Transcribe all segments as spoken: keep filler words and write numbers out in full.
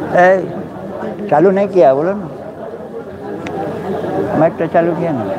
ए, चालू नहीं किया, बोलो ना। माइक तो चालू किया ना।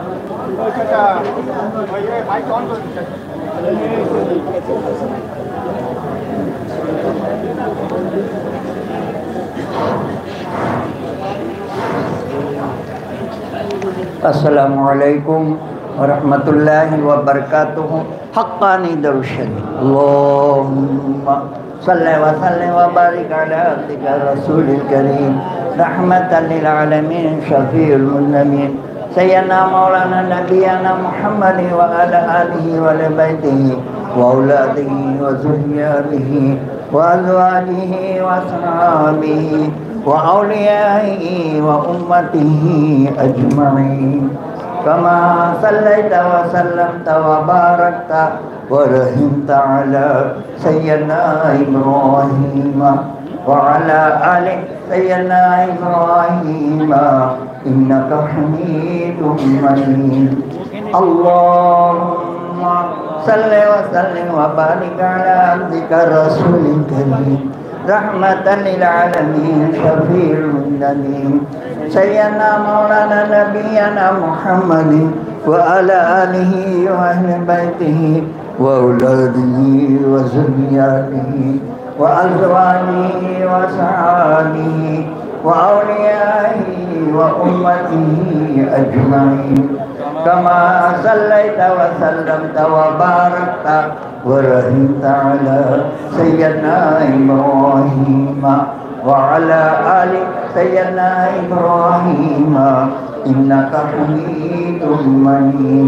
अस्सलामुअलैकुम वरहमतुल्लाहि वबरकातुह। हक्कानी दरूद शरीफ। अल्लाहुम्मा सल्लि व सल्लिम व बारिक अला अब्दिका रसूलिल करीम रहमतल लिल आलमीन शफीउल मुज़निबीन सय्यदना मौलाना नबियना मुहम्मद व अला आलिहि व बैतिहि व औलादिहि व ज़ुर्रिय्यतिहि व अज़वाजिहि व असहाबिहि व औलियाइहि व उम्मतिहि अजमईन कमा सल्लैता व सल्लमता व बारकता व रहिमता अला सय्यदना इब्राहीम व अला आलि सय्यदना इब्राहीम इन्नका हमीदुम मजीद। अल्लाहुम्मा सल्लि व सल्लिम व बारिक अला अब्दिका रसूलिल करीम रहमतल लिल आलमीन शफीउल मुज़निबीन सय्यदना मौलाना नबियना मुहम्मद व अला आलिहि व अहलि बैतिहि व औलादिहि व ज़ुर्रिय्यतिहि व अज़वाजिहि व असहाबिहि व औलियाइहि व उम्मतिहि अजमईन कमा सल्लैता व सल्लमता व बारकता व रहिमता अला सय्यदना इब्राहीम व अला आलि सय्यदना इब्राहीम इन्नका हमीदुम मजीद।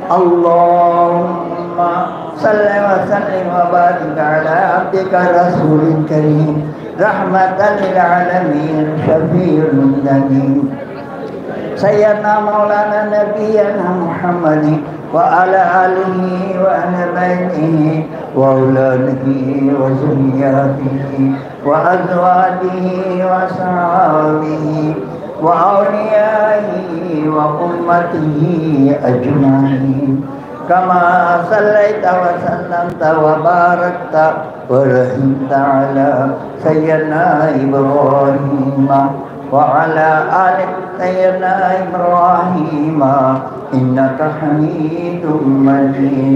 अल्लाहुम्मा सल्लि व सल्लिम व बारिक अला अब्दिका रसूलिल करीम रहमतल लिल आलमीन शफीउल मुज़निबीन सय्यदना मौलाना नबियना मुहम्मद व अला आलिहि व अहलि बैतिहि व औलादिहि व ज़ुर्रिय्यतिहि व अज़वाजिहि व असहाबिहि व औलियाइहि व उम्मतिहि अजमईन कमा सल्लैता व सल्लमता व बारकता व रहिमता अला सय्यदना इब्राहीम व अला आलि सय्यदना इब्राहीम इन्नका हमीदुम मजीद।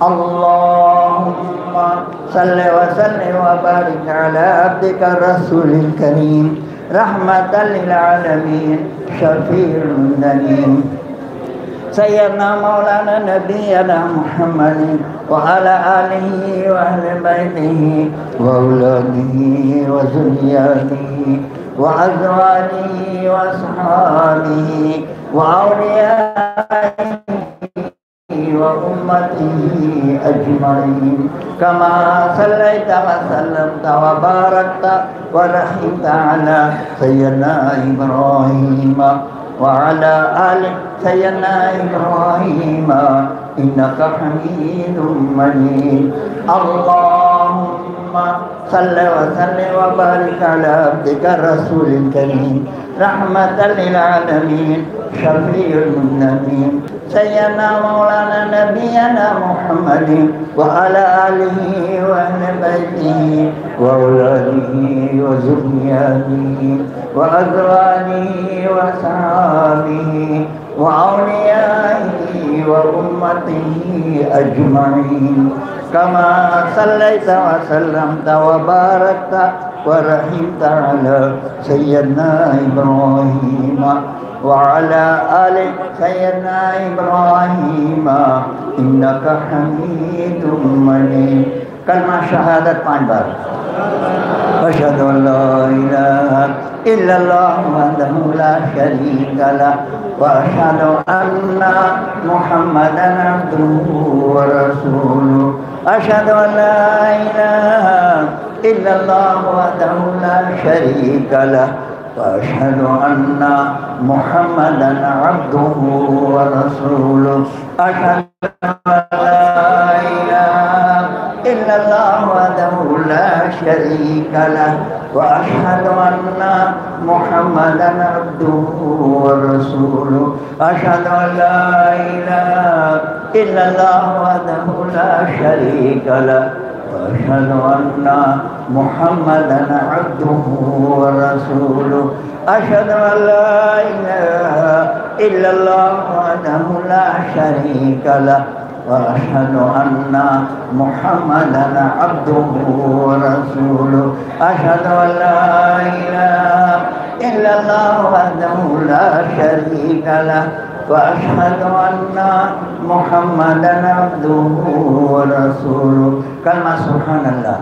अल्लाहुम्मा सल्लि व सल्लिम व बारिक अला अब्दिका रसूलिल करीम रहमतल लिल आलमीन शफीउल मुज़निबीन सय्यदना मौलाना नबियना मुहम्मद व अला आलिहि व अहलि बैतिहि व औलादिहि व ज़ुर्रिय्यतिहि व अज़वाजिहि व असहाबिहि व औलियाइहि व उम्मतिहि अजमईन कमा सल्लैता व सल्लमता व बारकता व रहिमता अला सय्यदना इब्राहीम व अला आलि सय्यदना इब्राहीम इन्नका हमीदुम मजीद। अल्लाहुम्मा सल्लि व सल्लिम व बारिक अला अब्दिका रसूलिल करीम रहमतल लिल आलमीन शफीउल मुज़निबीन सय्यदना मौलाना नबियना मुहम्मद व अला आलिहि व अहलि बैतिहि व औलादिहि व ज़ुर्रिय्यतिहि व अज़वाजिहि व असहाबिहि व औलियाइहि व उम्मतिहि अजमईन कमा सल्लैता व सल्लमता व बारकता व रहिमता अला सय्यदना इब्राहीम व अला आलि सय्यदना इब्राहीम इन्नका हमीदुम मजीद। कलमा शहादत पाँच बार। अशहदु अल्ला इलाहा इल्लल्लाह वहदहु ला शरीका लह व अशहदु अन्ना मुहम्मदन अब्दुहु व रसूलुहु। अशहदु अल्ला इलाहा इल्लल्लाह वहदहु ला शरीका लह व अशहदु अन्ना मुहम्मदन अब्दुहु व रसूलुहु। अशहदु अल्ला इलाहा इल्लल्लाह वहदहु ला शरीका लह व अशहदु अन्ना मुहम्मदन अब्दुहु व रसूलुहु। अशहदु अल्ला इलाहा इल्लल्लाह वहदहु ला शरीका लह व وأشهد أن محمدا عبده ورسوله أشهد أن لا إله إلا الله وحده لا شريك له وأشهد أن محمدا عبده ورسوله أشهد أن لا إله إلا الله وحده لا شريك له وأشهد أن محمدا عبده ورسوله كلمة سبحان الله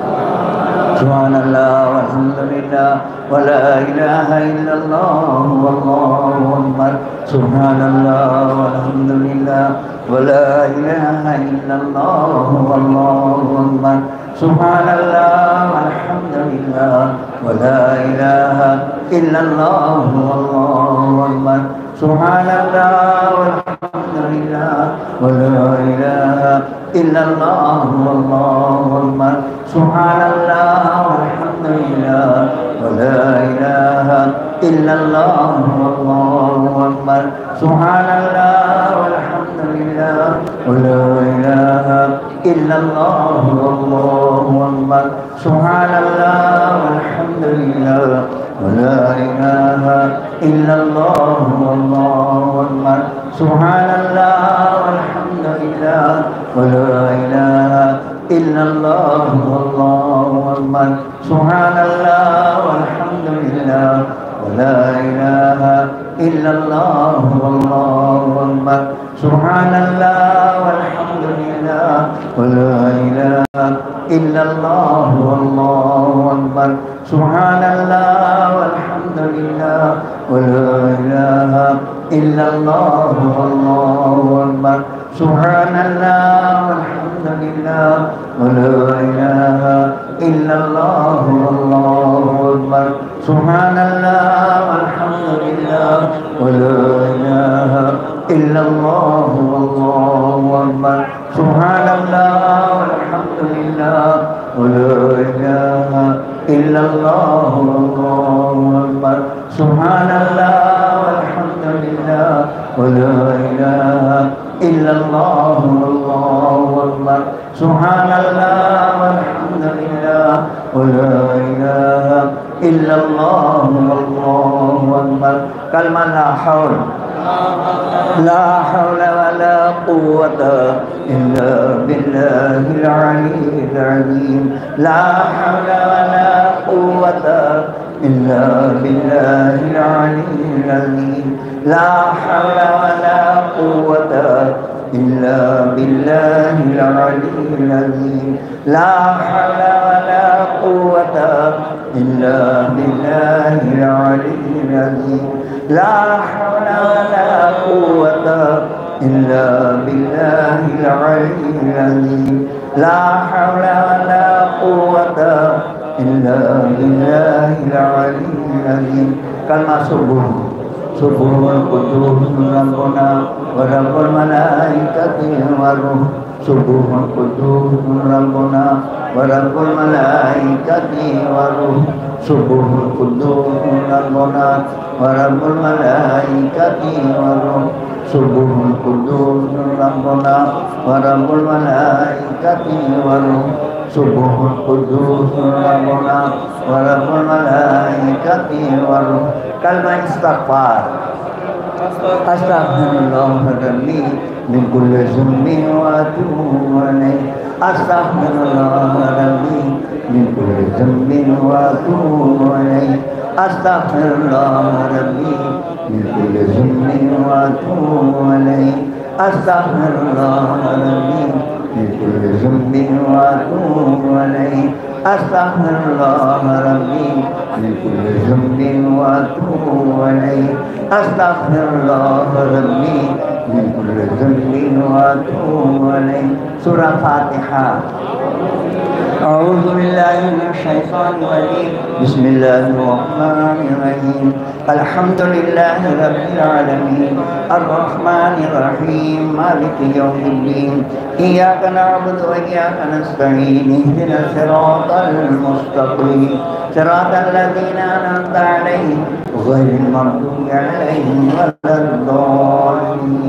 سبحان الله والحمد لله ولا إله إلا الله والله أكبر سبحان الله والحمد لله ولا إله إلا الله والله أكبر سبحان الله والحمد لله ولا إله إلا الله والله أكبر سبحان الله والحمد لله ولا إله إلا الله والله أكبر سبحان الله والحمد لله ولا إله إلا الله والله أكبر سبحان الله والحمد لله ولا إله إلا الله والله أكبر سبحان الله والحمد لله ولا إله إلا الله والله أكبر سبحان الله والحمد لله ولا إله إلا الله والله أكبر سبحان الله والحمد لله ولا إله إلا الله والله أكبر سبحان الله والحمد لله ولا إله إلا الله والله أكبر سبحان الله والحمد لله ولا إله إلا الله والله أكبر سبحان الله والحمد لله ولا إله إلا الله والله أكبر سبحان الله والحمد لله ولا إله إلا الله والله أكبر سبحان الله والحمد لله ولا إله إلا الله والله أكبر سبحان الله والحمد لله ولا إله إلا الله والله أكبر سبحان الله والحمد لله ولا إله إلا الله والله أكبر كلمة لا حول لا حول ولا قوة إلا بالله العلي العظيم لا حول ولا قوة إلا بالله العلي العظيم لا حول ولا قوة إلا بالله العلي العظيم لا حول ولا قوة إلا بالله العلي العظيم لا حول ولا قوة إلا بالله العلي العظيم لا حول ولا قوة إلا بالله العلي العظيم كلمة سبوح سبوح القدوس ربنا ورب الملائكة والروح سبوح القدوس ربنا ورب الملائكة والروح سبوح القدوس ربنا ورب الملائكة والروح سبوح القدوس ربنا ورب الملائكة والروح سبوح القدوس ربنا ورب الملائكة والروح كلمة استغفار أستغفر الله ربي من كل ذنب وأتوب إليه أستغفر الله ربي من كل ذنب وأتوب إليه أستغفر الله ربي من كل ذنب وأتوب إليه أستغفر الله ربي من كل ذنب وأتوب إليه أستغفر الله ربي من كل ذنب وأتوب إليه أستغفر الله ربي من كل ذنب وأتوب إليه سورة فاتحة أعوذ بالله من الشيطان الرجيم بسم الله الرحمن الرحيم الحمد لله رب العالمين الرحمن الرحيم مالك يوم الدين إياك نعبد وإياك نستعين اهدنا الصراط المستقيم صراط الذين أنعمت عليهم غير المغضوب عليهم ولا الضالين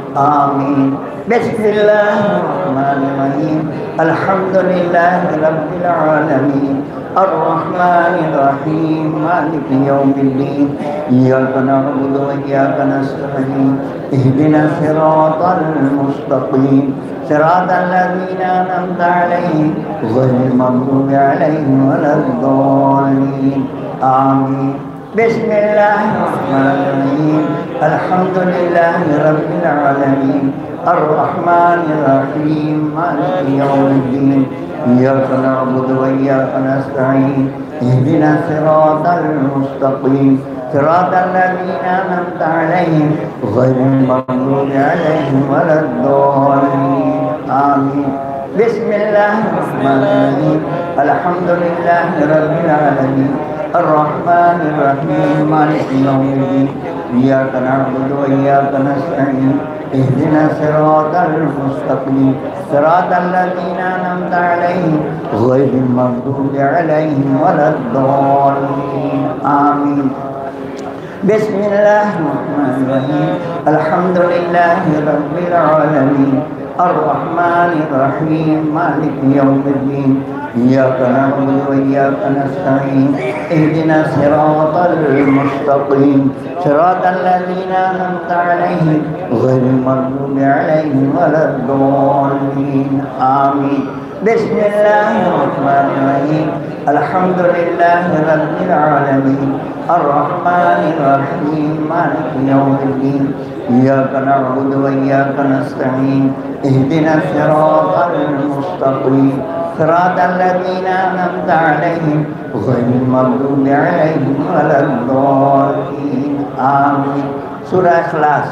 آمين بسم الله الرحمن الرحيم الحمد لله رب العالمين الرحمن الرحيم مالك يوم الدين إياك نعبد وإياك نستعين اهدنا الصراط المستقيم صراط الذين أنعمت عليهم غير المغضوب عليهم ولا الضالين آمين بسم الله الرحمن الرحيم الحمد لله رب العالمين الرحمن الرحيم مالك يوم الدين إياك نعبد وإياك نستعين اهدنا الصراط المستقيم صراط الذين أنعمت عليهم غير المغضوب عليهم ولا الضالين آمين بسم الله الرحمن الرحيم الحمد لله رب العالمين الرحمن الرحيم مالك يوم الدين إياك نعبد وإياك نستعين اهدنا الصراط المستقيم صراط الذين أنعمت عليهم غير المغضوب عليهم ولا الضالين آمين بسم الله الرحمن الرحيم الحمد لله رب العالمين الرحمن الرحيم مالك يوم الدين إياك نعبد وإياك نستعين اهدنا الصراط المستقيم صراط الذين أنعمت عليهم غير المغضوب عليهم ولا الضالين آمين بسم الله الرحمن الرحيم الحمد لله رب العالمين الرحمن الرحيم مالك يوم الدين إياك نعبد وإياك نستعين اهدنا الصراط المستقيم صراط الذين أنعمت عليهم غير المغضوب عليهم ولا الضالين آمين سورة إخلاص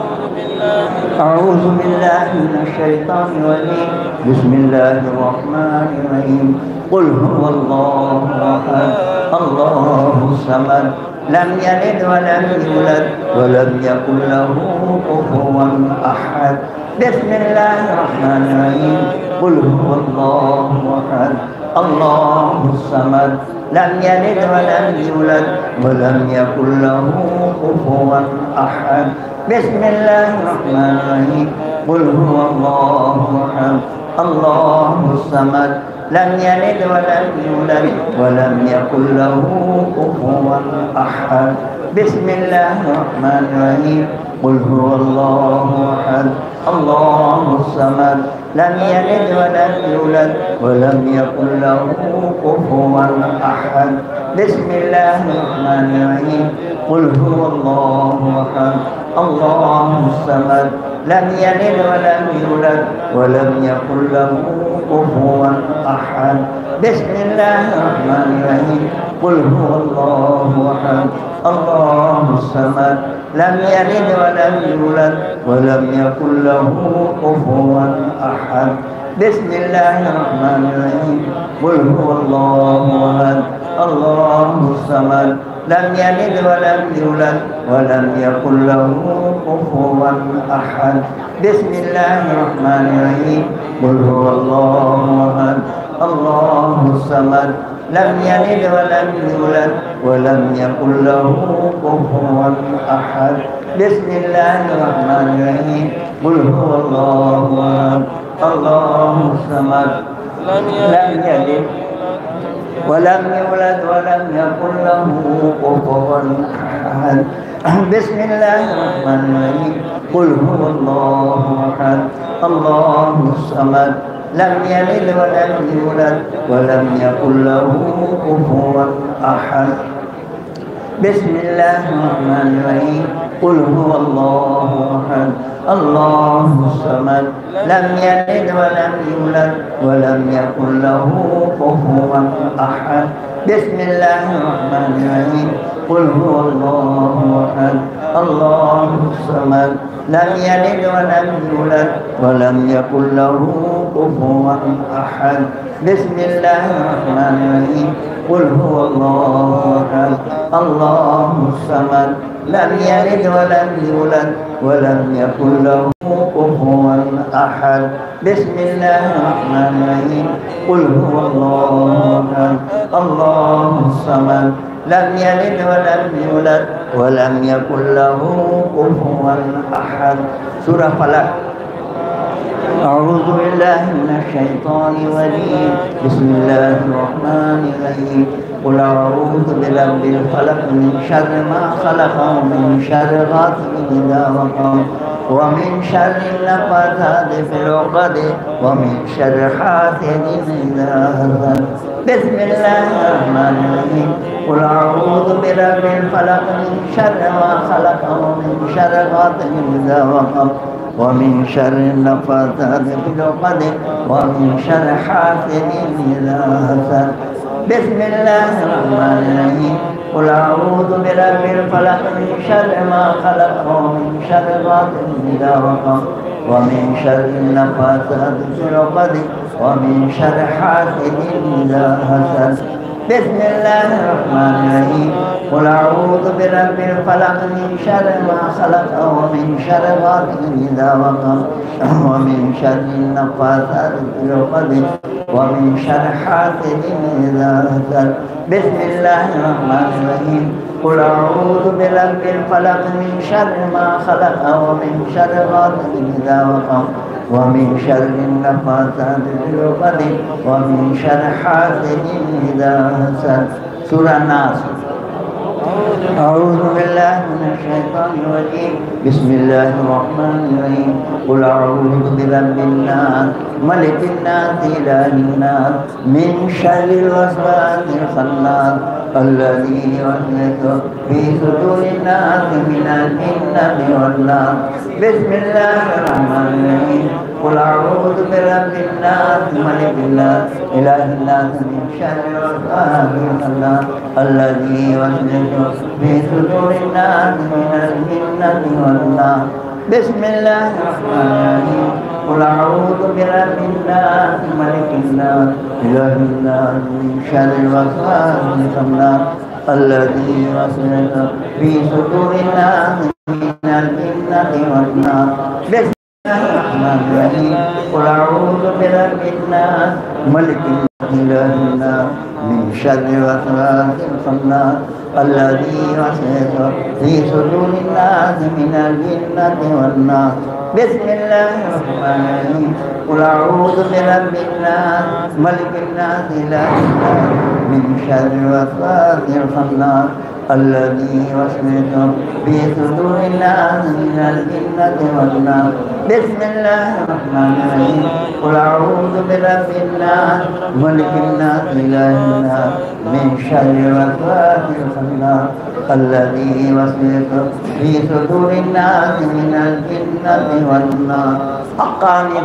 أعوذ بالله من الشيطان الرجيم بسم الله الرحمن الرحيم قل هو الله أحد الله الصمد لم يلد ولم يولد ولم يكن له كفوا أحد بسم الله الرحمن الرحيم قل هو الله أحد الله الصمد لم يلد ولم يولد ولم يكن له كفوا أحد بسم الله الرحمن الرحيم قل هو الله أحد الله الصمد لم يلد ولم يولد ولم يكن له كفوا أحد بسم الله الرحمن الرحيم قل هو الله أحد الله الصمد لم يلد ولم يولد ولم يكن له كفوا أحد بسم الله الرحمن الرحيم قل هو الله أحد الله الصمد لم يلد ولم يولد ولم يكن له كفوا أحد بسم الله الرحمن الرحيم قل هو الله أحد الله الصمد لم يلد ولم يولد ولم يكن له كفوا أحد بسم الله الرحمن الرحيم قل هو الله أحد الله الصمد لم يلد ولم يولد ولم يكن له كفوا أحد بسم الله الرحمن الرحيم قل هو الله أحد الله الصمد لم يلد ولم يولد ولم يكن له كفوا أحد بسم الله الرحمن الرحيم قل هو الله أحد الله الصمد لم يلد ولم يولد ولم يكن له كفوا أحد بسم الله الرحمن الرحيم قل هو الله أحد الله الصمد لم يلد ولم يولد ولم يكن له كفوا أحد بسم الله الرحمن الرحيم قل هو الله أحد الله الصمد لم يلد ولم يولد ولم يكن له كفوا أحد بسم الله الرحمن الرحيم قل هو الله أحد الله الصمد لم يلد ولم يولد ولم يكن له كفوا أحد بسم الله الرحمن الرحيم قل هو الله أحد الله الصمد لم يلد ولم يولد ولم يكن له كفوا أحد بسم الله الرحمن الرحيم قل هو الله أحد الله الصمد لم يلد ولم يولد ولم يكن له كفوا أحد. سورة فلق. أعوذ بالله من الشيطان الرجيم. بسم الله الرحمن الرحيم. قل أعوذ برب الفلق من شر ما خلق ومن شر غاسق إذا وقب ومن شر النفاثات في العقد ومن شر حاسد إذا حسد. بسم الله الرحمن الرحيم. قل أعوذ برب الفلق من شر ما خلق ومن شر غاسق إذا وقب ومن شر النفاثات في العقد ومن شر حاسد إذا حسد. بسم الله الرحمن الرحيم. قل أعوذ برب الفلق من شر ما خلق ومن شر غاسق إذا وقب ومن شر النفاثات في العقد ومن شر حاسد إذا حسد. بسم الله الرحمن الرحيم. قل أعوذ برب الفلق من شر ما خلق ومن شر غاسق إذا وقب ومن شر النفاثات في العقد ومن شر حاسد إذا حسد. بسم الله الرحمن الرحيم. قل أعوذ برب الفلق من شر ما خلق ومن شر غاسق إذا وقب ومن شر النفاثات في العقد ومن شر حاسد إذا حسد. سورة الناس. أعوذ بالله من الشيطان الرجيم. بسم الله الرحمن الرحيم. قل أعوذ برب الناس ملك الناس إله الناس من شر الوسواس الخناس الذي يوسوس في صدور الناس من الجنة والناس. بسم الله الرحمن الرحيم. قل أعوذ برب الناس ملك الناس إله الناس من شر الوسواس الخناس الذي يوسوس في صدور الناس من الجنة والناس. بسم الله الرحمن الرحيم. قل أعوذ برب الناس ملك الناس إله الناس من شر الوسواس الخناس الذي يوسوس في صدور الناس من الجنة والناس. بسم الله الرحمن الرحيم. قل أعوذ برب الناس ملك الناس إله الناس من شر الوسواس الخناس الذي يوسوس في صدور الناس من الجنة والناس. بسم الله الرحمن الرحيم. قل أعوذ برب الناس ملك الناس إله الناس من شر الوسواس الخناس الذي يوسوس في صدور الناس من الجنة والناس. بسم الله الرحمن الرحيم. قل أعوذ برب الناس ملك الناس إله الناس من شر الوسواس الخناس الذي يوسوس في صدور الناس من الجنة والناس. حقاني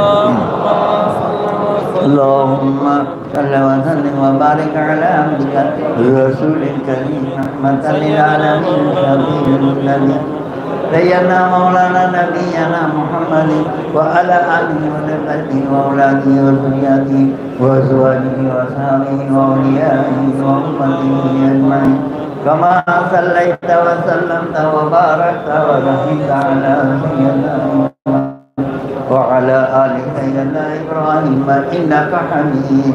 اللهم صل وسلم وبارك على عبدك الرسول الكريم رحمة للعالمين شفيع المرسلين سيدنا مولانا نبينا محمد وعلى آله وصحبه وأولاده وذرياته وأزواجه وأصحابه وأوليائه وأمته أجمعين. كما صليت وسلمت وباركت ورحمت على سيدنا محمد وعلى آل سيدنا إبراهيم إنك حميد.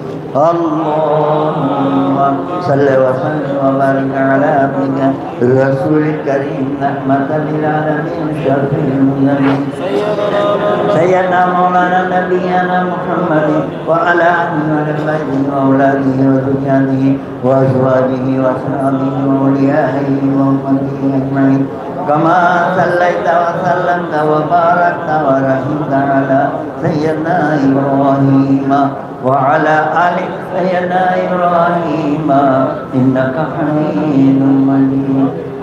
اللهم صل وسلم وبارك على عبدك الرسول الكريم رحمة للعالمين شفيع المرسلين سيدنا مولانا نبينا محمد وعلى آله وصحبه وأولاده وذرياته وأزواجه وأصحابه وأوليائه وأمته أجمعين. كما صليت وسلمت وباركت ورحمت على سيدنا إبراهيم وعلى آل سيدنا إبراهيم إنك حميد مجيد.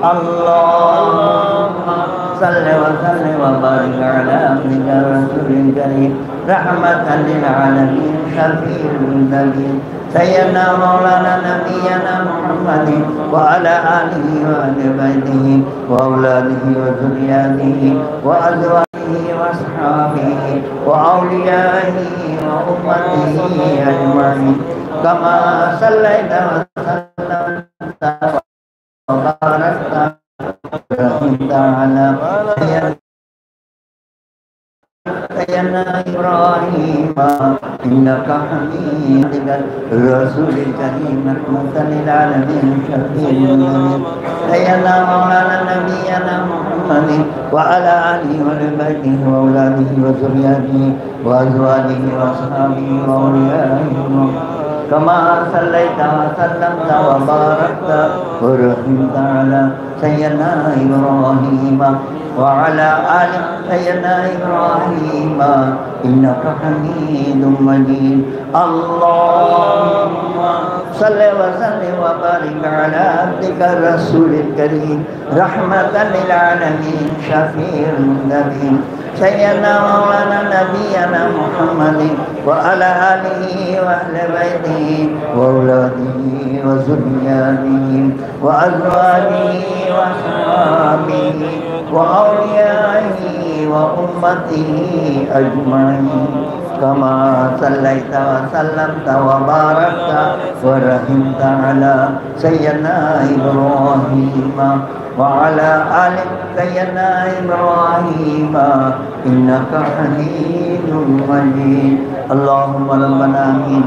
اللهم صل وسلم وبارك على عبدك الرسول الكريم رحمة للعالمين شفيع المرسلين سيدنا مولانا نبينا محمد وعلى آله وأهل بيته وأولاده وذرياته وأزواجه وأصحابه وأوليائه وأمته أجمعين. كما صليت وسلمت وباركت ورحمت على سيدنا إبراهيم إنك حميد الرسول الكريم رحمة للعالمين شفيع المذنبين سيدنا مولانا نبينا محمد وعلى آله وبيته وأولاده وذرياته وأزواجه وأصحابه وأوليائه كما صليت وسلمت وباركت ورحمت على سيدنا إبراهيم وعلى آل سيدنا إبراهيم إنك حميد مجيد اللهم صل وسلم وبارك على عبدك الرسول الكريم رحمة للعالمين شفيع المذنبين سيدنا مولانا نبينا محمد وعلى آله وأهل بيته وأولاده وذرياته وأزواجه وأصحابه وأوليائه وأمته أجمعين كما صليت وسلمت وباركت ورحمت على سيدنا إبراهيم وعلى آل سيدنا إبراهيم إنك حميد مجيد اللهم ربنا آمين.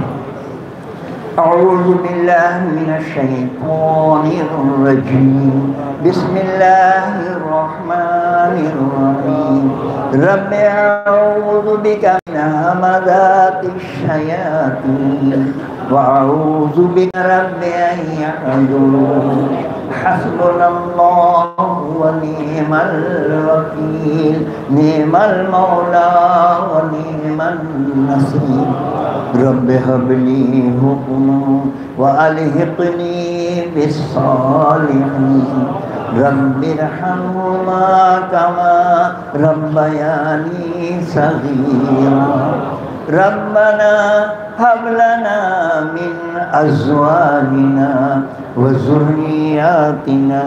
أعوذ بالله من الشيطان الرجيم بسم الله الرحمن الرحيم رب أعوذ بك من همزات الشياطين وأعوذ بك رب أن يحضرون حسبنا الله ونعم الوكيل نعم المولى ونعم النصير رب هب لي حكما وألحقني بالصالحين رب ارحمهما كما ربياني صغيرا ربنا هب لنا من أزواجنا وذرياتنا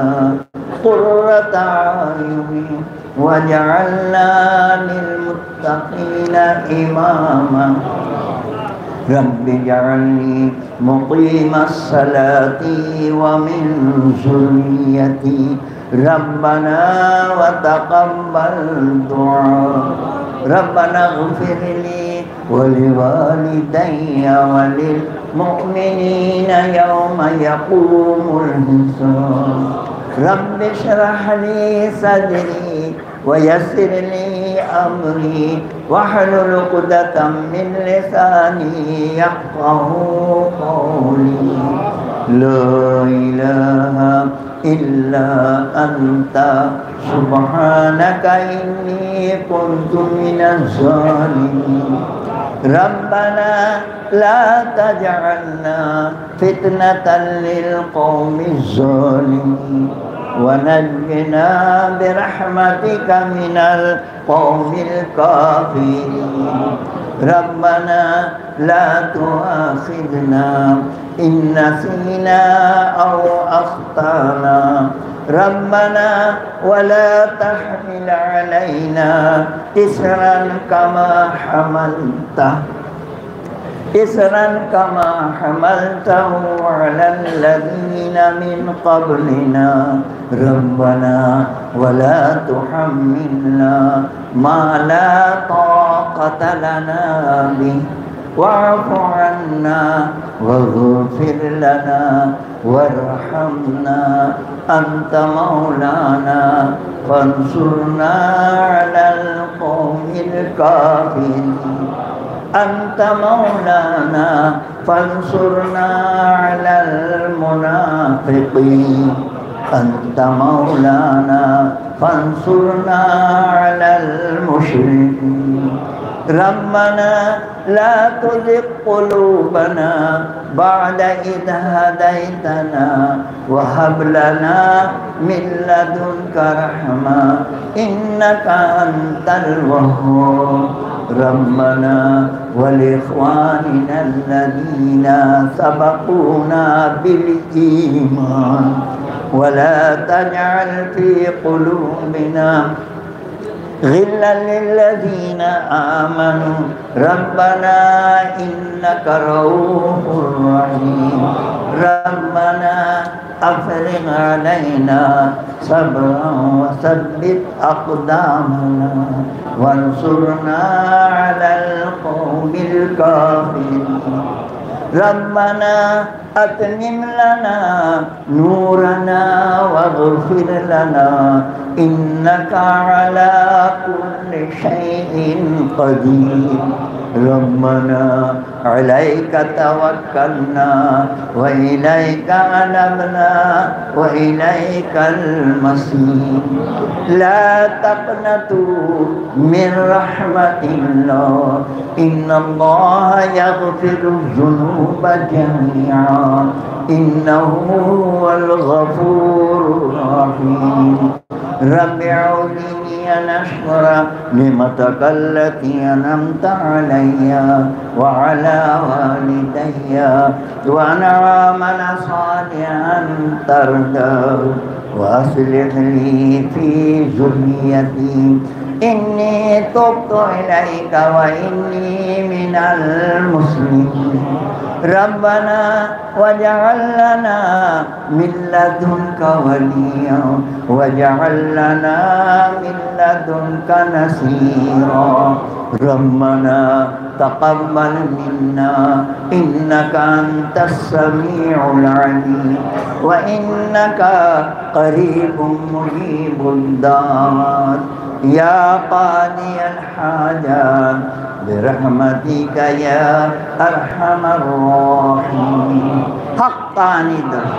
قرة أعين واجعلنا للمتقين إماما رب اجعلني مقيم الصلاة ومن ذريتي ربنا وتقبل دعاء ربنا اغفر لي ولوالدي وللمؤمنين يوم يقوم الحساب رب اشرح لي صدري ويسر لي أمري واحلل عقدة من لساني يفقه قولي لا إله إلا أنت سبحانك إني كنت من الظالمين ربنا لا تجعلنا فتنة للقوم الظالمين ونجنا برحمتك من القوم الكافرين ربنا لا تؤاخذنا إن نسينا أو أخطأنا ربنا ولا تحمل علينا إصرا كما حملته إصرا كما حملته على الذين من قبلنا ربنا ولا تحملنا ما لا طاقة لنا به واعف عنا واغفر لنا وارحمنا أنت مولانا فانصرنا على القوم الكافرين أنت مولانا فانصرنا على المنافقين أنت مولانا فانصرنا على المشركين ربنا لا تزغ قلوبنا بعد إذ هديتنا وهب لنا من لدنك رحمة إنك أنت الوهاب ربنا ولإخواننا الذين سبقونا بالإيمان ولا تجعل في قلوبنا غلا للذين آمنوا ربنا إنك رؤوف رحيم ربنا أفرغ علينا صبرا وثبت أقدامنا وانصرنا على القوم الكافرين ربنا أتمم لنا نورنا واغفر لنا إنك على كل شيء قدير ربنا عليك توكلنا وإليك أنبنا وإليك المصير لا تقنطوا من رحمة الله إن الله يغفر الذنوب جميعا إنه هو الغفور الرحيم رب أعوذني أن أشكر نعمتك التي أنعمت علي وعلى والدي وأن أعمل صالحا ترضاه وأصلح لي في ذريتي إني تبت إليك وإني من المسلمين ربنا واجعل لنا من لدنك وليا واجعل لنا من لدنك نصيرا ربنا تقبل منا إنك أنت السميع العليم وإنك قريب مجيب الدعوات يا قاضي الحاجات برحمتك يا أرحم الراحمين حقا ندر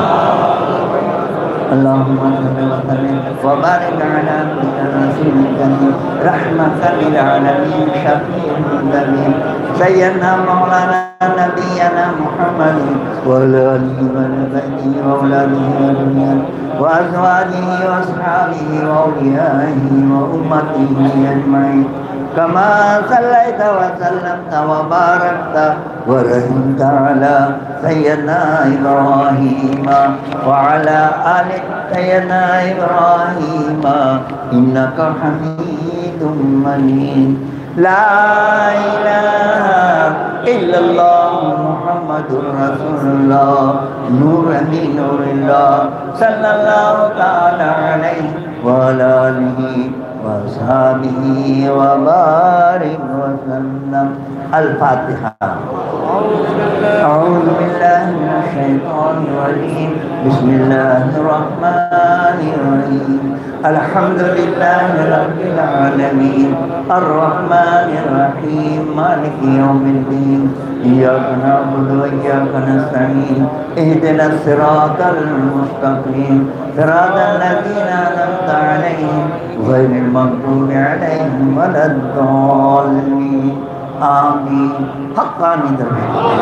اللهم صل وسلم وبارك على رسول الكريم رحمة للعالمين شفيع المذنبين سيدنا مولانا نبينا محمد وعلى آله وبيته وأولاده وذريته وأزواجه وأصحابه وأوليائه وأمته أجمعين كما صليت وسلمت وباركت ورحمت على سيدنا إبراهيم وعلى آل سيدنا إبراهيم إنك حميد مجيد لا إله إلا الله محمد رسول الله نور من نور الله صلى الله تعالى عليه وعلى آله وأصحابه وبارك وسلم الفاتحة أعوذ بالله من الشيطان الرجيم بسم الله الرحمن الرحيم الحمد لله رب العالمين الرحمن الرحيم مالك يوم الدين إياك نعبد وإياك نستعين اهدنا الصراط المستقيم صراط الذين أنعمت عليهم غير المغضوب عليهم ولا الضالين آمين حقا ندر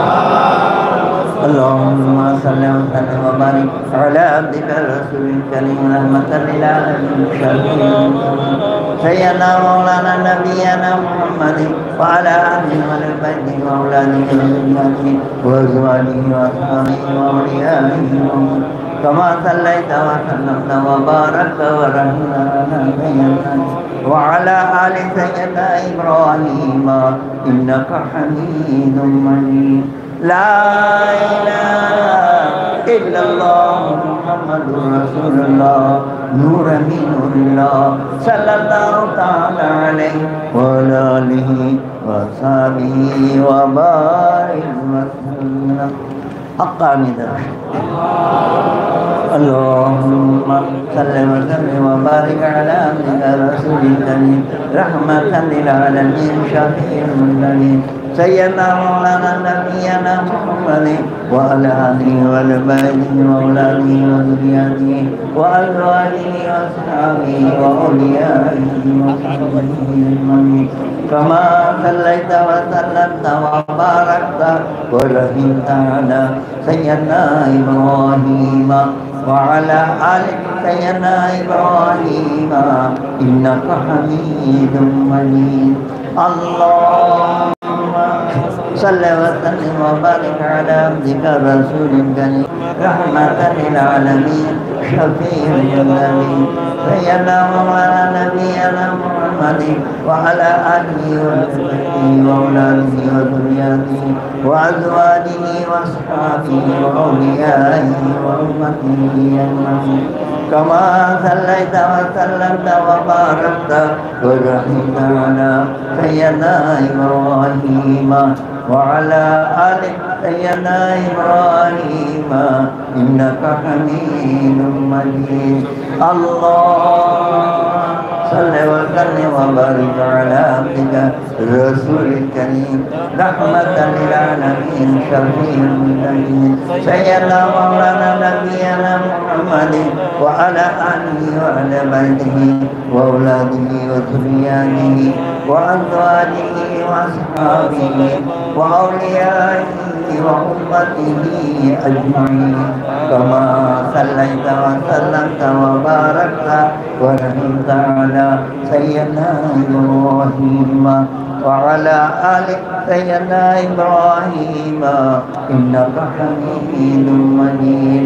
اللهم صل وسلم وبارك على عبدك الرسول الكريم رحمة للعالمين شفيع سيدنا مولانا نبينا محمد وعلى آله وبيته وأولاده وذريته وأزواجه وأصحابه وأوليائه كما صليت وسلمت وباركت ورحمت على سيدنا وعلى آل سيدنا إبراهيم إنك حميد مجيد لا إله إلا الله محمد رسول الله نور من نور الله صلى الله تعالى عليه وعلى آله وصحبه وبارك وسلم حقا ندر اللهم صل وسلم وبارك على عبدك رسول الكريم رحمة للعالمين شفيع المذنبين سيدنا مولانا نبينا محمد وعلى آله وبيته وأولاده وذريته وأزواجه وأصحابه وأوليائه وصحبه أجمعين كما صليت وسلمت وباركت ورحمت على سيدنا إبراهيم وعلى آل سيدنا إبراهيم إنك حميد مجيد اللهم صل وسلم وبارك على عبدك رسول الكريم رحمة للعالمين شفيع المذنبين سيدنا مولانا نبينا محمد وعلى آله وصحبه وأولاده وذرياته وأزواجه وأصحابه وأوليائه وأمته أجمعين كما صليت وسلمت وباركت ورحمت على سيدنا إبراهيم وعلى آل سيدنا إبراهيم إنك حميد مجيد الله صل وسلم وبارك على عبدك الرسول الكريم رحمة للعالمين شفيع المسلمين سيدنا مولانا نبينا محمد وعلى آله وعلى بيته وأولاده وذرياته وأزواجه وأصحابه وأوليائه وأمته أجمعين كما صليت وسلمت وباركت ورحمت على سيدنا إبراهيم وعلى آل سيدنا إبراهيم إنك حميد مجيد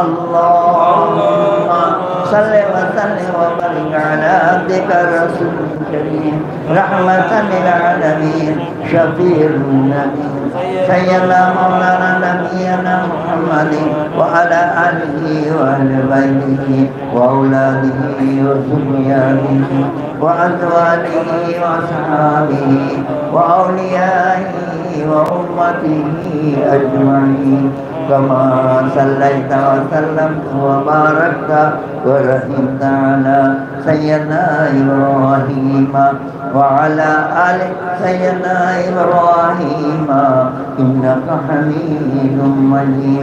اللهم صل وسلم وبارك على عبدك الرسول الكريم رحمة للعالمين شفيع النبي سيدنا مولانا نبينا محمد وعلى آله وأهل بيته وأولاده وذرياته وأزواجه وأصحابه وأوليائه وأمته أجمعين كما صليت وسلمت وباركت ورحمت على سيدنا إبراهيم وعلى آل سيدنا إبراهيم إنك حميد مجيد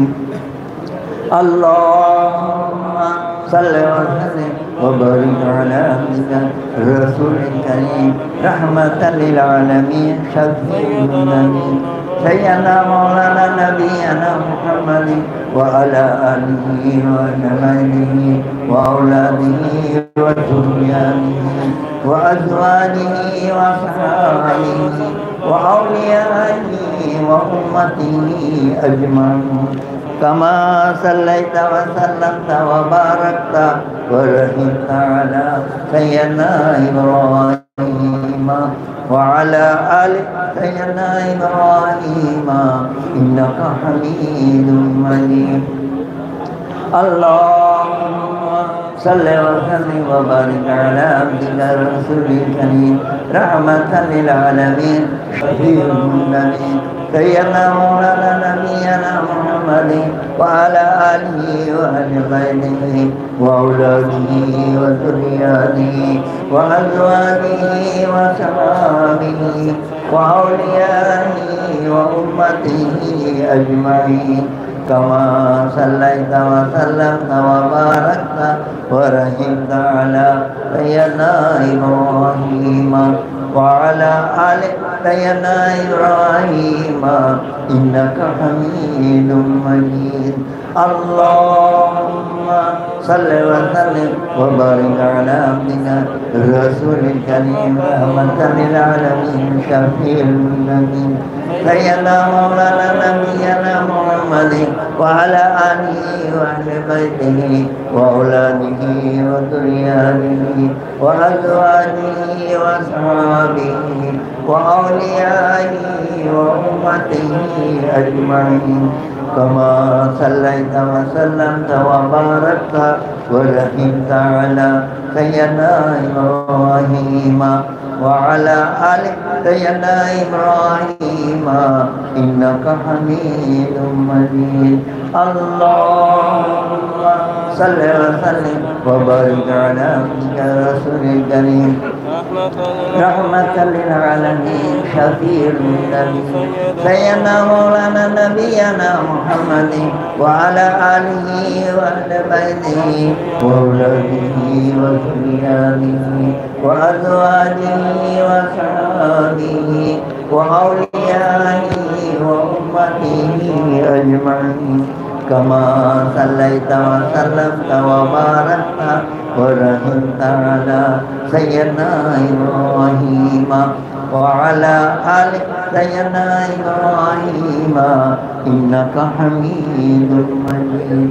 اللهم صل وسلم وبارك على عبدك الرسول الكريم رحمة للعالمين شفيع النبي سيدنا مولانا نبينا محمد وعلى آله وزوجه وأولاده وذرياته وأزواجه وصحابه وأوليائه وأمته أجمعين كما صليت وسلمت وباركت ورحمت على سيدنا إبراهيم وعلى آل سيدنا إبراهيم إنك حميد مجيد اللهم صل وسلم وبارك على عبدك الرسول الكريم رحمة للعالمين شفيع المسلمين سيدنا مولانا نبينا محمد وعلى آله وأهل بيته وأولاده وذرياته وأزواجه وصحابه وأوليائه وأمته أجمعين كما صليت وسلمت وباركت ورحمت على سيدنا إبراهيم وعلى آل سيدنا إبراهيم إنك حميد مجيد اللهم صل وسلم وبارك على عبدك الرسول الكريم رحمة للعالمين شفيع المسلمين سيدنا مولانا نبينا محمد وعلى آله وأهل بيته وأولاده وذرياته وأزواجه وأصحابه وأوليائه وأمته أجمعين كما صليت وسلمت وباركت ورحمت على سيدنا إبراهيم وعلى آل سيدنا إبراهيم إنك حميد مجيد اللهم صل وسلم وبارك على عبدك الرسول الكريم رحمة للعالمين شفيع النبي سيدنا مولانا نبينا محمد وعلى آله وأهل بيته وأولاده وذرياته وأزواجه وصحابه وأوليائه وأمته أجمعين كما صليت وسلمت وباركت ورحمت على سيدنا إبراهيم وعلى آل سيدنا إبراهيم إنك حميد مجيد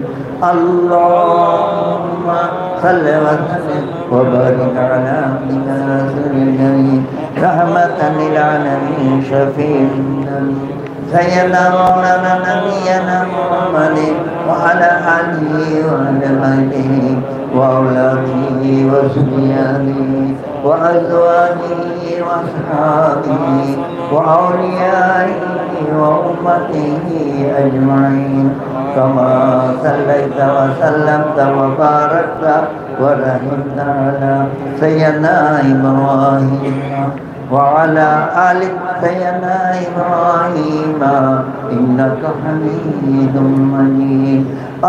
اللهم صل وسلم وبارك على عبدك رسول الكريم رحمة للعالمين شفيع النبي سيدنا مولانا نبينا محمد وعلى آله وأهل بيته وأولاده وذرياته وأزواجه وأصحابه وأوليائه وأمته أجمعين كما صليت وسلمت وباركت ورحمت على سيدنا إبراهيم وعلى آل سيدنا إبراهيم إنك حميد مجيد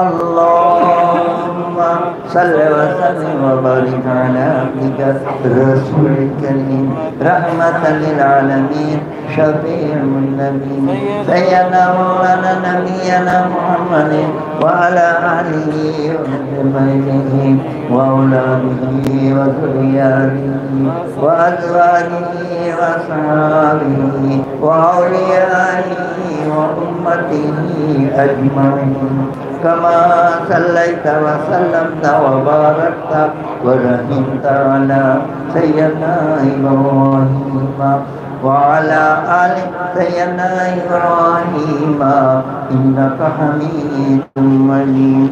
اللهم صل وسلم وبارك على عبدك رسول الكريم رحمة للعالمين شفيع النبي سيدنا مولانا نبينا محمد وعلى آله وصحبه وأولاده وذرياته وأزواجه وأصحابه وأوليائه وأمته أجمعين كما صليت وسلمت وباركت ورحمت على سيدنا إبراهيم وعلى آل سيدنا إبراهيم إنك حميد مجيد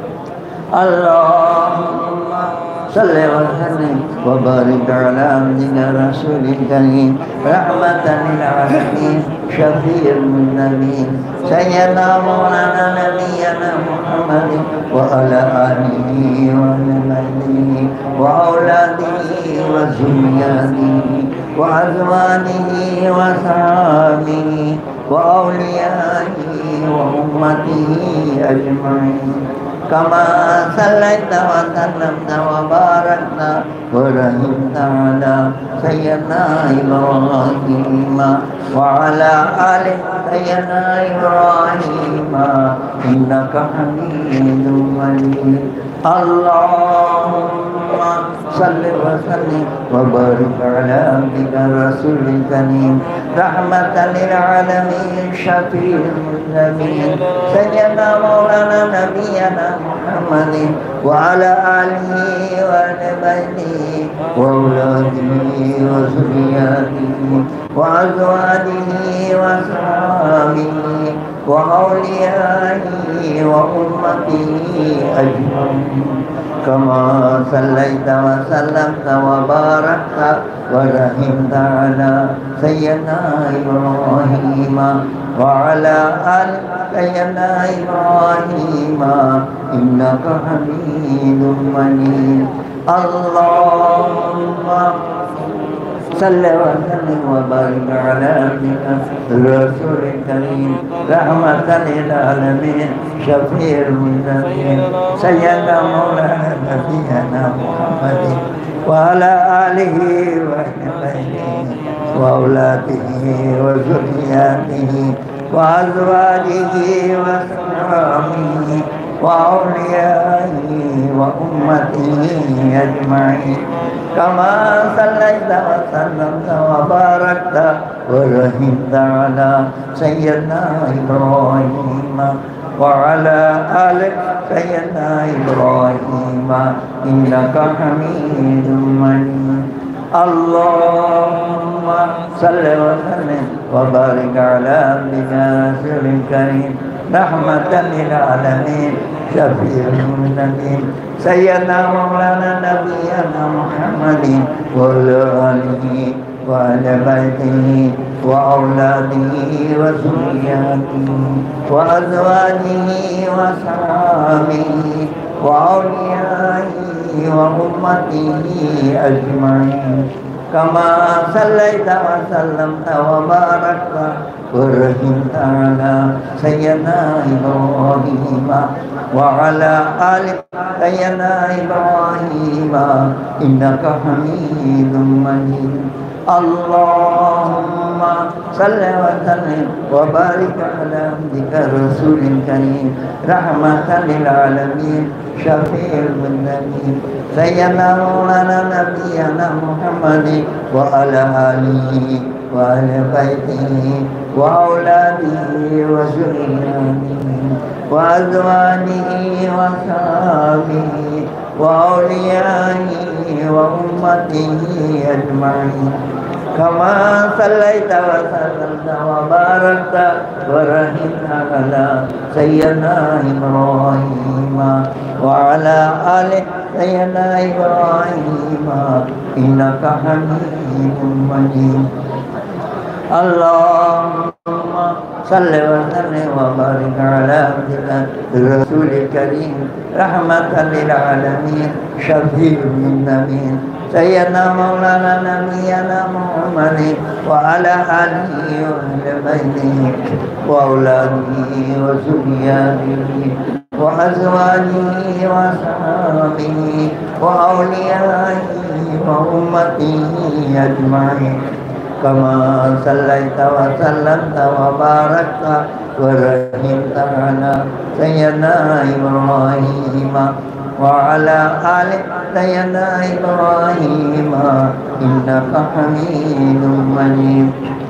اللهم صل وسلم وبارك على عبدك رسول الكريم رحمة للعالمين شفيع النبي سيدنا مولانا نبينا محمد وعلى آله وأزواجه وأولاده وذرياته وأزواجه وصحابه وأوليائه وأمته أجمعين كما صليت وسلمت وباركت ورحمت على سيدنا إبراهيم وعلى آل سيدنا إبراهيم إنك حميد مجيد اللهم صل وسلم وبارك على عبدك رسول الكريم رحمة للعالمين شفيع النبي سيدنا مولانا نبينا محمد وعلى آله وأهل بيته وأولاده وذرياته وأزواجه وأصحابه وأوليائه وأمته أجمعين كما صليت وسلمت وباركت ورحمت على سيدنا إبراهيم وعلى آل سيدنا إبراهيم إنك حميد مجيد اللهم صل وسلم وبارك على عبدك الرسول الكريم رحمة للعالمين شفيع المذنبين سيدنا مولانا نبينا محمد وعلى آله وصحبه وأولاده وذرياته وأزواجه وصحبه وأوليائه وأمته أجمعين كما صليت وسلمت وباركت ورحمت على سيدنا إبراهيم وعلى آل سيدنا إبراهيم إنك حميد مجيد اللهم صل وسلم وبارك على عبدك رسول الكريم رحمة للعالمين شفيع المذنبين سيدنا مولانا نبينا محمد وعلى آله وأهل بيته وأولاده وذرياته وأزواجه وصحابه وأوليائه وأمته أجمعين كما صليت وسلمت وباركت ورحمت على سيدنا إبراهيم وعلى آل سيدنا إبراهيم إنك حميد مجيد اللهم صل وسلم وبارك على عبدك الرسول الكريم رحمة للعالمين شفيع المذنبين سيدنا مولانا نبينا محمد وعلى آله وأهل بيته وأولاده وذرياته وأزواجه وصحبه وأوليائه وأمته أجمعين كما صليت وسلمت وباركت ورحمت على سيدنا إبراهيم وعلى آل سيدنا إبراهيم إنك حميد مجيد اللهم صل وسلم وبارك على عبدك الرسول الكريم رحمة للعالمين شفيع المذنبين سيدنا مولانا نبينا محمد وعلى آله وأهل بيته وأولاده وذرياته وأزواجه وصحابه وأوليائه وأمته أجمعين كما صليت وسلمت وباركت ورحمت على سيدنا إبراهيم وعلى آل سيدنا إبراهيم إنك حميد مجيد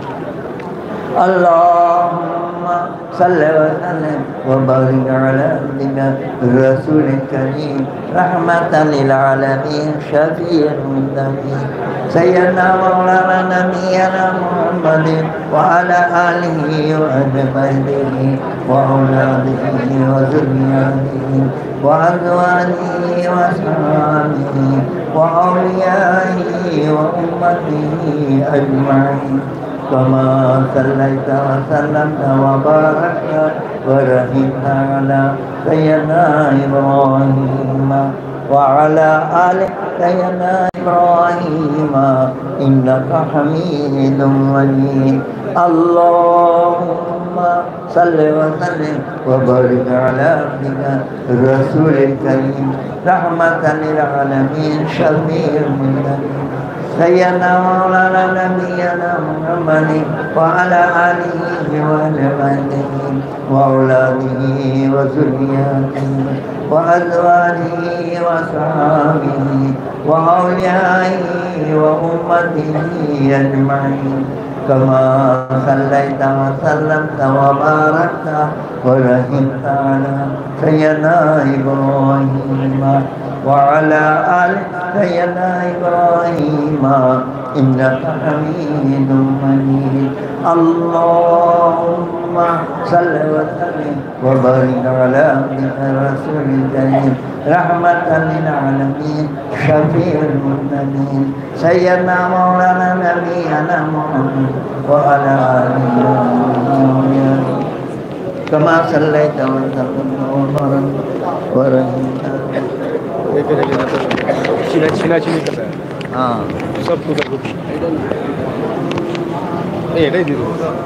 اللهم صل وسلم وبارك على عبدك الرسول الكريم رحمة للعالمين شفيع المذنبين سيدنا مولانا نبينا محمد وعلى آله وأهل بيته وأولاده وذرياته وأزواجه وصحابه وأوليائه وأمته أجمعين كما صليت وسلمت وباركت ورحمت على سيدنا إبراهيم وعلى آل سيدنا إبراهيم إنك حميد مجيد اللهم صل وسلم وبارك على عبدك الرسول الكريم رحمة للعالمين شفيع المذنبين سيدنا مولانا نبينا محمد وعلى آله وأهل بيته وأولاده وذرياته وأزواجه وصحابه وأوليائه وأمته أجمعين كما صليت وسلمت وباركت ورحمت على سيدنا إبراهيم وعلى آل سيدنا إبراهيم إنك حميد مجيد اللهم صل وسلم وبارك على عبدك الرسول الكريم رحمة للعالمين شفيع المذنبين سيدنا مولانا نبينا محمد وعلى آله وصحبه كما صليت وسلمت وباركت ورحمت छीना छीना छीनी करता है हाँ सब कुछ कुछ ये नहीं दे दो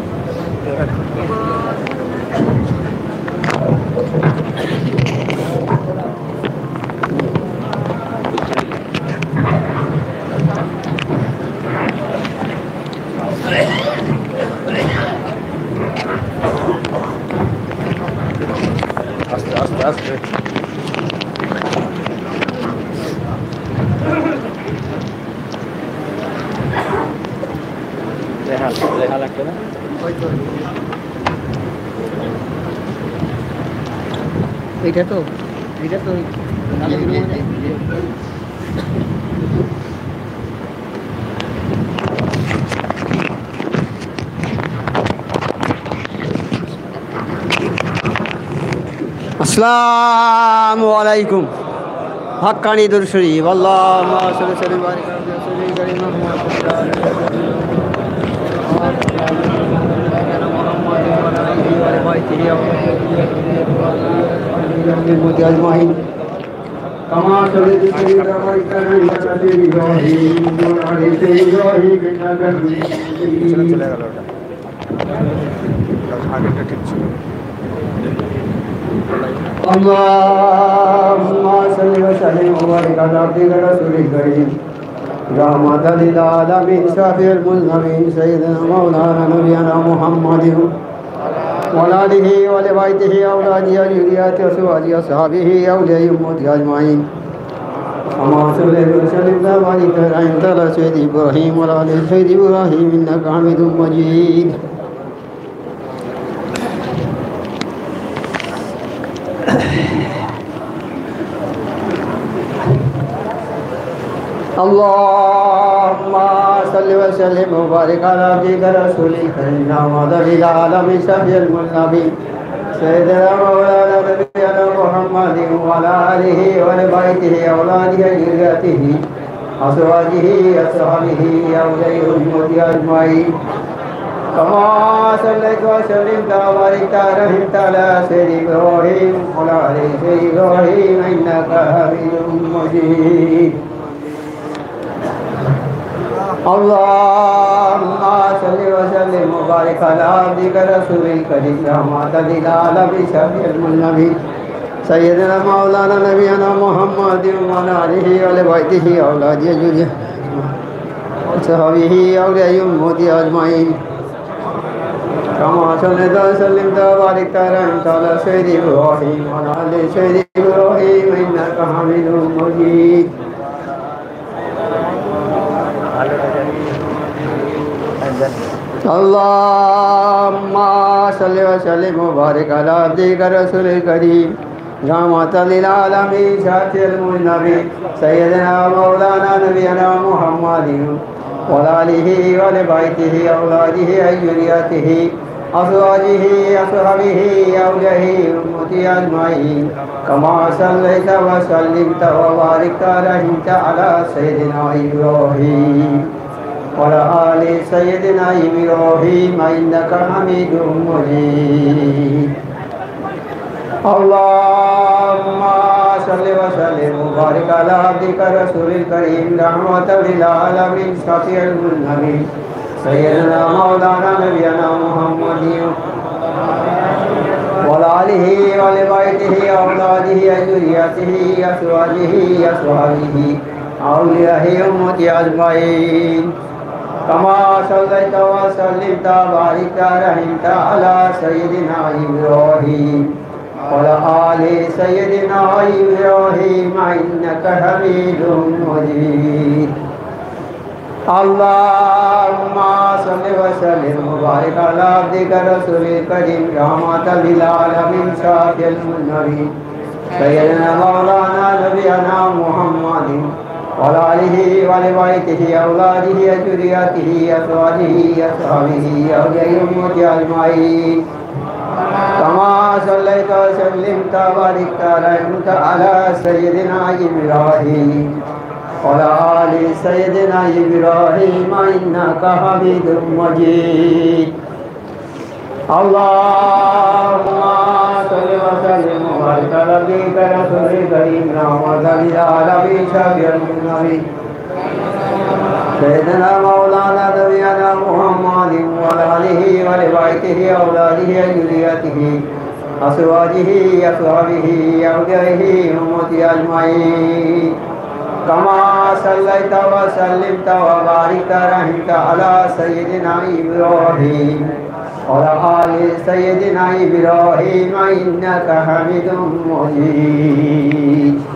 आस्ते आस्ते आस्ते लेहा लेहा लगता है ना এটা তো এটা তো আসসালামু আলাইকুম হক্কানি দুরূদ শরীফ আল্লাহুম্মা সাল্লি সাল্লিম বারিক আলা রাসূলিল কারীম মুহাম্মদ আজমাইন كما صليت وبارك على إبراهيم وعلى آل إبراهيم إنك حميد مجيد اللهم صل وسلم وبارك على عبدك الرسول الكريم رحمة للعالمين شافي المذنبين سيدنا مولانا نبينا محمد وعلى آله ولبيته أولاده ذريته أزواجه أصحابه أولياء أمته أجمعين كما صليت وسلمت وباركت وأنعمت على سيدنا إبراهيم وعلى آل سيدنا إبراهيم إنك حميد مجيد. اللهم صل وسلم وبارك على عبدك رسولك محمد للعالمين شفيع المذنبين سيدنا مولانا نبينا محمد وعلى آله وبيته أولاده ذريته أزواجه أصحابه أولياء أمته أجمعين كما صليت وسلمت وباركت ورحمت على سيدنا إبراهيم وعلى آل سيدنا إبراهيم إنك حميد مجيد. اللهم صل وسلم وبارك على عبدك رسول الكريم رحمة للعالمين شفيع المذنبين سيدنا مولانا نبينا محمد وعلى آله وبيته أولاده ذريته أصحابه أولياء أمته أجمعين كما صليت وسلمت وباركت ورحمت على سيدنا إبراهيم وعلى آل سيدنا إبراهيم إنك حميد مجيد. اللهم صل وسلم وبارك على عبدك رسول الكريم رحمة للعالمين شافي المذنبين سيدنا مولانا نبينا محمد وعلى آله وبيته أولاده ذريته أزواجه أصحابه أولياء أمته أجمعين كما صليت وسلمت وباركت ورحمت على سيدنا إبراهيم وعلى آل سيدنا إبراهيم إنك حميد مجيد. اللهم صل وسلم وبارك على عبدك رسول الكريم رحمة للعالمين شفيع المذنبين سيدنا مولانا نبينا محمد وعلى آله وبيته أولاده ذريته أزواجه أصحابه أولياء أمته أجمعين كما صليت وسلمت وباركت ورحمت على سيدنا إبراهيم وعلى آل سيدنا إبراهيم إنك حميد مجيد. اللهم صل وسلم وبارك على عبدك رسول الكريم رحمة للعالمين شافي المذنبين سيدنا مولانا نبينا محمد وعلى آله وبيته أولاده ذريته أزواجه أصحابه أولياء أمته أجمعين كما صليت وسلمت وباركت ورحمت على سيدنا إبراهيم وعلى آل سيدنا إبراهيم إنك حميد مجيد. اللهم صل وسلم وبارك على عبدك رسول الكريم رحمة للعالمين شفيع المذنبين سيدنا مولانا نبينا محمد وعلى آله وبيته أولاده ذريته أزواجه أصحابه أولياء أمته أجمعين كما صليت وسلمت وباركت ورحمت على سيدنا إبراهيم وعلى آل سيدنا إبراهيم إنك حميد مجيد.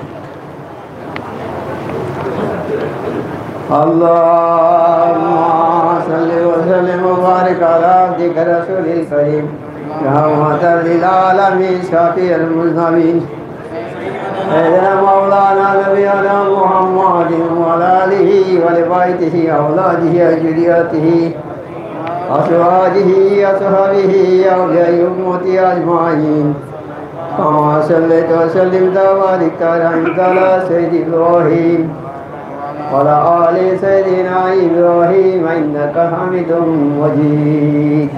اللهم صل وسلم وبارك على عبدك رسول الكريم رحمة للعالمين شفيع المذنبين سيدنا مولانا نبينا محمد وعلى آله وبيته أولاده ذريته أزواجه أصحابه أولياء أمته أجمعين كما صليت وسلمت وباركت ورحمت على سيدنا إبراهيم وعلى آل سيدنا إبراهيم إنك حميد مجيد.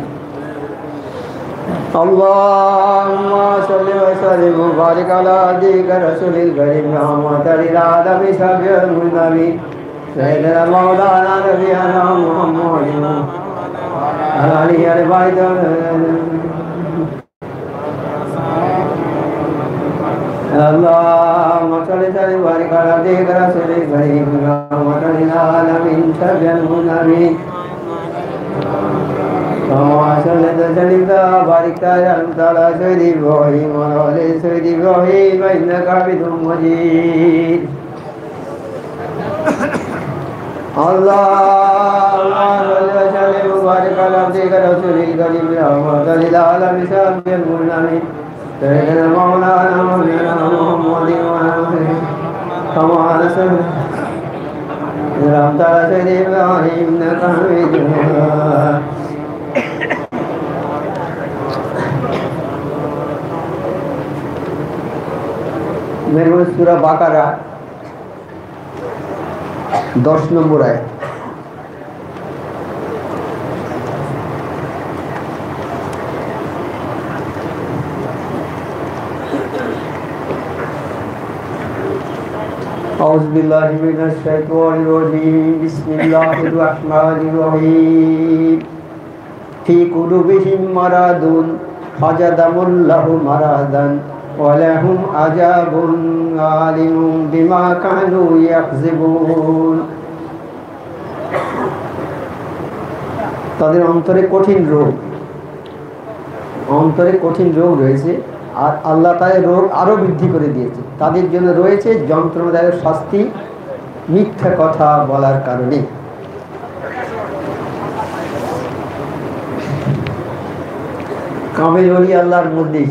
اللهم صل وسلم وبارك على عبدك رسول الكريم رحمة للعالمين شفيع المذنبين سيدنا مولانا نبينا محمد وعلى آله وبيته اللهم اللهم صل وسلم وبارك على عبدك رسولك الكريم رحمة للعالمين شفيع المذنبين كما صليت وسلمت وباركت على سيدنا إبراهيم وعلى آل سيدنا إبراهيم إنك حميد مجيد اللهم صل وسلم وبارك على عبدك رسولك الكريم رحمة للعالمين شفيع المذنبين سيدنا مولانا مولانا محمد وعلى كما صليت على سيدنا إبراهيم إنك حميد مجيد मेरे सूरा बाकारा दस नम्बर आए أعوذ بالله من الشيطان الرجيم بسم الله الرحمن الرحيم في قلوبهم مرض فزادهم الله مرضا ولهم عذاب أليم بما كانوا يكذبون তাদের অন্তরে কঠিন রোগ অন্তরে কঠিন রোগ রয়েছে আর আল্লাহ তাদের রোগ আরো বৃদ্ধি করে দিয়েছে তাদের জন্য রয়েছে যন্ত্রণাদায়ক শাস্তি মিথ্যা কথা বলার কারণে কামেল ওলি আল্লাহর মধ্যে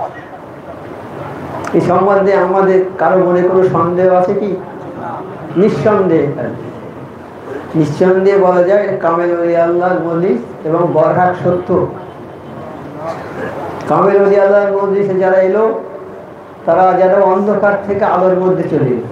এই সম্বন্ধে আমাদের কারো মনে কোনো সন্দেহ আছে কি নিঃসন্দেহ নিঃসন্দেহে বলা যায় কামেল ওলি আল্লাহর মজলিস এবং বরহাক সত্য কামেল ওলি আল্লাহর মজলিসে যারা এলো তারা যারা অন্ধকার থেকে আলোর মধ্যে চলে এলো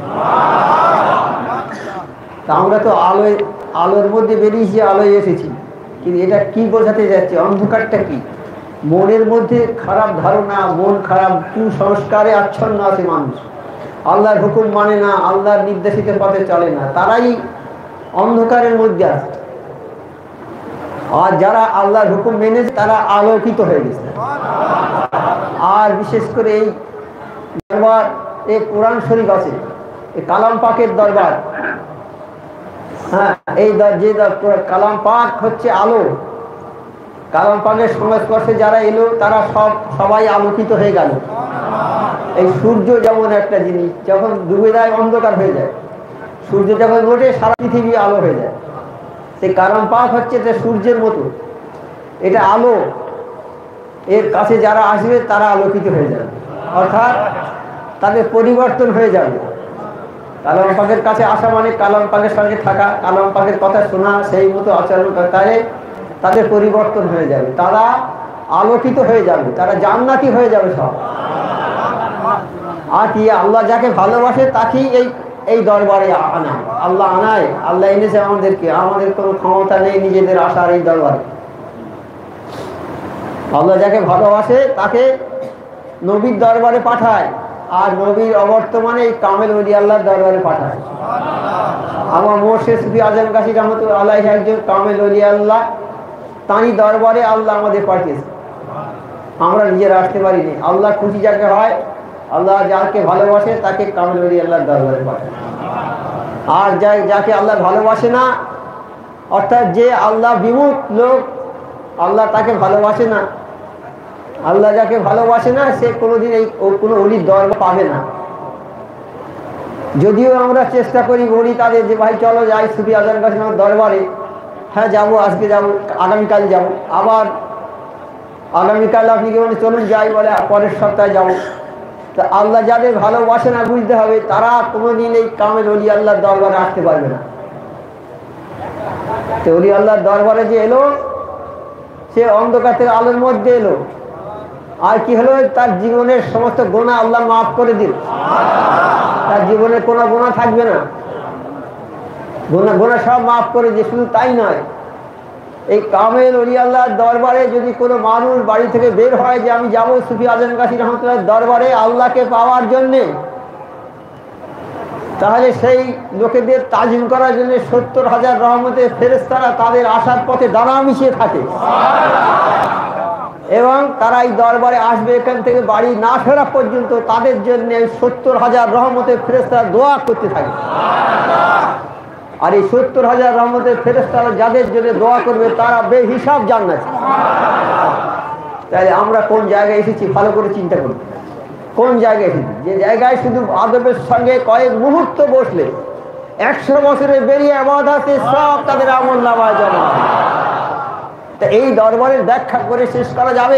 তা আমরা তো আলোয় আলোর মধ্যে বেরিয়েছি আলোয় এসেছি কিন্তু এটা কি বোঝাতে যাচ্ছে অন্ধকারটা কি মনের মধ্যে খারাপ ধারণা মন খারাপ কুসংস্কারে আচ্ছন্ন আছে মানুষ আল্লাহর হুকুম মানে না আল্লাহর নির্দেশিত পথে চলে না তারাই অন্ধকারের মধ্যে আছে আর যারা আল্লাহর হুকুম মেনেছে তারা আলোকিত হয়ে গেছে আর বিশেষ করে এই দরবার এই কোরআন শরীফ আছে এই কালাম পাকের দরবার হ্যাঁ এই যে কালাম পাক হচ্ছে আলো কালাম পাকের সংস্পর্শে যারা এলো তারা সব সবাই আলোকিত হয়ে গেল এই সূর্য যেমন একটা জিনিস যখন ডুবে যায় অন্ধকার হয়ে যায় সূর্য যখন ওঠে সারা পৃথিবী আলো হয়ে যায় সেই কালাম পাক হচ্ছে এটা সূর্যের মতো এটা আলো এর কাছে যারা আসবে তারা আলোকিত হয়ে যাবে অর্থাৎ তাদের পরিবর্তন হয়ে যাবে কালাম পাকের কাছে আসা মানে কালাম পাকের সঙ্গে থাকা কালাম পাকের কথা শোনা সেই মতো আচরণ করে তাদের পরিবর্তন হয়ে যাবে তারা আলোকিত হয়ে যাবে তারা জান্নাতি হয়ে যাবে সব আর কি আল্লাহ যাকে ভালোবাসে তাকেই এই এই দরবারে আনায় আল্লাহ আনায় আল্লাহ এনেছে আমাদেরকে আমাদের কোনো ক্ষমতা নেই নিজেদের আসার এই দরবারে আল্লাহ যাকে ভালোবাসে তাকে নবীর দরবারে পাঠায় আর নবীর অবর্তমানে এই কামেল ওলি আল্লাহর দরবারে পাঠায় আমার মোর্শেদ সুফি আজম গাছি রহমতুল্লাহ আলাইহি একজন কামেল ওলি আল্লাহ তাঁরই দরবারে আল্লাহ আমাদের পাঠিয়েছে আমরা নিজেরা আসতে পারিনি আল্লাহ খুশি যাকে হয় আল্লাহ যাকে ভালোবাসে তাকে কামেল ওলি আল্লাহর দরবারে পাঠায় আর যা যাকে আল্লাহ ভালোবাসে না অর্থাৎ যে আল্লাহ বিমুখ লোক আল্লাহ তাকে ভালোবাসে না আল্লাহ যাকে ভালোবাসে না সে কোনোদিন এই কোনো অলির দরবার পাবে না যদিও আমরা চেষ্টা করি বলি তাদের যে ভাই চলো যাই সুফি আজম গাছি দরবারে হ্যাঁ যাবো আজকে যাবো আগামীকাল যাবো আবার আগামীকাল আপনি কি বলে চলুন যাই বলে পরের সপ্তাহে যাবো তা আল্লাহ যাদের ভালোবাসে না বুঝতে হবে তারা কোনোদিন এই কামেল ওলি আল্লাহর দরবারে আসতে পারবে না তো ওলি আল্লাহর দরবারে যে এলো সে অন্ধকার থেকে আলোর মধ্যে এলো আর কি হলো তার জীবনের সমস্ত গুনাহ আল্লাহ মাফ করে দিল তার জীবনের কোনো গুনাহ থাকবে না গুনাহ গুনাহ সব মাফ করে দিয়ে শুধু তাই নয় এই কামেল ওলি আল্লাহর দরবারে যদি কোনো মানুষ বাড়ি থেকে বের হয় যে আমি যাবো সুফি আজম গাছি রহমতুল্লাহর দরবারে আল্লাহকে পাওয়ার জন্যে তাহলে সেই লোকেদের তাজিম করার জন্য সত্তর হাজার রহমতের ফেরেশতারা তাদের আসার পথে দাঁড়া মিশিয়ে থাকে এবং তারা এই দরবারে আসবে, এখান থেকে বাড়ি না ফেরা পর্যন্ত তাদের জন্য সত্তর হাজার রহমতের ফেরেশতারা দোয়া করতে থাকে। আর এই সত্তর হাজার রহমতের ফেরেশতারা যাদের জন্য দোয়া করবে তারা বেহিসাব জান্নাত। তাই আমরা কোন জায়গায় এসেছি ভালো করে চিন্তা করি, কোন জায়গায় এসেছি? যে জায়গায় শুধু আদবের সঙ্গে কয়েক মুহূর্ত বসলে একশো বছরে বেরিয়ে ইবাদতে সব তাদের আমল নামায় জমা। তা এই দরবারের ব্যাখ্যা করে শেষ করা যাবে?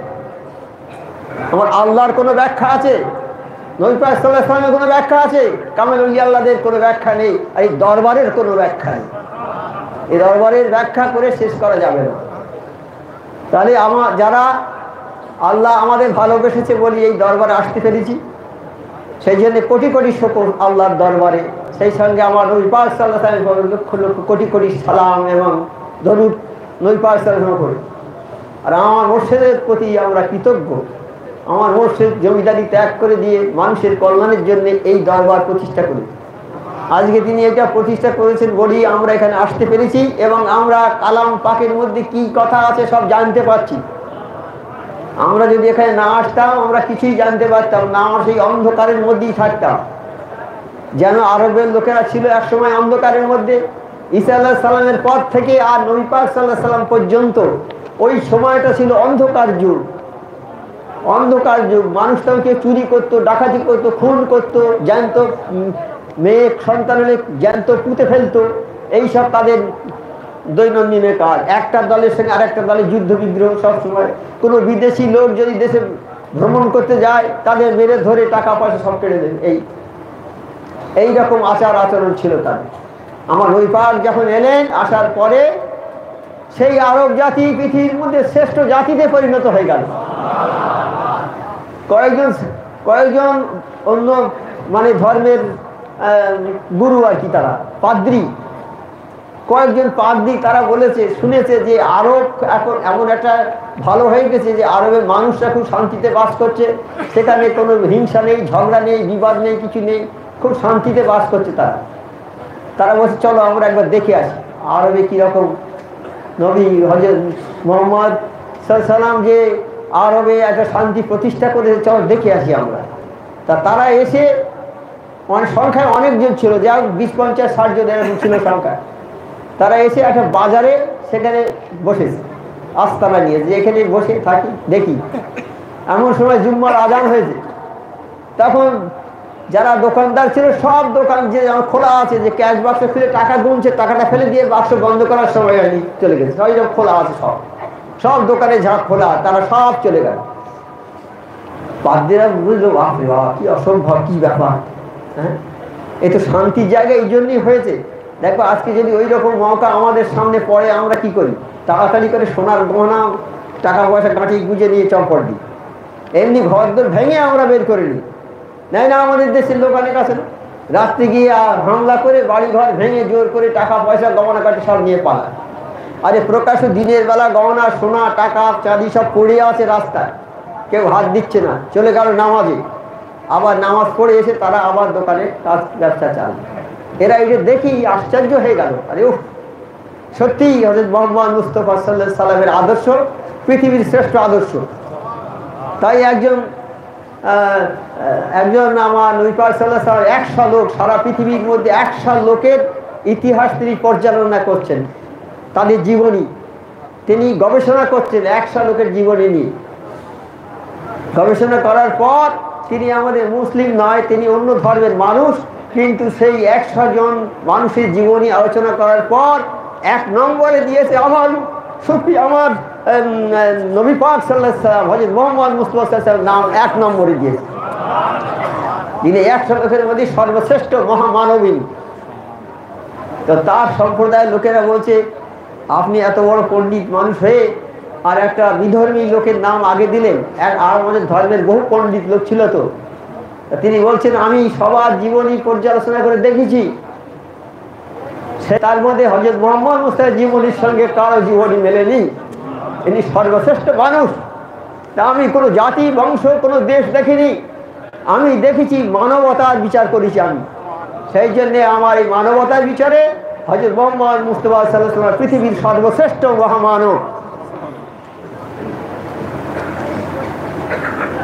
আমার আল্লাহর কোনো ব্যাখ্যা আছে? নবী পাক সাল্লাল্লাহু আলাইহি ওয়াসাল্লামের কোনো ব্যাখ্যা আছে? কামেল ওলিয়া আল্লাহদের কোনো ব্যাখ্যা নেই, আর এই দরবারের কোনো ব্যাখ্যা নেই। এই দরবারের ব্যাখ্যা করে শেষ করা যাবে না। তাহলে আমার যারা আল্লাহ আমাদের ভালোবেসেছে বলি এই দরবারে আসতে পেরেছি, সেই জন্য কোটি কোটি শুকর আল্লাহর দরবারে। সেই সঙ্গে আমার নবী পাক সাল্লাল্লাহু আলাইহি ওয়াসাল্লাম লক্ষ লক্ষ কোটি কোটি সালাম এবং দরুদ নবী পাক সাল্লাল্লাহু আলাইহি ওয়াসাল্লাম করি। আর আমার মুর্শিদের প্রতি আমরা কৃতজ্ঞ। আমার মুর্শিদ জমিদারি ত্যাগ করে দিয়ে মানুষের কল্যাণের জন্য এই দরবার প্রতিষ্ঠা করি। আজকে তিনি এটা প্রতিষ্ঠা করেছেন বলি আমরা এখানে আসতে পেরেছি এবং আমরা কালাম পাকের মধ্যে কি কথা আছে সব জানতে পারছি। আমরা যদি এখানে না আসতাম আমরা কিছুই জানতে পারতাম না, আমরা সেই অন্ধকারের মধ্যেই থাকতাম। যেন আরবের লোকেরা ছিল একসময় অন্ধকারের মধ্যে, ঈসা আলাইহিস সালামের পর থেকে আর নবী পাক সাল্লাল্লাহু আলাইহি সাল্লাম পর্যন্ত ওই সময়টা ছিল অন্ধকার যুগ। অন্ধকার যুগ, মানুষ তাকে চুরি করতো, ডাকাতি করতো, খুন করতো, জ্যান্ত মেয়ে সন্তান হলে জ্যান্ত পুঁতে ফেলতো। এইসব তাদের দৈনন্দিনের কাজ। একটা দলের সঙ্গে আর একটা দলের যুদ্ধ বিগ্রহ সবসময়। কোনো বিদেশি লোক যদি দেশে ভ্রমণ করতে যায় তাদের মেরে ধরে টাকা পয়সা সব কেড়ে দেবে। এই এইরকম আচার আচরণ ছিল তাদের। আমার নবী পাক যখন এলেন, আসার পরে সেই আরব জাতি পৃথিবীর মধ্যে শ্রেষ্ঠ জাতিতে পরিণত হয়ে গেল। কয়েকজন কয়েকজন অন্য মানে ধর্মের গুরু আর কি, তারা পাদ্রী, কয়েকজন পাদ্রী তারা বলেছে শুনেছে যে আরব এখন এমন একটা ভালো হয়ে গেছে যে আরবের মানুষরা খুব শান্তিতে বাস করছে, সেখানে কোনো হিংসা নেই, ঝগড়া নেই, বিবাদ নেই, কিছু নেই, খুব শান্তিতে বাস করছে তারা। তারা বলছে চলো আমরা একবার দেখে আসি আরবে কীরকম। নবী হযরত মুহাম্মদ সাল্লাল্লাহু আলাইহি সাল্লাম যে আরবে একটা শান্তি প্রতিষ্ঠা করেছে, চলো দেখে আসি আমরা। তা তারা এসে অনেক সংখ্যায় অনেকজন ছিল, যা বিশ পঞ্চাশ ষাট জন এরকম ছিল সংখ্যা। তারা এসে একটা বাজারে সেখানে বসেছে আস্তানা নিয়ে, যে এখানে বসে থাকি দেখি। এমন সময় জুম্মার আজান হয়েছে, তখন যারা দোকানদার ছিল সব দোকান যে খোলা আছে, যে ক্যাশ বাক্স খুলে টাকা গুনছে, টাকাটা ফেলে দিয়ে বাক্স বন্ধ করার সময় হয়নি, চলে গেছে। সবাই যখন খোলা আছে, সব সব দোকানে যা খোলা তারা সব চলে গেল। পাদ্রীরা বুঝলো বাপরে বাবা কি অসম্ভব, কি ব্যাপার, হ্যাঁ এ তো শান্তির জায়গা এই জন্যই হয়েছে। দেখো আজকে যদি ওই রকম মৌকা আমাদের সামনে পড়ে আমরা কি করি? তাড়াতাড়ি করে সোনার গহনা টাকা পয়সা কাটি গুঁজে নিয়ে চম্পট দিই, এমনি ঘর দর ভেঙে আমরা বের করে নিই। নাই না, আমাদের দেশের লোক অনেক আছে না, রাত্রে গিয়ে হামলা করে বাড়ি ঘর ভেঙে জোর করে টাকা পয়সা গহনা কাটি সব নিয়ে পালায়। আরে প্রকাশ্য দিনের বেলা গহনা সোনা টাকা চাঁদি সব পড়ে আছে রাস্তায়, কেউ হাত দিচ্ছে না, চলে গেল নামাজে। আবার নামাজ পড়ে এসে তারা আবার দোকানে কাজ ব্যবসা চালায়। এরা এটা দেখি আশ্চর্য হয়ে গেল, আরে উফ, সত্যিই হযরত মুহাম্মদ মুস্তাফা সাল্লাল্লাহু আলাইহি সাল্লামের আদর্শ পৃথিবীর শ্রেষ্ঠ আদর্শ। তাই একজন একজন আমার নবী পাক সাল্লাল্লাহু আলাইহি সাল্লাম একশো লোক, সারা পৃথিবীর মধ্যে একশো লোকের ইতিহাস তিনি পর্যালোচনা করছেন, তাদের জীবনী তিনি গবেষণা করছেন। একশো লোকের জীবনী নিয়ে গবেষণা করার পর তিনি আমাদের মুসলিম নয়, তিনি অন্য ধর্মের মানুষ, কিন্তু সেই একশো জন মানুষের জীবনী আলোচনা করার পর এক নম্বরে দিয়েছে আমার সত্যি আমার নবী পাক সাল্লাল্লাহু আলাইহি সাল্লাম হযরত মুহাম্মদ মুস্তাফা সাল্লাল্লাহু আলাইহি সাল্লাম নাম এক নম্বরে দিয়েছে। তিনি একশো লোকের মধ্যে সর্বশ্রেষ্ঠ মহামানবী। তো তার সম্প্রদায়ের লোকেরা বলছে আপনি এত বড় পণ্ডিত মানুষ হয়ে আর একটা বিধর্মী লোকের নাম আগে দিলেন, এক আর আমাদের ধর্মের বহু পণ্ডিত লোক ছিল। তো তিনি বলছেন আমি সবার জীবনী পর্যালোচনা করে দেখেছি, সে তার মধ্যে হযরত মুহাম্মদ মুস্তাফার জীবনীর সঙ্গে কারো জীবনী মেলেনি। ইনি সর্বশ্রেষ্ঠ মানুষ। তা আমি কোনো জাতি বংশ কোনো দেশ দেখিনি, আমি দেখেছি মানবতার বিচার করেছি আমি। সেই জন্যে আমার এই মানবতার বিচারে হযরত মুহাম্মদ মুস্তাফা সাল্লাল্লাহু আলাইহি ওয়াসাল্লাম পৃথিবীর সর্বশ্রেষ্ঠ মহামানব।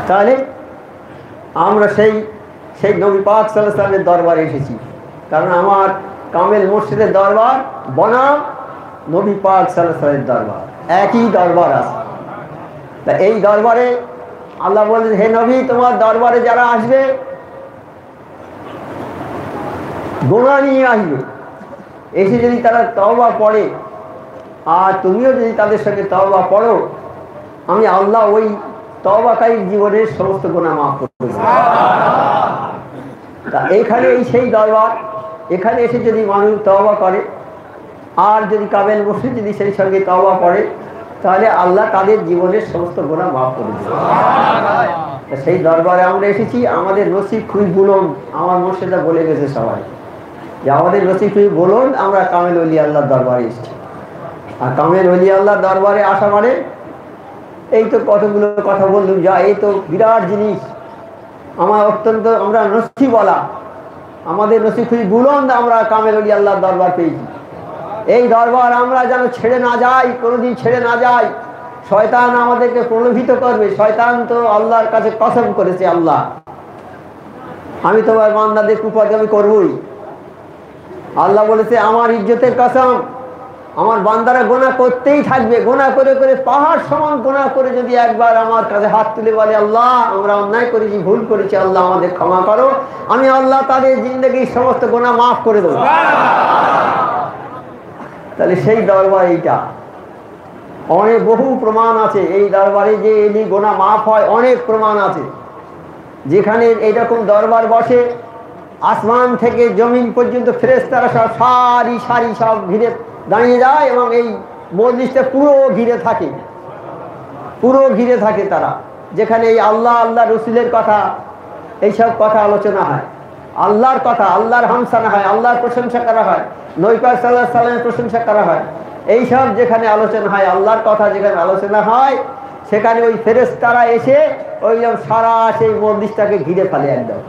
তাহলে আমরা সেই সেই নবী পাক সাল্লাল্লাহু আলাইহি ওয়াসাল্লামের দরবারে এসেছি, কারণ আমার কামেল মুর্শিদের দরবার বনাম নবী পাক সাল্লাল্লাহু আলাইহি ওয়াসাল্লামের দরবার একই দরবার আছে। তা এই দরবারে আল্লাহ বলেন, হে নবী, তোমার দরবারে যারা আসবে গুনাহ নিয়ে আসবে, এসে যদি তারা তওবা পড়ে আর তুমিও যদি তাদের সঙ্গে তওবা পড়ো, আমি আল্লাহ ওই তওবাকারীর জীবনের সমস্ত গুনাহ মাফ করে দেব। তা এইখানে এই সেই দরবার, এখানে এসে যদি মানুষ তওবা করে আর যদি কামেল মুর্শিদ যদি সেই সঙ্গে তওবা পড়ে, তাহলে আল্লাহ তাদের জীবনের সমস্ত গুনাহ মাফ করে দেবে। সেই দরবারে আমরা এসেছি, আমাদের নসিব খুবই বুলন্দ। আমার মুর্শিদা বলে গেছে সবাই যে আমাদের নসিব খুবই বুলন্দ, আমরা কামেল ওলি আল্লাহর দরবারে এসেছি। আর কামেল ওলি আল্লাহর দরবারে আসা মানে এই তো কতগুলো কথা বললাম, যা এই তো বিরাট জিনিস। আমার অত্যন্ত আমরা নসিবওয়ালা, আমাদের নসিব খুবই বুলন্দ, আমরা কামেল ওলি আল্লাহর দরবার পেয়েছি। এই দরবার আমরা যেন ছেড়ে না যাই, কোনোদিন ছেড়ে না যাই। শয়তান আমাদেরকে প্রলোভিত করবে। শয়তান তো আল্লাহর কাছে কসম করেছে, আল্লাহ আমি তোমার বান্দাদের কুপদগামী করবই। আল্লাহ বলেছে, আমার ইজ্জতের কসম, আমার বান্দারা গুনাহ করতেই থাকবে। গুনাহ করে করে পাহাড় সমান গুনাহ করে যদি একবার আমার কাছে হাত তুলে বলে, আল্লাহ আমরা অন্যায় করেছি, ভুল করেছি, আল্লাহ আমাদের ক্ষমা করো, আমি আল্লাহ তাদের জিন্দগির সমস্ত গুনাহ মাফ করে দেবো। তাহলে সেই দরবার এইটা, অনেক বহু প্রমাণ আছে এই দরবারে যে এই গুনাহ মাফ হয়, অনেক প্রমাণ আছে। যেখানে এইরকম দরবার বসে, আসমান থেকে জমিন পর্যন্ত ফেরেশতারা সব সারি সারি সব ঘিরে দাঁড়িয়ে যায় এবং এই মজলিসটা পুরো ঘিরে থাকে, পুরো ঘিরে থাকে তারা। যেখানে এই আল্লাহ আল্লাহ রসুলের কথা, এইসব কথা আলোচনা হয়, আল্লাহর কথা, আল্লাহর হামসানা হয়, আল্লাহর প্রশংসা করা হয়, নবী পাক সাল্লাল্লাহু আলাইহি সাল্লামের প্রশংসা করা হয়, এইসব যেখানে আলোচনা হয়, আল্লাহর কথা যেখানে আলোচনা হয়, সেখানে ওই ফেরেশতারা এসে ওই সারা সেই মজলিসটাকে ঘিরে ফেলে একদম।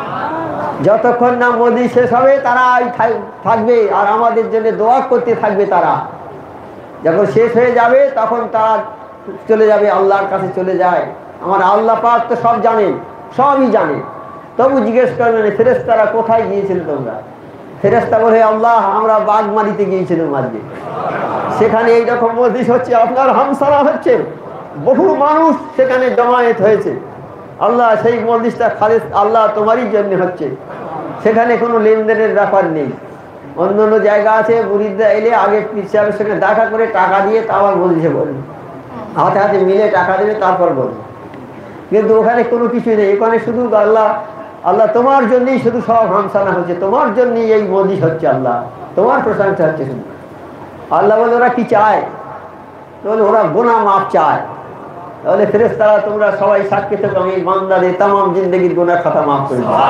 যতক্ষণ না মজলিস শেষ হবে তারা থাকবে আর আমাদের জন্য দোয়া করতে থাকবে। তারা যখন শেষ হয়ে যাবে তখন তারা চলে যাবে, আল্লাহর কাছে চলে যায়। আমার আল্লাহ পাক তো সব জানেন, সবই জানে, তবু জিজ্ঞেস করবেন, ফেরেশতারা কোথায় গিয়েছিল তোমরা? ফেরেশতা বলে, আল্লাহ আমরা বাগমারিতে গিয়েছিলাম আজকে, সেখানে এইরকম মজলিস হচ্ছে, আপনার হামসালা হচ্ছে, বহু মানুষ সেখানে জমায়েত হয়েছে। আল্লাহ সেই মজলিসটা খালিস আল্লাহ তোমারই জন্য হচ্ছে, সেখানে কোনো লেনদেনের ব্যাপার নেই। অন্য অন্য জায়গা আছে, মুরিদরা এলে আগে পীর সাহেবের সঙ্গে দেখা করে টাকা দিয়ে তারপর মজলিসে বলবে, হাতে হাতে মিলে টাকা দেবে তারপর বলবে। কিন্তু ওখানে কোনো কিছুই নেই, এখানে শুধু আল্লাহ আল্লাহ তোমার জন্যই শুধু সব হামসানা হচ্ছে, তোমার জন্যই এই মজলিস হচ্ছে, আল্লাহ তোমার প্রশংসা হচ্ছে শুধু। আল্লাহ বলে, ওরা কি চায়? বলে ওরা গুনাহ মাফ চায়। তাহলে ফেরেশতারা তোমরা সবাই সাক্ষী থাকো, আমি বান্দাদের তামাম জিন্দগির গুনাহ খাতা মাফ করে দিই।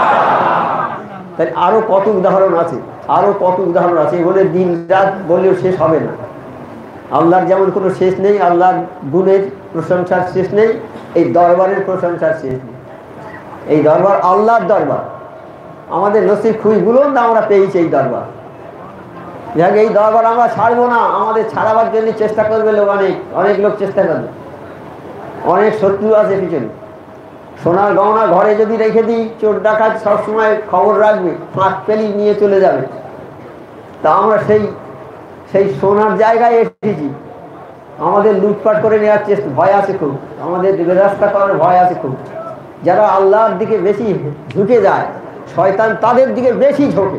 তাই আরো কত উদাহরণ আছে, আরো কত উদাহরণ আছে, বলে দিন রাত বললেও শেষ হবে না। আল্লাহর যেমন কোনো শেষ নেই, আল্লাহর গুণের প্রশংসার শেষ নেই, এই দরবারের প্রশংসার শেষ নেই। এই দরবার আল্লাহর দরবার, আমাদের নসিব খুবই বুলন্দ, আমরা পেয়েছি এই দরবার। যাক, এই দরবার আমরা ছাড়বো না, আমাদের ছাড়াবার জন্য চেষ্টা করবে লোক, অনেক অনেক লোক চেষ্টা করবে, অনেক শত্রু আছে পিছনে। সোনার গহনা ঘরে যদি রেখে দিই, চোর ডাকাত সবসময় খবর রাখবে, ফাঁক পেলি নিয়ে চলে যাবে। তা আমরা সেই সেই সোনার জায়গায় এসেছি, আমাদের লুটপাট করে নেওয়ার চেষ্টা ভয় আছে খুব, আমাদের ব্যবস্থা করার ভয় আছে খুব। যারা আল্লাহর দিকে বেশি ঝুঁকে যায়, শয়তান তাদের দিকে বেশি ঝোঁকে।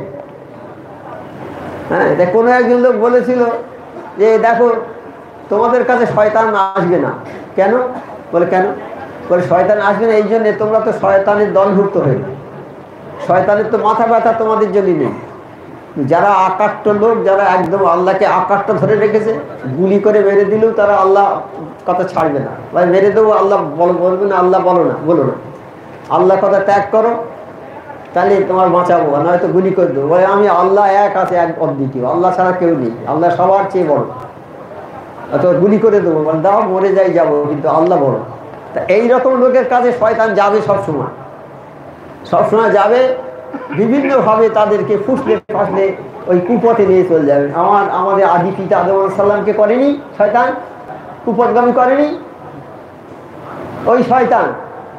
হ্যাঁ, কোনো একজন লোক বলেছিল যে দেখো তোমাদের কাছে শয়তান আসবে না। কেন? বলে কেন? বলে শয়তান আসবে না এই জন্যে তোমরা তো শয়তানের দলভুক্ত হয়ে, শয়তানের তো মাথা ব্যথা তোমাদের জন্য নেই। যারা আকাট্ট লোক, যারা একদম আল্লাহকে আকাট্ট ধরে রেখেছে, গুলি করে মেরে দিলেও তারা আল্লাহ কথা ছাড়বে না। ভাই মেরে দেবো, আল্লাহ বলবে না, আল্লাহ বলো না, বলো না, আল্লাহ কথা ত্যাগ করো, তাহলে তোমার বাঁচাবো, নয়তো গুলি করে দেবো। বলে আমি আল্লাহ এক আছে, এক অদ্বিতীয়, আল্লাহ ছাড়া কেউ নেই, আল্লাহ সবার চেয়ে বড়, অথবা গুলি করে দেবো, বলে দাও মরে যাই যাবো, কিন্তু আল্লাহ বড়। তা এইরকম লোকের কাছে শয়তান যাবে সবসময়, সবসময় যাবে, বিভিন্নভাবে তাদেরকে ফুসলে ফাসলে ওই কুপথে নিয়ে চলে যাবে। আমার আমাদের আদি পিতা আদম আলাইহিস সালামকে করেনি শয়তান? কুপথগামী করেনি ওই শয়তান?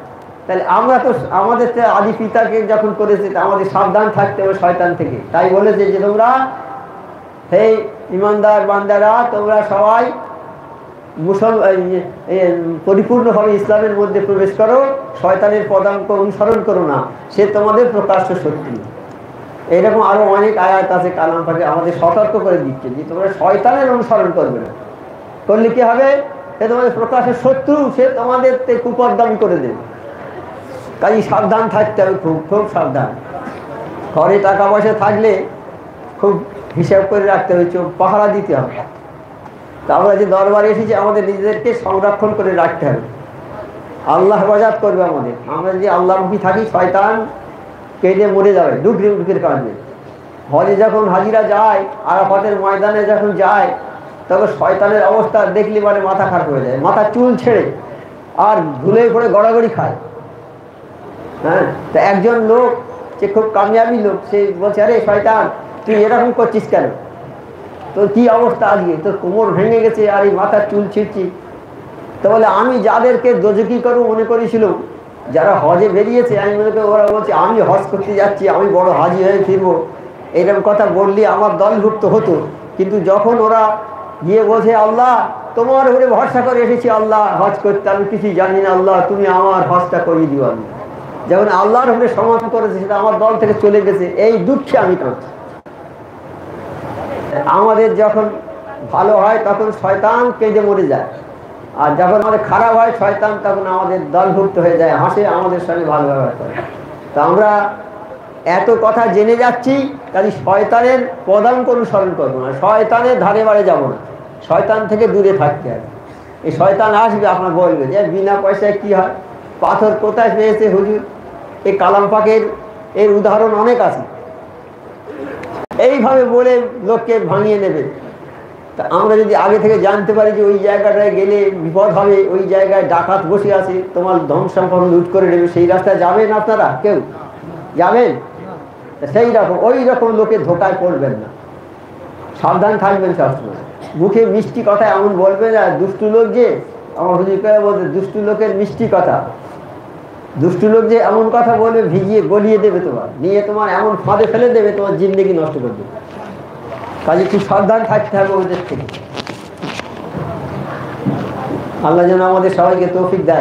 তাহলে আমরা তো আমাদের আদি পিতাকে যখন করেছে আমাদের সাবধান থাকতে হবে শয়তান থেকে। তাই বলেছে যে তোমরা হে ইমানদার বান্দারা তোমরা সবাই মুসল পরিপূর্ণভাবে ইসলামের মধ্যে প্রবেশ করো, শয়তানের পদাঙ্ক অনুসরণ করো না, সে তোমাদের প্রকাশ্য শত্রু। এইরকম আরো অনেক আয়াত আছে কালাম পাকে আমাদের সতর্ক করে দিচ্ছে যে তোমরা শয়তানের অনুসরণ করবে না, করলে কি হবে, সে তোমাদের প্রকাশ্য শত্রু, সে তোমাদের কুপদগামী করে দেবে। কাজে সাবধান থাকতে হবে, খুব খুব সাবধান। ঘরে টাকা পয়সা থাকলে খুব হিসাব করে রাখতে হবে, চোখ পাহারা দিতে হবে। তা আমরা যে দরবারে এসেছি আমাদের নিজেদেরকে সংরক্ষণ করে রাখতে হবে। আল্লাহ হেফাজত করবে আমাদের। আমরা যদি আল্লাহমুখী থাকি শয়তান কেঁদে মরে যাবে ডুকরে উঠকের কারণে। হজে যখন হাজিরা যায় আরাফাতের ময়দানে যখন যায় তখন শয়তানের অবস্থা দেখলে মানে মাথা খারাপ হয়ে যায়, মাথা চুল ছেড়ে আর ধুলে পড়ে গড়াগড়ি খায়। হ্যাঁ, তা একজন লোক সে খুব কামিয়াবি লোক, সে বলছে আরে শয়তান তুই এরকম করছিস কেন, তোর কি অবস্থা আজকে, তোর কোমর ভেঙে গেছে আর এই মাথার চুল ছিঁড়ছি। তো বলে আমি যাদেরকে দোজকি করবো মনে করেছিল, যারা হজে বেরিয়েছে আমি মনে করি ওরা বলছে আমি হজ করতে যাচ্ছি, আমি বড় হাজি হয়ে ফিরবো, এরকম কথা বললে আমার দলভুক্ত হতো। কিন্তু যখন ওরা গিয়ে বলছে আল্লাহ তোমার উপরে ভরসা করে এসেছি, আল্লাহ হজ করতে আমি কিছুই জানি না, আল্লাহ তুমি আমার হজটা করিয়ে দিও, আমি যখন আল্লাহর উপরে সমর্থন করেছে সেটা আমার দল থেকে চলে গেছে, এই দুঃখে আমি কাঁদছি। আমাদের যখন ভালো হয় তখন শয়তান কেঁদে মরে যায়, আর যখন আমাদের খারাপ হয় শয়তান তখন আমাদের দলভুক্ত হয়ে যায়, হাসে, আমাদের সঙ্গে ভালো ব্যবহার করে। তা আমরা এত কথা জেনে যাচ্ছি, কাজে শয়তানের পদাঙ্ক অনুসরণ করবো না, শয়তানের ধারে বাড়ে যাবো না, শয়তান থেকে দূরে থাকতে হবে। এই শয়তান আসবে আপনার বলবে যে বিনা পয়সায় কি হয়, পাথর কোথায় পেয়েছে হুজুর, এই কালাম পাকের এর উদাহরণ অনেক আছে। এইভাবে বলে লোককে ভাঙিয়ে নেবে। তা আমরা যদি আগে থেকে জানতে পারি যে ওই জায়গাটায় গেলে বিপদ হবে, ওই জায়গায় ডাকাত বসে আছে তোমার ধন সম্পদ লুট করে নেবে, সেই রাস্তায় যাবেন আপনারা, কেউ যাবেন? সেই রকম ওই রকম লোকের ধোকায় পড়বেন না, সাবধান থাকবেন সবসময়। মুখে মিষ্টি কথা এমন বলবেন, আর দুষ্টু লোক যে আমার হুজুর বলতে দুষ্টু লোকের মিষ্টি কথা, দুষ্টু লোক যে এমন কথা বলবে ভিজিয়ে গলিয়ে দেবে তোমার, নিয়ে তোমার এমন ফাঁদে ফেলে দেবে তোমার জিন্দেগি নষ্ট করে দেবে। কাজে খুব সাবধান থাকতে হবে ওদের থেকে। আল্লাহ যেন আমাদের সবাইকে তৌফিক দেয়।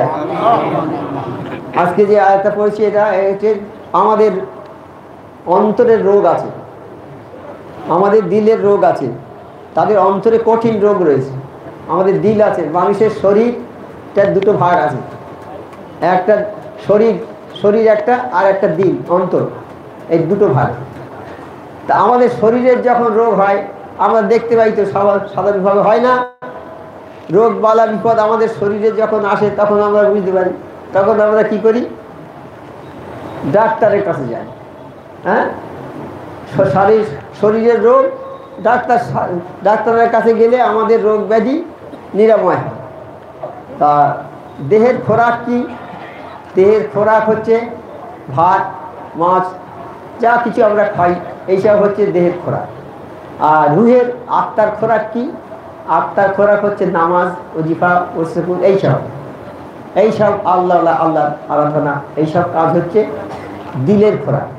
আজকে যে আয়াতটা পড়েছি এটা হচ্ছে আমাদের অন্তরের রোগ আছে, আমাদের দিলের রোগ আছে, তাদের অন্তরে কঠিন রোগ রয়েছে। আমাদের দিল আছে, মানুষের শরীরটার দুটো ভাগ আছে, একটা শরীর শরীর একটা আর একটা দিল অন্তর, এই দুটো ভাগ। তা আমাদের শরীরের যখন রোগ হয় আমরা দেখতে পাই তো সাধারণভাবে হয় না, রোগ বালা বিপদ আমাদের শরীরে যখন আসে তখন আমরা বুঝতে পারি, তখন আমরা কি করি, ডাক্তারের কাছে যাই। হ্যাঁ, শরীর শরীরের রোগ ডাক্তার ডাক্তারের কাছে গেলে আমাদের রোগ ব্যাধি নিরাময় হয়। তা দেহের খোরাক কি, দেহের খোরাক হচ্ছে ভাত মাছ যা কিছু আমরা খাই, এইসব হচ্ছে দেহের খোরাক। আর রুহের আত্মার খোরাক কি, আত্মার খোরাক হচ্ছে নামাজ ওজিফা ওসেকুল, এইসব এইসব আল্লাহ আল্লাহ আরাধনা, এইসব কাজ হচ্ছে দিলের খোরাক।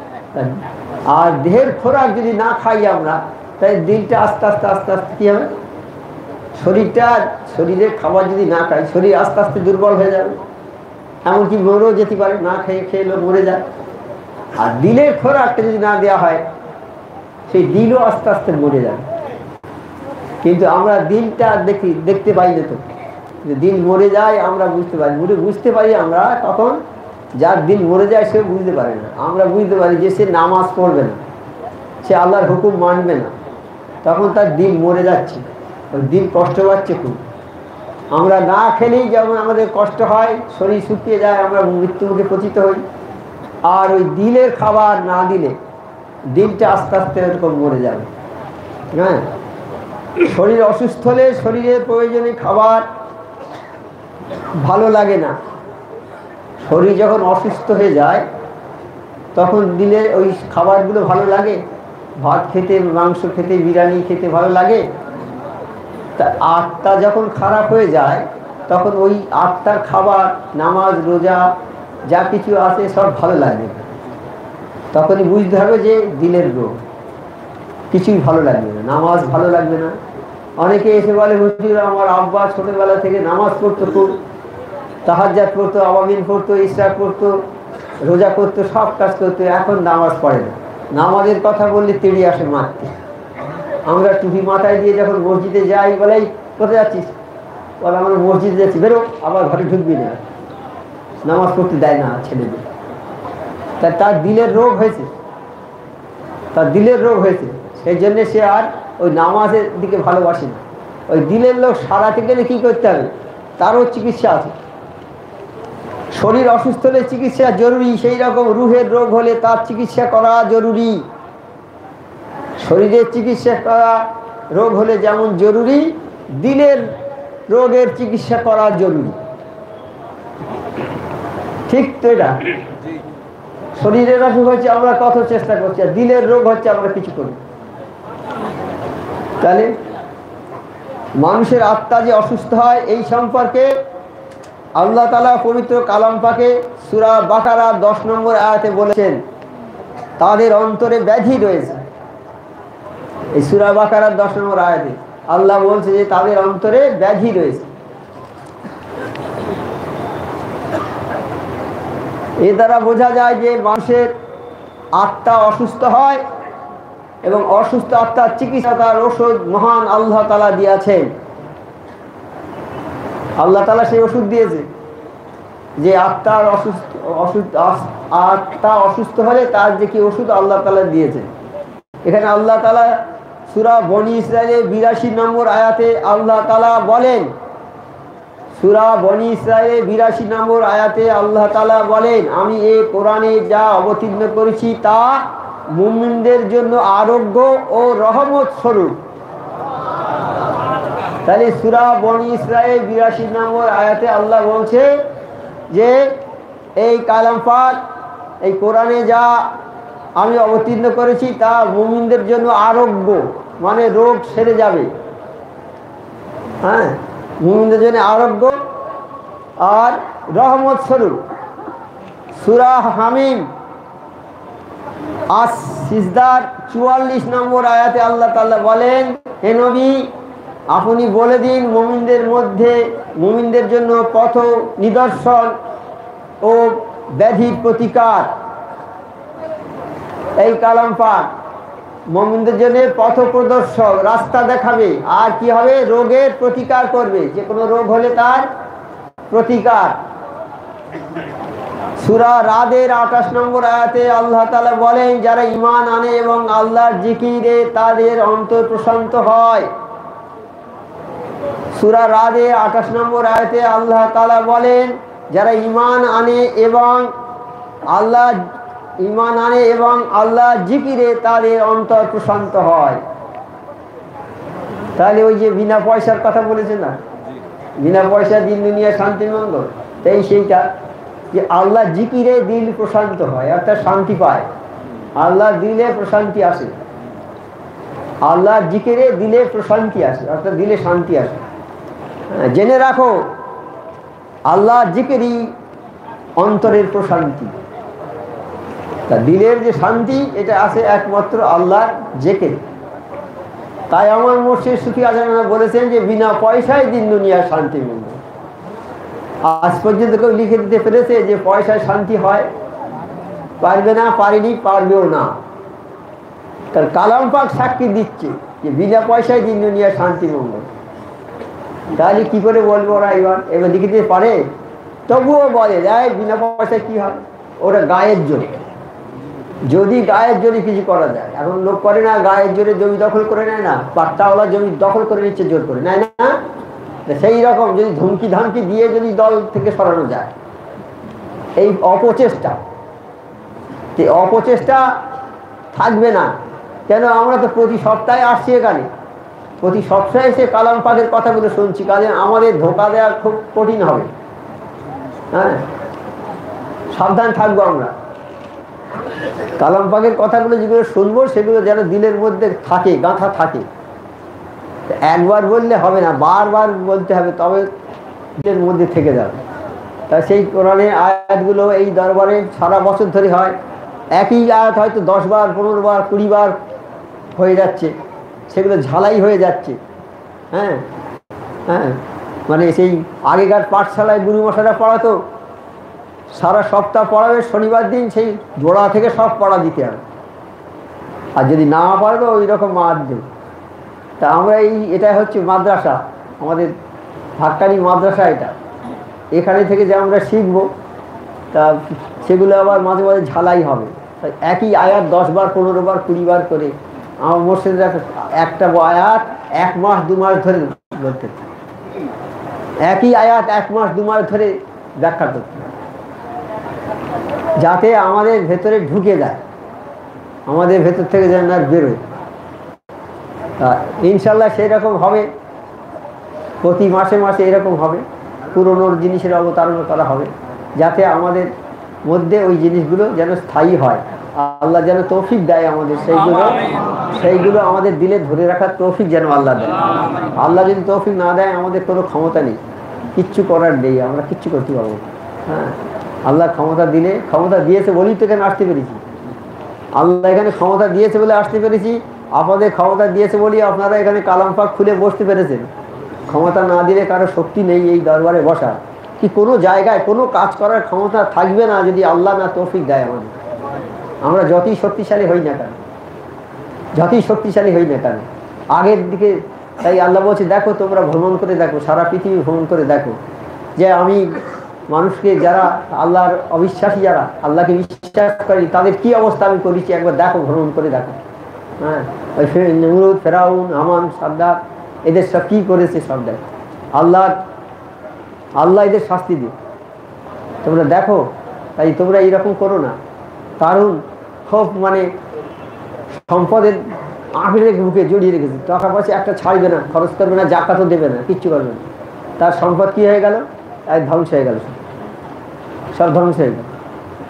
আর দেহের খোরাক যদি না খাই আমরা, তাই দিলটা আস্তে আস্তে আস্তে আস্তে কী হবে, শরীরটা শরীরের খাবার যদি না খাই শরীর আস্তে আস্তে দুর্বল হয়ে যাবে, এমনকি মরেও যেতে পারে, না খেয়ে খেয়ে লোক মরে যায়। আর দিলের খোরাকটা যদি না দেওয়া হয় সেই দিলও আস্তে আস্তে মরে যাবে। কিন্তু আমরা দিলটা দেখি দেখতে পাই না, তো দিল মরে যায় আমরা বুঝতে পারি, মরে বুঝতে পারি আমরা তখন, যার দিল মরে যায় সে বুঝতে পারে না। আমরা বুঝতে পারি যে সে নামাজ পড়বে না, সে আল্লাহর হুকুম মানবে না, তখন তার দিল মরে যাচ্ছে, ওই দিল কষ্ট পাচ্ছে খুব। আমরা না খেলেই যেমন আমাদের কষ্ট হয়, শরীর শুকিয়ে যায়, আমরা মৃত্যুমুখে পতিত হই। আর ওই দিলের খাবার না দিলে দিলটা আস্তে আস্তে এরকম মরে যাবে। হ্যাঁ, শরীর অসুস্থ হলে শরীরের প্রয়োজনীয় খাবার ভালো লাগে না, শরীর যখন অসুস্থ হয়ে যায় তখন দিলে ওই খাবারগুলো ভালো লাগে, ভাত খেতে, মাংস খেতে, বিরিয়ানি খেতে ভালো লাগে। তা আত্মা যখন খারাপ হয়ে যায় তখন ওই আত্মার খাবার নামাজ রোজা যা কিছু আছে সব ভালো লাগে, তখনই বুঝতে হবে যে দিলের রোগ, কিছুই ভালো লাগবে না, নামাজ ভালো লাগবে না। অনেকে এসে বলে হুজুর আমার আব্বা ছোটবেলা থেকে নামাজ পড়তো, খুব তাহাজ্জুদ পড়তো, আওয়ামিন পড়তো, ইশরাক পড়তো, রোজা করতো, সব কাজ করতো, এখন নামাজ পড়ে না। নামাজের কথা বললে তেড়ি আসে মারতে। আমরা টুপি মাথায় দিয়ে যখন মসজিদে যাই, বলে কোথায় যাচ্ছিস, বলে আমরা মসজিদে যাচ্ছি, বেরো, আবার ঘরে ঢুকবি না, নামাজ পড়তে দেয় না ছেলেদের। তা তার দিলের রোগ হয়েছে, তার দিলের রোগ হয়েছে, সেই জন্যে সে আর ওই নামাজের দিকে ভালোবাসে না। ওই দিলের লোক সারাতে গেলে কী করতে হবে, তারও চিকিৎসা আছে। শরীর অসুস্থ হলে চিকিৎসা জরুরি, সেই রকম রুহের রোগ হলে তার চিকিৎসা করা জরুরি। শরীরের চিকিৎসা করা রোগ হলে যেমন জরুরি, দিলের রোগের চিকিৎসা করা জরুরি। ঠিক তো? এটা শরীরের অসুখ হচ্ছে আমরা কত চেষ্টা করছি, আর দিলের রোগ হচ্ছে আমরা কিছু করি। তাহলে মানুষের আত্মা যে অসুস্থ হয়, এই সম্পর্কে আল্লাহ তাআলা পবিত্র কালাম পাকে সূরা বাকারা দশ নম্বর আয়াতে বলেছেন তাদের অন্তরে ব্যাধি রয়েছে। এই সূরা বাকারার দশ নম্বর আয়াতে আল্লাহ বলছে যে তাদের অন্তরে ব্যাধি রয়েছে। এ দ্বারা বোঝা যায় যে মানুষের আত্মা অসুস্থ হয় এবং অসুস্থ আত্মার চিকিৎসা তার ওষুধ মহান আল্লাহ তাআলা দিয়েছেন। আল্লাহ তাআলা সেই ওষুধ দিয়েছে যে আত্মার অসুস্থ অসুস্থ আত্মা অসুস্থ হলে তার যে কি ওষুধ আল্লাহ তাআলা দিয়েছে। এখানে আল্লাহ তাআলা সূরা বনী ইসরাঈলের বিরাশি নম্বর আয়াতে আল্লাহ তাআলা বলেন, সূরা বনী ইসরাঈলের বিরাশি নম্বর আয়াতে আল্লাহ তাআলা বলেন, আমি এই কোরআনে যা অবতীর্ণ করেছি তা মুমিনদের জন্য আরোগ্য ও রহমত স্বরূপ। তাহলে সূরা বনী ইসরাঈল বিরাশি নম্বর আয়াতে আল্লাহ বলছে যে এই কালাম পাক, এই কোরআনে যা আমি অবতীর্ণ করেছি তা মুমিনদের জন্য আরোগ্য, মানে রোগ সেরে যাবে। হ্যাঁ, মুমিনদের জন্য আরোগ্য আর রহমত স্বরূপ। সূরা হামিম আস সিজদার চুয়াল্লিশ নম্বর আয়াতে আল্লাহ তাআলা বলেন, হে নবী আপনি বলে দিন মুমিনদের মধ্যে মুমিনদের জন্য পথ নিদর্শন ও ব্যাধির প্রতিকার। এই কালাম পাক মুমিনদের জন্য পথ প্রদর্শক, রাস্তা দেখাবে, আর কি হবে, রোগের প্রতিকার করবে, যে কোনো রোগ হলে তার প্রতিকার। সূরা রাদের আঠাশ নম্বর আয়াতে আল্লাহ তাআলা বলেন, যারা ঈমান আনে এবং আল্লাহর জিকিরে তাদের অন্তর প্রশান্ত হয়। সূরা রাদের আঠাশ নম্বর আয়াতে আল্লাহ তাআলা বলেন, যারা ঈমান আনে এবং আল্লাহ ঈমান আনে এবং আল্লাহ জিকিরে তাদের অন্তর প্রশান্ত হয়। তাহলে ওই যে বিনা পয়সার কথা বলেছে না, বিনা পয়সা দিন দুনিয়া শান্তি মঙ্গল, তাই সেইটা যে আল্লাহ জিকিরে দিল প্রশান্ত হয়, অর্থাৎ শান্তি পায়। আল্লাহ দিলে প্রশান্তি আসে, আল্লাহ জিকিরে দিলে প্রশান্তি আসে, অর্থাৎ দিলে শান্তি আসে। জেনে রাখো আল্লাহ জিকিরই অন্তরের প্রশান্তি। তা দিলের যে শান্তি এটা আসে একমাত্র আল্লাহর জিকির। তাই আমার মুর্শিদ সুফি আজম বলেছেন যে বিনা পয়সায় দিন দুনিয়ার শান্তি মঙ্গল। আজ পর্যন্ত কেউ লিখে দিতে পেরেছে যে পয়সায় শান্তি হয়? পারবে না, পারেনি, পারবেও না। তার কালাম পাক সাক্ষী দিচ্ছে যে বিনা পয়সায় দিন দুনিয়ার শান্তি মঙ্গল। তাহলে কি করে বলবো ওরা এবার এবার লিখে দিতে পারে? তবুও বলে যায় বিনা পয়সায় কি হয়, ওটা গায়ের জোরে। যদি গায়ের জোরে কিছু করা যায়, এখন লোক করে না, গায়ের জোরে জমি দখল করে নেয় না, পাট্টাওয়ালা জমি দখল করে নিচ্ছে জোর করে, নেয় না? সেই রকম যদি ধমকি ধামকি দিয়ে যদি দল থেকে সরানো যায়, এই অপচেষ্টা, এই অপচেষ্টা থাকবে না। কেন, আমরা তো প্রতি সপ্তাহে আসছি এখানে, প্রতি সপ্তাহে এসে কালাম পাকের কথাগুলো শুনছি, কাজে আমাদের ধোঁকা দেওয়া খুব কঠিন হবে। হ্যাঁ, সাবধান থাকবো আমরা। কালাম পাকের কথাগুলো যেগুলো শুনবো সেগুলো যেন দিলের মধ্যে থাকে, গাঁথা থাকে। একবার বললে হবে না, বারবার বলতে হবে, তবে দিলের মধ্যে থেকে যাবে। তা সেই কোরআনের আয়াতগুলো এই দরবারে সারা বছর ধরে হয়। একই আয়াত হয়তো দশ বার পনেরো বার কুড়ি বার হয়ে যাচ্ছে, সেগুলো ঝালাই হয়ে যাচ্ছে। হ্যাঁ হ্যাঁ মানে সেই আগেকার পাঠশালায় গুরুমশাইরা পড়াতো, সারা সপ্তাহ পড়াবে, শনিবার দিন সেই জোড়া থেকে সব পড়া দিতে হবে, আর যদি না পারে তো ওই রকম মার দেবে। তা আমরা এই এটা হচ্ছে মাদ্রাসা, আমাদের হাক্কানি মাদ্রাসা এটা, এখানে থেকে যে আমরা শিখবো তা সেগুলো আবার মাঝে মাঝে ঝালাই হবে। একই আয়াত দশ বার পনেরো বার কুড়ি বার করে আমার মসজিদে একটা আয়াত এক মাস দু মাস ধরে বলতে, একই আয়াত এক মাস দু মাস ধরে ব্যাখ্যা করতে, যাতে আমাদের ভেতরে ঢুকে যায়, আমাদের ভেতর থেকে যেন আর বেরোয়। তা ইনশাল্লাহ সেই রকম হবে, প্রতি মাসে মাসে এরকম হবে, পুরনোর জিনিসের অবতারণা করা হবে, যাতে আমাদের মধ্যে ওই জিনিসগুলো যেন স্থায়ী হয়। আল্লাহ যেন তৌফিক দেয় আমাদের, সেইগুলো সেইগুলো আমাদের দিলে ধরে রাখার তৌফিক যেন আল্লাহ দেয়। আল্লাহ যদি তৌফিক না দেয় আমাদের কোনো ক্ষমতা নেই, কিচ্ছু করার নেই, আমরা কিচ্ছু করতে পারবো। হ্যাঁ, আল্লাহ ক্ষমতা দিলে, ক্ষমতা দিয়েছে বলেই তো এখানে আসতে পেরেছি, আল্লাহ এখানে ক্ষমতা দিয়েছে বলে আসতে পেরেছি, আপনাদের ক্ষমতা দিয়েছে বলেই আপনারা এখানে কালাম পাক খুলে বসতে পেরেছেন। ক্ষমতা না দিলে কারো শক্তি নেই এই দরবারে বসা, কি কোনো জায়গায় কোনো কাজ করার ক্ষমতা থাকবে না যদি আল্লাহ না তৌফিক দেয় আমাদের। আমরা যতই শক্তিশালী হই না কেন, যতই শক্তিশালী হই না কেন আগের দিকে, তাই আল্লাহ বলছে দেখো তোমরা ভ্রমণ করে দেখো, সারা পৃথিবী ভ্রমণ করে দেখো, যে আমি মানুষকে যারা আল্লাহর অবিশ্বাসী, যারা আল্লাহকে বিশ্বাস করি তাদের কি অবস্থা আমি করেছি, একবার দেখো, ভ্রমণ করে দেখো। হ্যাঁ, ওই নমরুদ, ফেরাউন, হামান, সাদ্দাত, এদের সব কী করেছে সব দেখো, আল্লাহ আল্লাহ এদের শাস্তি দিও, তোমরা দেখো। তাই তোমরা এইরকম করো না। কারণ খুব মানে সম্পদের আঁকড়ে বুকে জড়িয়ে রেখেছে, টাকা পয়সা একটা ছাড়বে না, খরচ করবে না, জাকাতও দেবে না, কিচ্ছু করবে না। তার সম্পদ কী হয়ে গেল? এক ধ্বংস হয়ে গেল, সব ধ্বংস হয়ে গেল।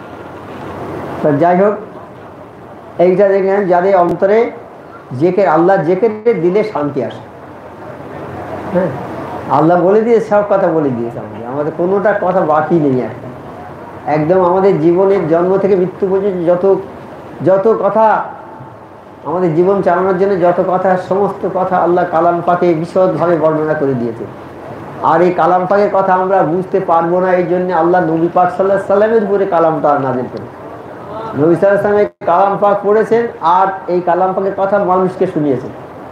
যাই হোক, এইটা দেখেন যাদের অন্তরে জেকের, আল্লাহ জেকের দিলে শান্তি আসে। হ্যাঁ, আল্লাহ বলে দিয়ে সব কথা বলে দিয়েছে আমাদের, আমাদের কোনোটা কথা বাকি নেই একটা, একদম আমাদের জীবনের জন্ম থেকে মৃত্যু পর্যন্ত যত যত কথা আমাদের জীবন চালানোর জন্য যত কথা, সমস্ত কথা আল্লাহ কালাম পাকে বিশদভাবে বর্ণনা করে দিয়েছে। আর এই কালাম পাকের কথা আমরা বুঝতে পারবো না, এই জন্য আল্লাহ নবী পাক সাল্লাল্লাহু আলাইহি সাল্লামের উপরে কালামটা নাযিল করে, নবী সাল্লাল্লাহু আলাইহি সাল্লাম কালাম পাক পড়েছেন আর এই কালাম পাকের কথা মানুষকে শুনিয়েছেন,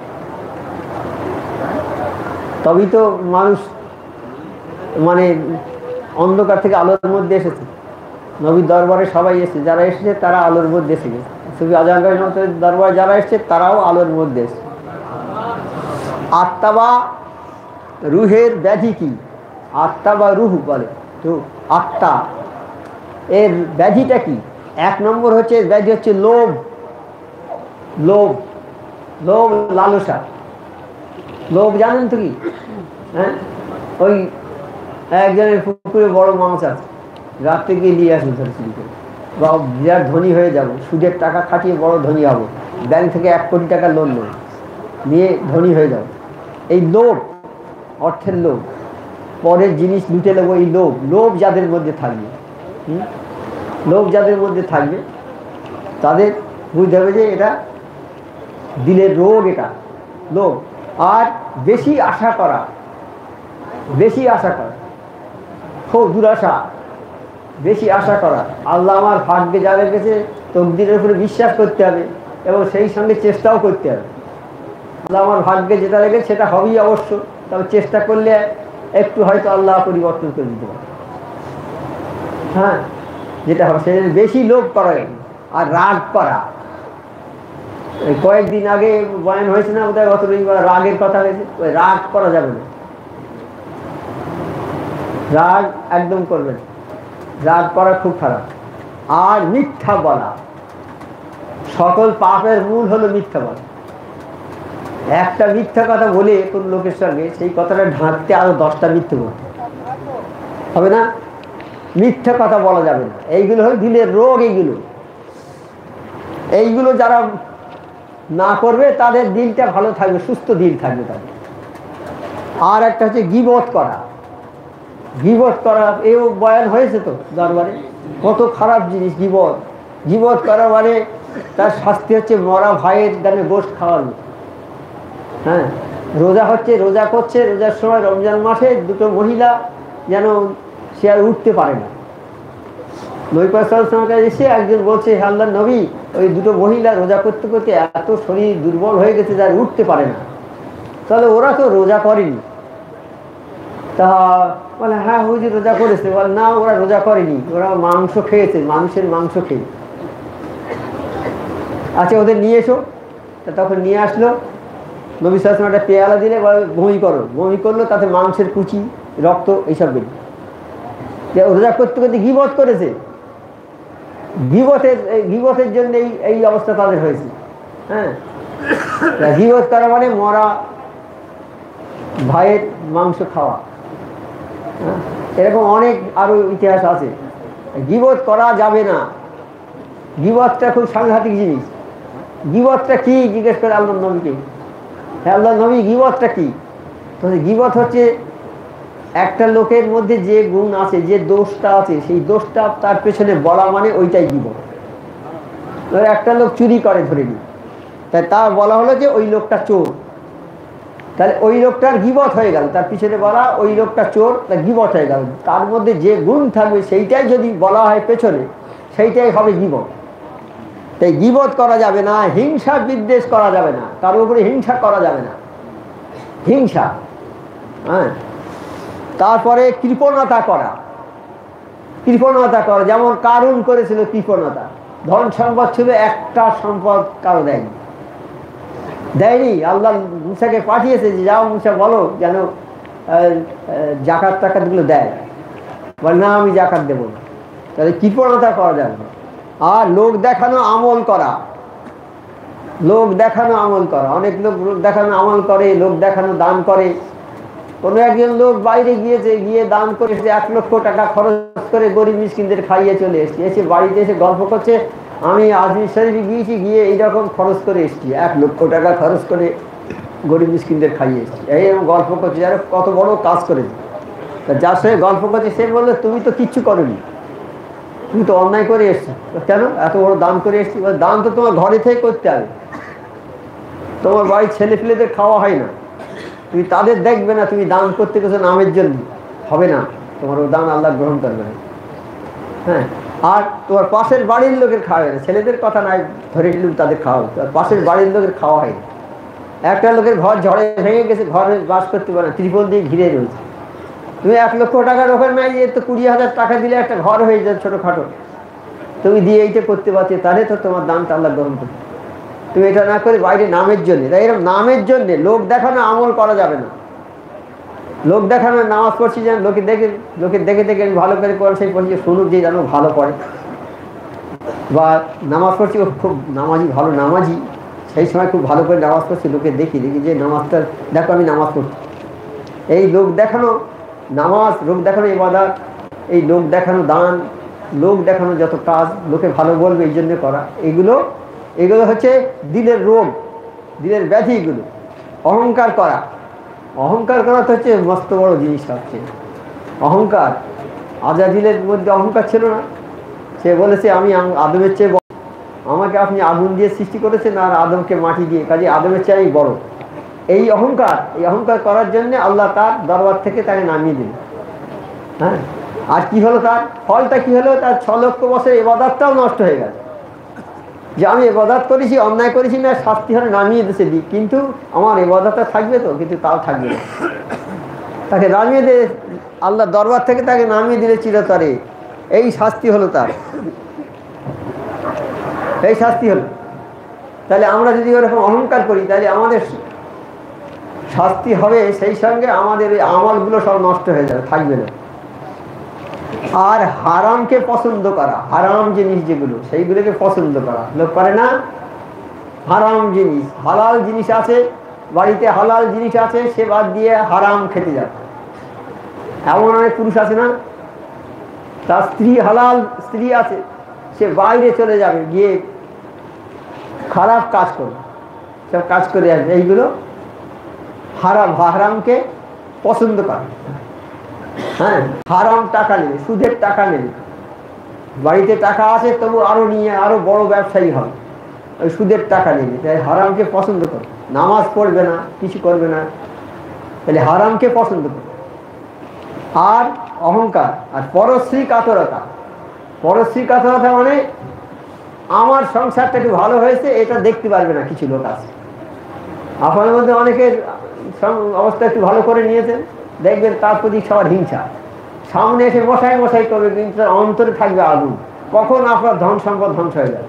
তবেই তো মানুষ মানে অন্ধকার থেকে আলোর মধ্যে এসেছে। নবীর দরবারে সবাই এসেছে, যারা এসেছে তারা আলোর মধ্যে এসে গেছে, শুধু আজান দরবারে যারা এসেছে তারাও আলোর মধ্যে এসেছে। আত্মা বা রুহের ব্যাধি কি? আত্মা বা রুহ বলে, তো আত্মা এর ব্যাধিটা কি? এক নম্বর হচ্ছে ব্যাধি হচ্ছে লোভ, লোভ লোভ লালসা। লোভ জানেন তো কি? হ্যাঁ, ওই একজনের পুকুরে বড় মাছ আছে, রাত্রে গিয়ে নিয়ে আসুন ধরে চুরি করে, বা বিরাট ধনী হয়ে যাব, সুদের টাকা খাটিয়ে বড় ধনী হব, ব্যাংক থেকে এক কোটি টাকা লোন নেব, নিয়ে ধনী হয়ে যাব। এই লোভ, অর্থের লোভ, পরের জিনিস লুটে নেবো, এই লোভ লোভ যাদের মধ্যে থাকবে, হুম লোভ যাদের মধ্যে থাকবে তাদের বুঝতে হবে যে এটা দিলের রোগ, এটা লোভ। আর বেশি আশা করা, বেশি আশা করা, খুব দুরাশা, বেশি আশা করা। আল্লাহ আমার ভাগ্যে যা রেখেছে তকদিরের উপরে বিশ্বাস করতে হবে এবং সেই সঙ্গে চেষ্টাও করতে হবে। আল্লাহ আমার ভাগ্যে যেটা রেখেছে সেটা হবেই অবশ্য, তবে চেষ্টা করলে একটু হয়তো আল্লাহ পরিবর্তন করে দিতে পারে। হ্যাঁ, যেটা হবে সেটা বেশি লোভ করা। আর রাগ করা, কয়েকদিন আগে বয়ান হয়েছে না বোধহয়, গত রবিবার রাগের কথা হয়েছে। ওই রাগ করা যাবে না, রাগ একদম করবেন, রাগ করা খুব খারাপ। আর মিথ্যা বলা, সকল পাপের মূল হলো মিথ্যা বলা। একটা মিথ্যা কথা বলে কোন লোকের সঙ্গে সেই কথাটা ঢাকতে আরো দশটা মিথ্যে বলতে হবে না, মিথ্যা কথা বলা যাবে না। এইগুলো হলো দিলের রোগ। এইগুলো এইগুলো যারা না করবে তাদের দিলটা ভালো থাকবে, সুস্থ দিল থাকবে তাদের। আর একটা হচ্ছে গীবত করা, গীবত করা এও বয়ান হয়েছে তো দরবারে, কত খারাপ জিনিস গীবত। গীবত করা মানে তার শাস্তি হচ্ছে মরা ভাইয়ের গানে গোশত খাওয়ানো। হ্যাঁ, রোজা হচ্ছে, রোজা করছে, রোজার সময় রমজান মাসে দুটো মহিলা যেন সে আর উঠতে পারে না। নবী পাক সাল্লাল্লাহু আলাইহি ওয়াসাল্লাম এসে একজন বলছে, হে আল্লাহর নবী, ওই দুটো মহিলা রোজা করতে করতে এত শরীর দুর্বল হয়ে গেছে যে আর উঠতে পারে না, তাহলে ওরা তো রোজা করেনি। তা বলে হ্যাঁ হুজুর রোজা করেছে। বলে না, ওরা রোজা করেনি, ওরা মাংস খেয়েছে, মানুষের মাংস খেয়ে। আচ্ছা ওদের নিয়ে এসো। তা তখন নিয়ে আসলো, নবী সাল্লাল্লাহু আলাইহি ওয়াসাল্লাম একটা পেয়ালা দিলে বমি করো, বমি করলো, তাতে মাংসের কুচি, রক্ত এইসব বেরিয়ে। রোজা করতে করতে গীবত করেছে, গীবতের গীবতের জন্য এই এই অবস্থা তাদের হয়েছে। হ্যাঁ, গীবত করা মানে মরা ভাইয়ের মাংস খাওয়া। এরকম অনেক আরো ইতিহাস আছে। গীবত করা যাবে না, গীবতটা খুব সাংঘাতিক জিনিস। গীবতটা কি জিজ্ঞেস করে আল্লাহর নবীকে, হ্যাঁ আল্লাহর নবী গীবতটা কি? তো গীবত হচ্ছে একটা লোকের মধ্যে যে গুণ আছে, যে দোষটা আছে, সেই দোষটা তার পেছনে বলা মানে ওইটাই গীবত। একটা লোক চুরি করে ধরে নি, তাই তার বলা হলো যে ওই লোকটা চোর, তাহলে ওই লোকটার গীবত হয়ে গেল, তার পিছনে বলা ওই লোকটা চোর, তার গীবত হয়ে গেল। তার মধ্যে যে গুণ থাকবে সেইটাই যদি বলা হয় পেছনে, সেইটাই হবে গীবত। তাই গীবত করা যাবে না, হিংসা বিদ্বেষ করা যাবে না, কারোর উপরে হিংসা করা যাবে না, হিংসা। হ্যাঁ, তারপরে কৃপণতা করা, কৃপণতা করা, যেমন কারুন করেছিল কৃপণতা। ধন সম্পদ ছিল, একটা সম্পদ কারো দেয়নি, দেয়নি। আল্লাহ মুসাকে পাঠিয়েছে যে যাও মুসা বলো যেন জাকাত টাকাতগুলো দেয়। বলে না আমি জাকাত দেবো না। তাহলে কৃপণতা করা যাবে না। আর লোক দেখানো আমল করা, লোক দেখানো আমল করা, অনেক লোক লোক দেখানো আমল করে, লোক দেখানো দান করে। কোনো একজন লোক বাইরে গিয়েছে, গিয়ে দান করে এক লক্ষ টাকা খরচ করে গরিব মিসকিনদের খাইয়ে চলে এসেছে। এসে বাড়িতে এসে গল্প করছে, আমি আজমির শরীফে গিয়েছি, গিয়ে এইরকম খরচ করে এসেছি, এক লক্ষ টাকা খরচ করে গরিব মিসকিনদের খাইয়ে এসেছি। এইরকম গল্প করছে, যারা কত বড় কাজ করেছে। তা যার সঙ্গে গল্প করছে সে বললো, তুমি তো কিচ্ছু করোনি, তুমি তো অন্যায় করে এসছো। কেন এত বড় দান করে এসছি? দান তো তোমার ঘরে থেকে করতে হবে, তোমার বাড়ির ছেলে ফেলেদের খাওয়া হয় না, তুমি তাদের দেখবে না, তুমি দান করতে গেছো নামের জন্য, হবে না, তোমার ও দান আল্লাহ গ্রহণ করবে না। হ্যাঁ, আর তোমার পাশের বাড়ির লোকের খাওয়া না, ছেলেদের কথা নাই, ধরে নিলাম তাদের খাওয়া হতো, আর পাশের বাড়ির লোকের খাওয়া হয় না। একটা লোকের ঘর ঝড়ে ভেঙে গেছে, ঘরে বাস করতে পারে না, ত্রিপল দিয়ে ঘিরে রয়েছে। তুমি এক লক্ষ টাকার ওখানে নাই, যে তো কুড়ি হাজার টাকা দিলে একটা ঘর হয়ে যায় ছোটোখাটো, তুমি দিয়ে এইটা করতে পারছো, তাহলে তো তোমার দানটা আল্লাহ গ্রহণ করবে। তুমি এটা না করে বাইরে নামের জন্য, তাই এরকম নামের জন্যে লোক দেখানো আমল করা যাবে না। লোক দেখানো নামাজ পড়ছি যেন লোকে দেখে, লোকে দেখে দেখে আমি ভালো করে পড়ে, সেই পড়ছি শুনুক যে যেন ভালো পড়ে, বা নামাজ পড়ছি খুব নামাজি, ভালো নামাজি, সেই সময় খুব ভালো করে নামাজ পড়ছি, লোকে দেখি দেখি যে নামাজটা দেখো আমি নামাজ পড়ছি। এই লোক দেখানো নামাজ, লোক দেখানো ইবাদত, এই লোক দেখানো দান, লোক দেখানো যত কাজ, লোকে ভালো বলবে এই জন্য করা, এগুলো এগুলো হচ্ছে দিলের রোগ, দিলের ব্যাধি। এগুলো অহংকার করা, অহংকার করা তো হচ্ছে মস্ত বড় জিনিস। হচ্ছে অহংকার। আজাদিলের মধ্যে অহংকার ছিল না, সে বলেছে আমি আদমের চেয়ে বড়, আমাকে আপনি আগুন দিয়ে সৃষ্টি করেছেন আর আদমকে মাটি দিয়ে, কাজে আদমের চেয়ে আমি বড়। এই অহংকার, এই অহংকার করার জন্য আল্লাহ তার দরবার থেকে তাকে নামিয়ে দিলেন। হ্যাঁ, আর কি হলো তার ফলটা? কি হলো? তার ছ লক্ষ বছর ইবাদতটাও নষ্ট হয়ে গেল। যে আমি ইবাদত করেছি, অন্যায় করেছি না, শাস্তি হলে নামিয়ে দিয়েছে দিই, কিন্তু আমার ইবাদতটা থাকবে তো, কিন্তু তাও থাকবে না। তাকে নামিয়ে দিয়ে আল্লাহ দরবার থেকে তাকে নামিয়ে দিলে চিরতরে, এই শাস্তি হলো তার, এই শাস্তি হলো। তাহলে আমরা যদি ওরকম অহংকার করি তাহলে আমাদের শাস্তি হবে, সেই সঙ্গে আমাদের এই আমলগুলো সব নষ্ট হয়ে যাবে, থাকবে না। আর হারামকে পছন্দ করা, হারাম জিনিস যেগুলো সেইগুলোকে পছন্দ করা, লোক পারে না। হারাম জিনিস, হালাল জিনিস আছে বাড়িতে, হালাল জিনিস আছে, সে বাদ দিয়ে হারাম খেতে যাবে। এমন অনেক পুরুষ আছে না, তার স্ত্রী হালাল স্ত্রী আছে, সে বাইরে চলে যাবে, গিয়ে খারাপ কাজ করবে, সব কাজ করে আসবে। এইগুলো হারাম, হারামকে পছন্দ করে। হ্যাঁ, হারাম টাকা নেবে, সুদের টাকা নেবে। বাড়িতে টাকা আছে তবু আরো নিয়ে আরো বড় ব্যবসায়ী হবে, ওই সুদের টাকা নেবে, তাই হারামকে পছন্দ করে। নামাজ পড়বে না, কিছু করবে না, তাহলে হারামকে পছন্দ করে। আর অহংকার আর পরশ্রী কাতরতা। পরশ্রী কাতরতা মানে আমার সংসারটা একটু ভালো হয়েছে এটা দেখতে পারবে না কিছু লোক আছে। আপনার মধ্যে অনেকের অবস্থা একটু ভালো করে নিয়েছেন, দেখবেন তার প্রতি সবার হিংসা, সামনে এসে মশাই মশাই করবে, কিন্তু তার অন্তরে থাকবে আগুন, কখন আপনার ধন সম্পদ ধ্বংস হয়ে যাবে।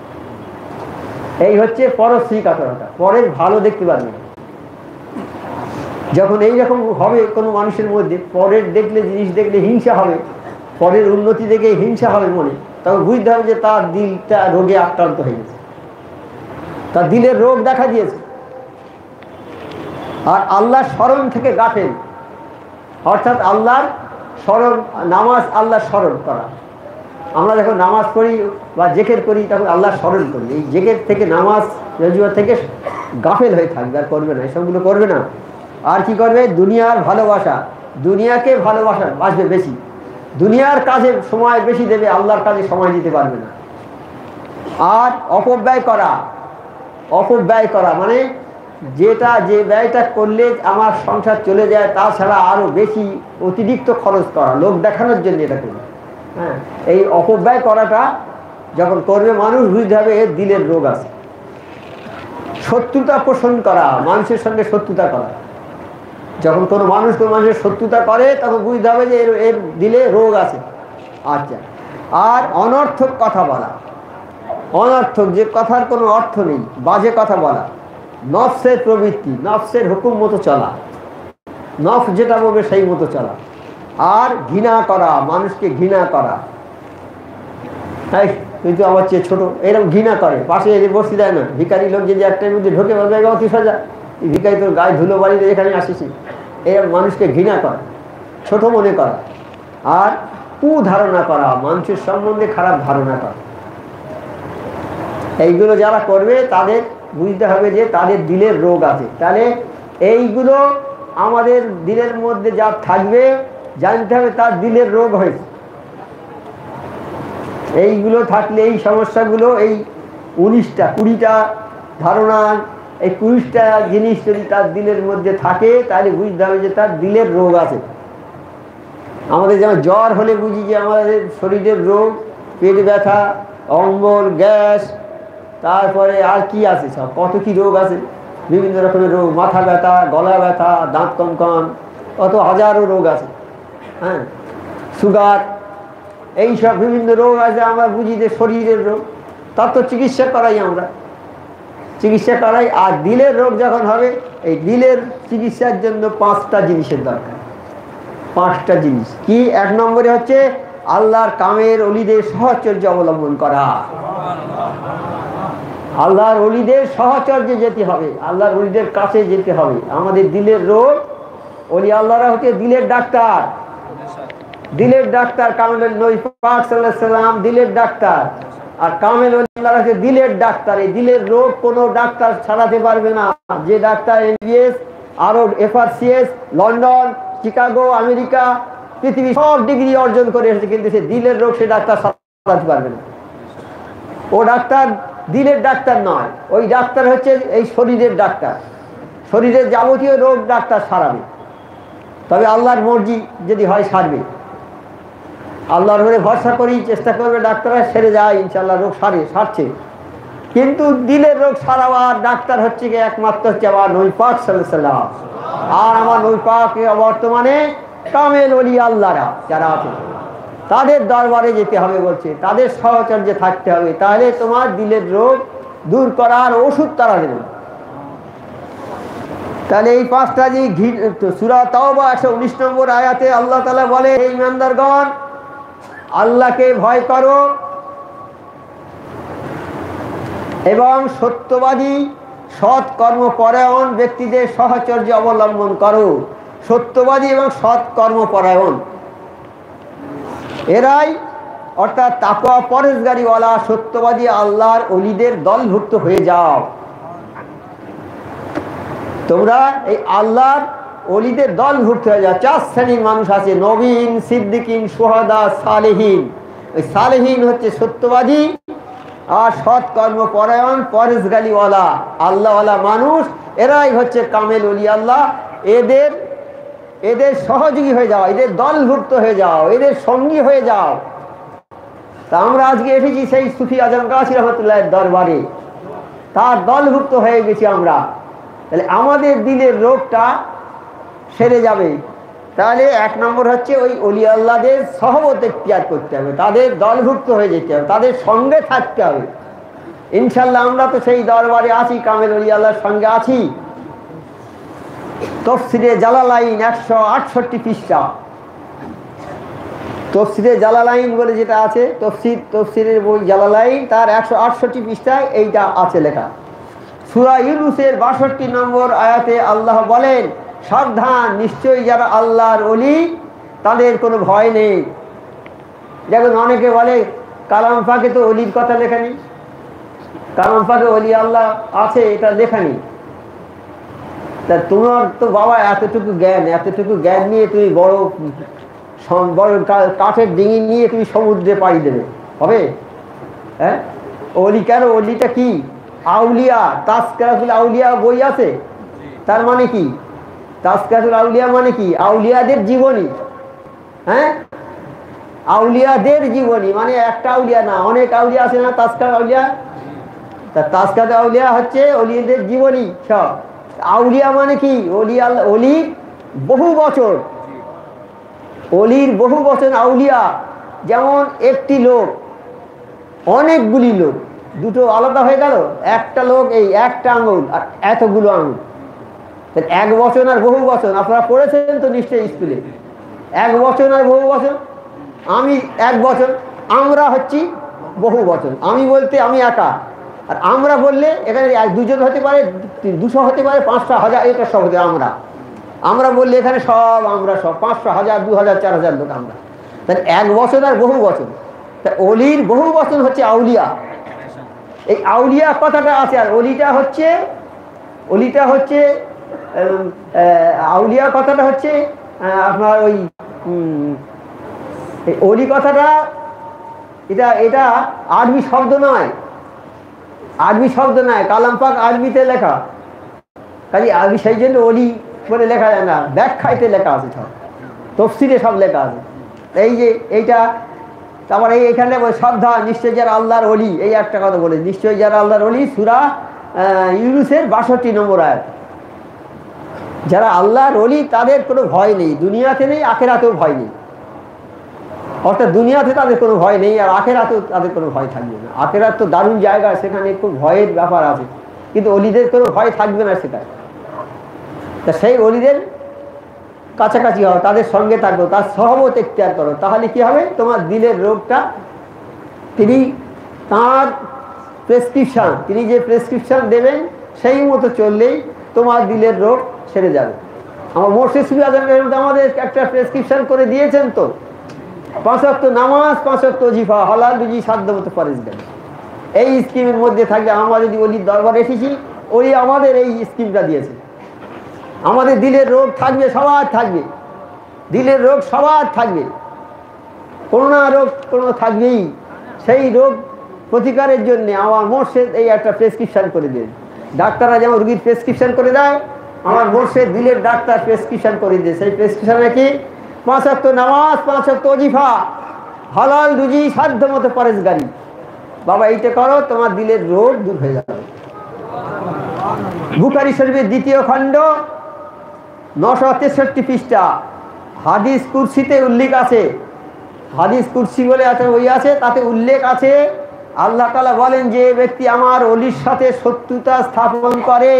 এই হচ্ছে পরশ্রী কাতরতা, পরের ভালো দেখতে পারবে না। যখন এইরকম হবে কোনো মানুষের মধ্যে, পরের দেখলে জিনিস দেখলে হিংসা হবে, পরের উন্নতি দেখে হিংসা হবে মনে, তখন বুঝতে হবে যে তার দিলটা রোগে আক্রান্ত হয়ে গেছে, তার দিলের রোগ দেখা দিয়েছে। আর আল্লাহর স্মরণ থেকে গাফেল, অর্থাৎ আল্লাহর স্মরণ, নামাজ আল্লাহর স্মরণ করা। আমরা যখন নামাজ পড়ি বা জেকের করি তখন আল্লাহর স্মরণ করি। এই জেকের থেকে, নামাজ রজুয়া থেকে গাফেল হয়ে থাকবে, আর করবে না, এসবগুলো করবে না। আর কি করবে? দুনিয়ার ভালোবাসা, দুনিয়াকে ভালোবাসা বাসবে বেশি, দুনিয়ার কাজে সময় বেশি দেবে, আল্লাহর কাজে সময় দিতে পারবে না। আর অপব্যয় করা, অপব্যয় করা মানে যেটা যে ব্যয়টা করলে আমার সংসার চলে যায় তাছাড়া আরো বেশি অতিরিক্ত খরচ করা, লোক দেখানোর জন্য এটা করবে। হ্যাঁ, এই অপব্যয় করাটা যখন করবে মানুষ বুঝতে হবে এর দিলের রোগ আছে। শত্রুতা পোষণ করা, মানুষের সঙ্গে শত্রুতা করা, যখন কোনো মানুষ কোনো মানুষের শত্রুতা করে তখন বুঝতে হবে যে এর এর দিলে রোগ আছে। আচ্ছা, আর অনর্থক কথা বলা, অনর্থক যে কথার কোনো অর্থ নেই, বাজে কথা বলা, নফসের প্রবৃত্তি, নফসের হুকুম মতো চলা, নফস যেটা বলবে সেই মতো চলা। আর ঘৃণা করা, মানুষকে ঘৃণা করা, তাই কিন্তু আমার চেয়ে ছোট, এরকম ঘৃণা করে, পাশে এসে বসতে দেয় না। ভিখারি লোক যদি একটার মধ্যে ঢোকে বলবে অতি সোজা, এই ভিখারি তোর গায়ে ধুলো বাড়িতে এখানে আসিস, এরকম মানুষকে ঘৃণা করা, ছোট মনে করা। আর কুধারণা করা, মানুষের সম্বন্ধে খারাপ ধারণা করা। এইগুলো যারা করবে তাদের বুঝতে হবে যে তাদের দিলের রোগ আছে। তাহলে এইগুলো আমাদের দিলের মধ্যে যা থাকবে জানতে হবে তার দিলের রোগ হয়েছে। এইগুলো থাকলে এই সমস্যাগুলো, এই উনিশটা কুড়িটা ধারণা, এই কুড়িটা জিনিস যদি তার দিলের মধ্যে থাকে তাহলে বুঝতে হবে যে তার দিলের রোগ আছে। আমাদের যেমন জ্বর হলে বুঝি যে আমাদের শরীরের রোগ, পেট ব্যথা, অম্বল, গ্যাস, তারপরে আর কি আছে, সব কত কি রোগ আছে, বিভিন্ন রকমের রোগ, মাথা ব্যথা, গলা ব্যথা, দাঁত কনকন, কত হাজারো রোগ আছে। হ্যাঁ, সুগার, এইসব বিভিন্ন রোগ আছে, আমরা বুঝি যে শরীরের রোগ, তার তো চিকিৎসা করাই, আমরা চিকিৎসা করাই। আর দিলের রোগ যখন হবে, এই দিলের চিকিৎসার জন্য পাঁচটা জিনিসের দরকার, পাঁচটা জিনিস। কি? এক নম্বরে হচ্ছে আল্লাহর কামের অলিদের সহচর্য অবলম্বন করা, আল্লাহর অলিদের সহচর্যে যেতে হবে, আল্লাহর অলিদের কাছে যেতে হবে। আমাদের দিলের রোগ, অলি আল্লাহরা হচ্ছে দিলের ডাক্তার, দিলের ডাক্তার। কামেল নবী পাক সাল্লাল্লাহু আলাইহি সাল্লাম দিলের ডাক্তার, আর কামেল অলি আল্লাহরা হচ্ছে দিলের ডাক্তার। এই দিলের রোগ কোনো ডাক্তার ছাড়াতে পারবে না। যে ডাক্তার এমবিবিএস, আরো এফআরসিএস, লন্ডন, চিকাগো, আমেরিকা, পৃথিবী সব ডিগ্রি অর্জন করে এসেছে, কিন্তু সে দিলের রোগ সে ডাক্তার সারাতে পারবে না। ও ডাক্তার দিলের ডাক্তার নয়, ওই ডাক্তার হচ্ছে এই শরীরের ডাক্তার। শরীরের যাবতীয় রোগ ডাক্তার সারাবে, তবে আল্লাহর মর্জি যদি হয় সারবে। আল্লাহর উপরে ভরসা করি, চেষ্টা করবে ডাক্তাররা, সেরে যায় ইনশাআল্লাহ, রোগ সারে, সারছে। কিন্তু দিলের রোগ সারাবার ডাক্তার হচ্ছে কি একমাত্র হচ্ছে আমার নবী পাক সাল্লাল্লাহু আলাইহি সাল্লাম। আর আমার নবী পাক বর্তমানে কামেল ওলি আল্লাহরা যারা আছে তাদের দরবারে যেতে হবে বলছে, তাদের সহচর্যে থাকতে হবে, তাহলে তোমার দিলের রোগ দূর করার ওষুধ তারা দেবে। তাহলে এই পাঁচটা যে সূরা তাওবা একশো উনিশ নম্বর আয়াতে আল্লাহ তাআলা বলে, হে ঈমানদারগণ, আল্লাহকে ভয় করো এবং সত্যবাদী সৎ কর্মপরায়ণ ব্যক্তিদের সহচর্য অবলম্বন করো। সত্যবাদী এবং সৎ কর্মপরায়ণ এরাই, অর্থাৎ তাকওয়া পরহেজগারিওয়ালা সত্যবাদী আল্লাহর ওলিদের দলভুক্ত হয়ে যাও। তোমরা এই আল্লাহর ওলিদের দলভুক্ত হয়ে যায়। চার শ্রেণীর মানুষ আছে, নবীন, সিদ্দিকিন, সুহাদা, সালেহীন। ওই সালেহীন হচ্ছে সত্যবাদী আর সৎ কর্মপরায়ণ, পরেশগালিওয়ালা, আল্লাহওয়ালা মানুষ। এরাই হচ্ছে কামেল ওলি আল্লাহ। এদের এদের সহযোগী হয়ে যাও, এদের দলভুক্ত হয়ে যাও, এদের সঙ্গী হয়ে যাও। তা আমরা আজকে এসেছি সেই সুফি আজম গাছি রহমতুল্লাহের দরবারে, তার দলভুক্ত হয়ে গেছি আমরা। তাহলে আমাদের দিলের রোগটা সেরে যাবে। তাহলে এক নম্বর হচ্ছে ওই অলি আল্লাহদের সহবত এখতিয়ার করতে হবে, তাদের দলভুক্ত হয়ে যেতে হবে, তাদের সঙ্গে থাকতে হবে। ইনশাল্লাহ আমরা তো সেই দরবারে আছি, কামেল অলি আল্লাহর সঙ্গে আছি। তফসিরে জালালাইন একশো আটষট্টি পৃষ্ঠা, তফসিরে জালালাইন বলে যেটা আছে, তফসির তফসিরের বই জালালাইন, তার একশো আটষট্টি পৃষ্ঠায় এইটা আছে লেখা। সূরা ইউনূসের বাষট্টি নম্বর আয়াতে আল্লাহ বলেন, সাবধান, নিশ্চয়ই যারা আল্লাহর ওলি তাদের কোনো ভয় নেই। দেখুন অনেকে বলে কালাম পাকে তো অলির কথা লেখা নেই, কালাম পাকে অলি আল্লাহ আছে এটা লেখা নেই। তা তোমার তো বাবা এতটুকু জ্ঞান, এতটুকু জ্ঞান নিয়ে তুমি বড় বড় কাঠের ডিঙি নিয়ে তুমি সমুদ্রে পাড়ি দেবে, হবে? হ্যাঁ, অলি কেন? অলিটা কি? আউলিয়া, তাসকিরাতুল আউলিয়া বই আছে, তার মানে কি? তাসকিরাতুল আউলিয়া মানে কি? আউলিয়াদের জীবনী। হ্যাঁ, আউলিয়াদের জীবনী মানে একটা আউলিয়া না, অনেক আউলিয়া আছে না তাসকিরাতুল আউলিয়া। তা তাসকিরাতুল আউলিয়া হচ্ছে অলিদের জীবনী সব। আউলিয়া মানে কি? অলি আল্লাহ, অলি বহু বছর, অলির বহু বছর আউলিয়া। যেমন একটি লোক, অনেকগুলি লোক, দুটো আলাদা হয়ে গেল, একটা লোক এই একটা আঙুল আর এতগুলো আঙুল, এক বছর আর বহু বছর। আপনারা পড়েছেন তো নিশ্চয়ই স্কুলে, এক বছর আর বহু বছর। আমি এক বছর, আমরা হচ্ছি বহু বছর। আমি বলতে আমি একা, আর আমরা বললে এখানে দুজন হতে পারে, দুশো হতে পারে, পাঁচটা, হাজার, এটা সব হতে আমরা আমরা বললে এখানে সব আমরা সব পাঁচশো, হাজার, দু হাজার, চার হাজার লোক আমরা। তাহলে এক বছর আর বহু বছর। তা অলির বহু বছর হচ্ছে আউলিয়া। এই আউলিয়া কথাটা আছে, আর অলিটা হচ্ছে, অলিটা হচ্ছে আউলিয়া কথাটা হচ্ছে আপনার ওই অলি কথাটা, এটা এটা আরবি শব্দ নয়, আরবি শব্দ নয়, কালাম পাক আরবিতে লেখা, কাজে আরবি সেই জন্য অলি বলে লেখা যায় না, ব্যাখ্যাইতে লেখা আছে, সব তফসিরে সব লেখা আছে। এই যে এইটা, তারপরে এই এখানে সাবধান, নিশ্চয়ই যারা আল্লাহর অলি, এই একটা কথা বলে, নিশ্চয়ই যারা আল্লাহর অলি, সূরা ইউনূসের বাষট্টি নম্বর আয়াত। যারা আল্লাহর অলি তাদের কোনো ভয় নেই, দুনিয়াতে নেই, আখেরাতেও ভয় নেই। অর্থাৎ দুনিয়াতে তাদের কোনো ভয় নেই, আর আখেরাতেও তাদের কোনো ভয় থাকবে না। আখেরাত তো দারুণ জায়গা, সেখানে খুব ভয়ের ব্যাপার আছে, কিন্তু অলিদের কোনো ভয় থাকবে না সেটাই। তা সেই অলিদের কাছাকাছি হও, তাদের সঙ্গে থাকো, তার সহবত এখতিয়ার করো, তাহলে কি হবে? তোমার দিলের রোগটা তিনি তার প্রেসক্রিপশান, তিনি যে প্রেসক্রিপশান দেবেন সেই মতো চললেই তোমার দিলের রোগ সেরে যাবে। আমার মুর্শিদ সুফি আজম আমাদের একটা প্রেসক্রিপশান করে দিয়েছেন তো, পাঁচ ওয়াক্ত নামাজ, পাঁচ ওয়াক্ত ওজিফা, হালাল রুজি, সাধ্য মতো পরেশগারি, এই স্কিমের মধ্যে থাকলে আমরা যদি অলির দরবারে এসেছি, ওই আমাদের এই স্কিমটা দিয়েছে। আমাদের দিলের রোগ থাকবে, সবার থাকবে, দিলের রোগ সবার থাকবে, কোনো না রোগ কোনো থাকবেই। সেই রোগ প্রতিকারের জন্য আমার মুর্শিদ এই একটা প্রেসক্রিপশান করে দেন। ডাক্তাররা যেমন রুগীর প্রেসক্রিপশান করে দেয়, আমার মুর্শিদ দিলের ডাক্তার প্রেসক্রিপশান করে দেয়। সেই প্রেসক্রিপশানে কি? পাঁচ ওয়াক্ত নামাজ, পাঁচ ওয়াক্ত ওজিফা, হালাল রুজি, সাধ্য মতো পরেশগারি। বাবা এইটা করো, তোমার দিলের রোগ দূর হয়ে যাবে। বুখারী শরীফের দ্বিতীয় খণ্ড নশো তেষট্টি পৃষ্ঠা, হাদিস কুরসিতে উল্লেখ আছে, হাদিস কুরসি বলে আছে, ওই আছে, তাতে উল্লেখ আছে, আল্লাহ তাআলা বলেন, যে ব্যক্তি আমার অলির সাথে শত্রুতা স্থাপন করে,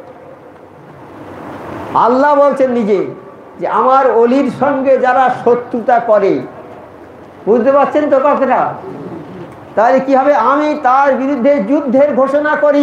আল্লাহ বলছেন নিজে যে আমার অলির সঙ্গে যারা শত্রুতা করে, বুঝতে পারছেন তো কথাটা? তাহলে কি হবে? আমি তার বিরুদ্ধে যুদ্ধের ঘোষণা করি।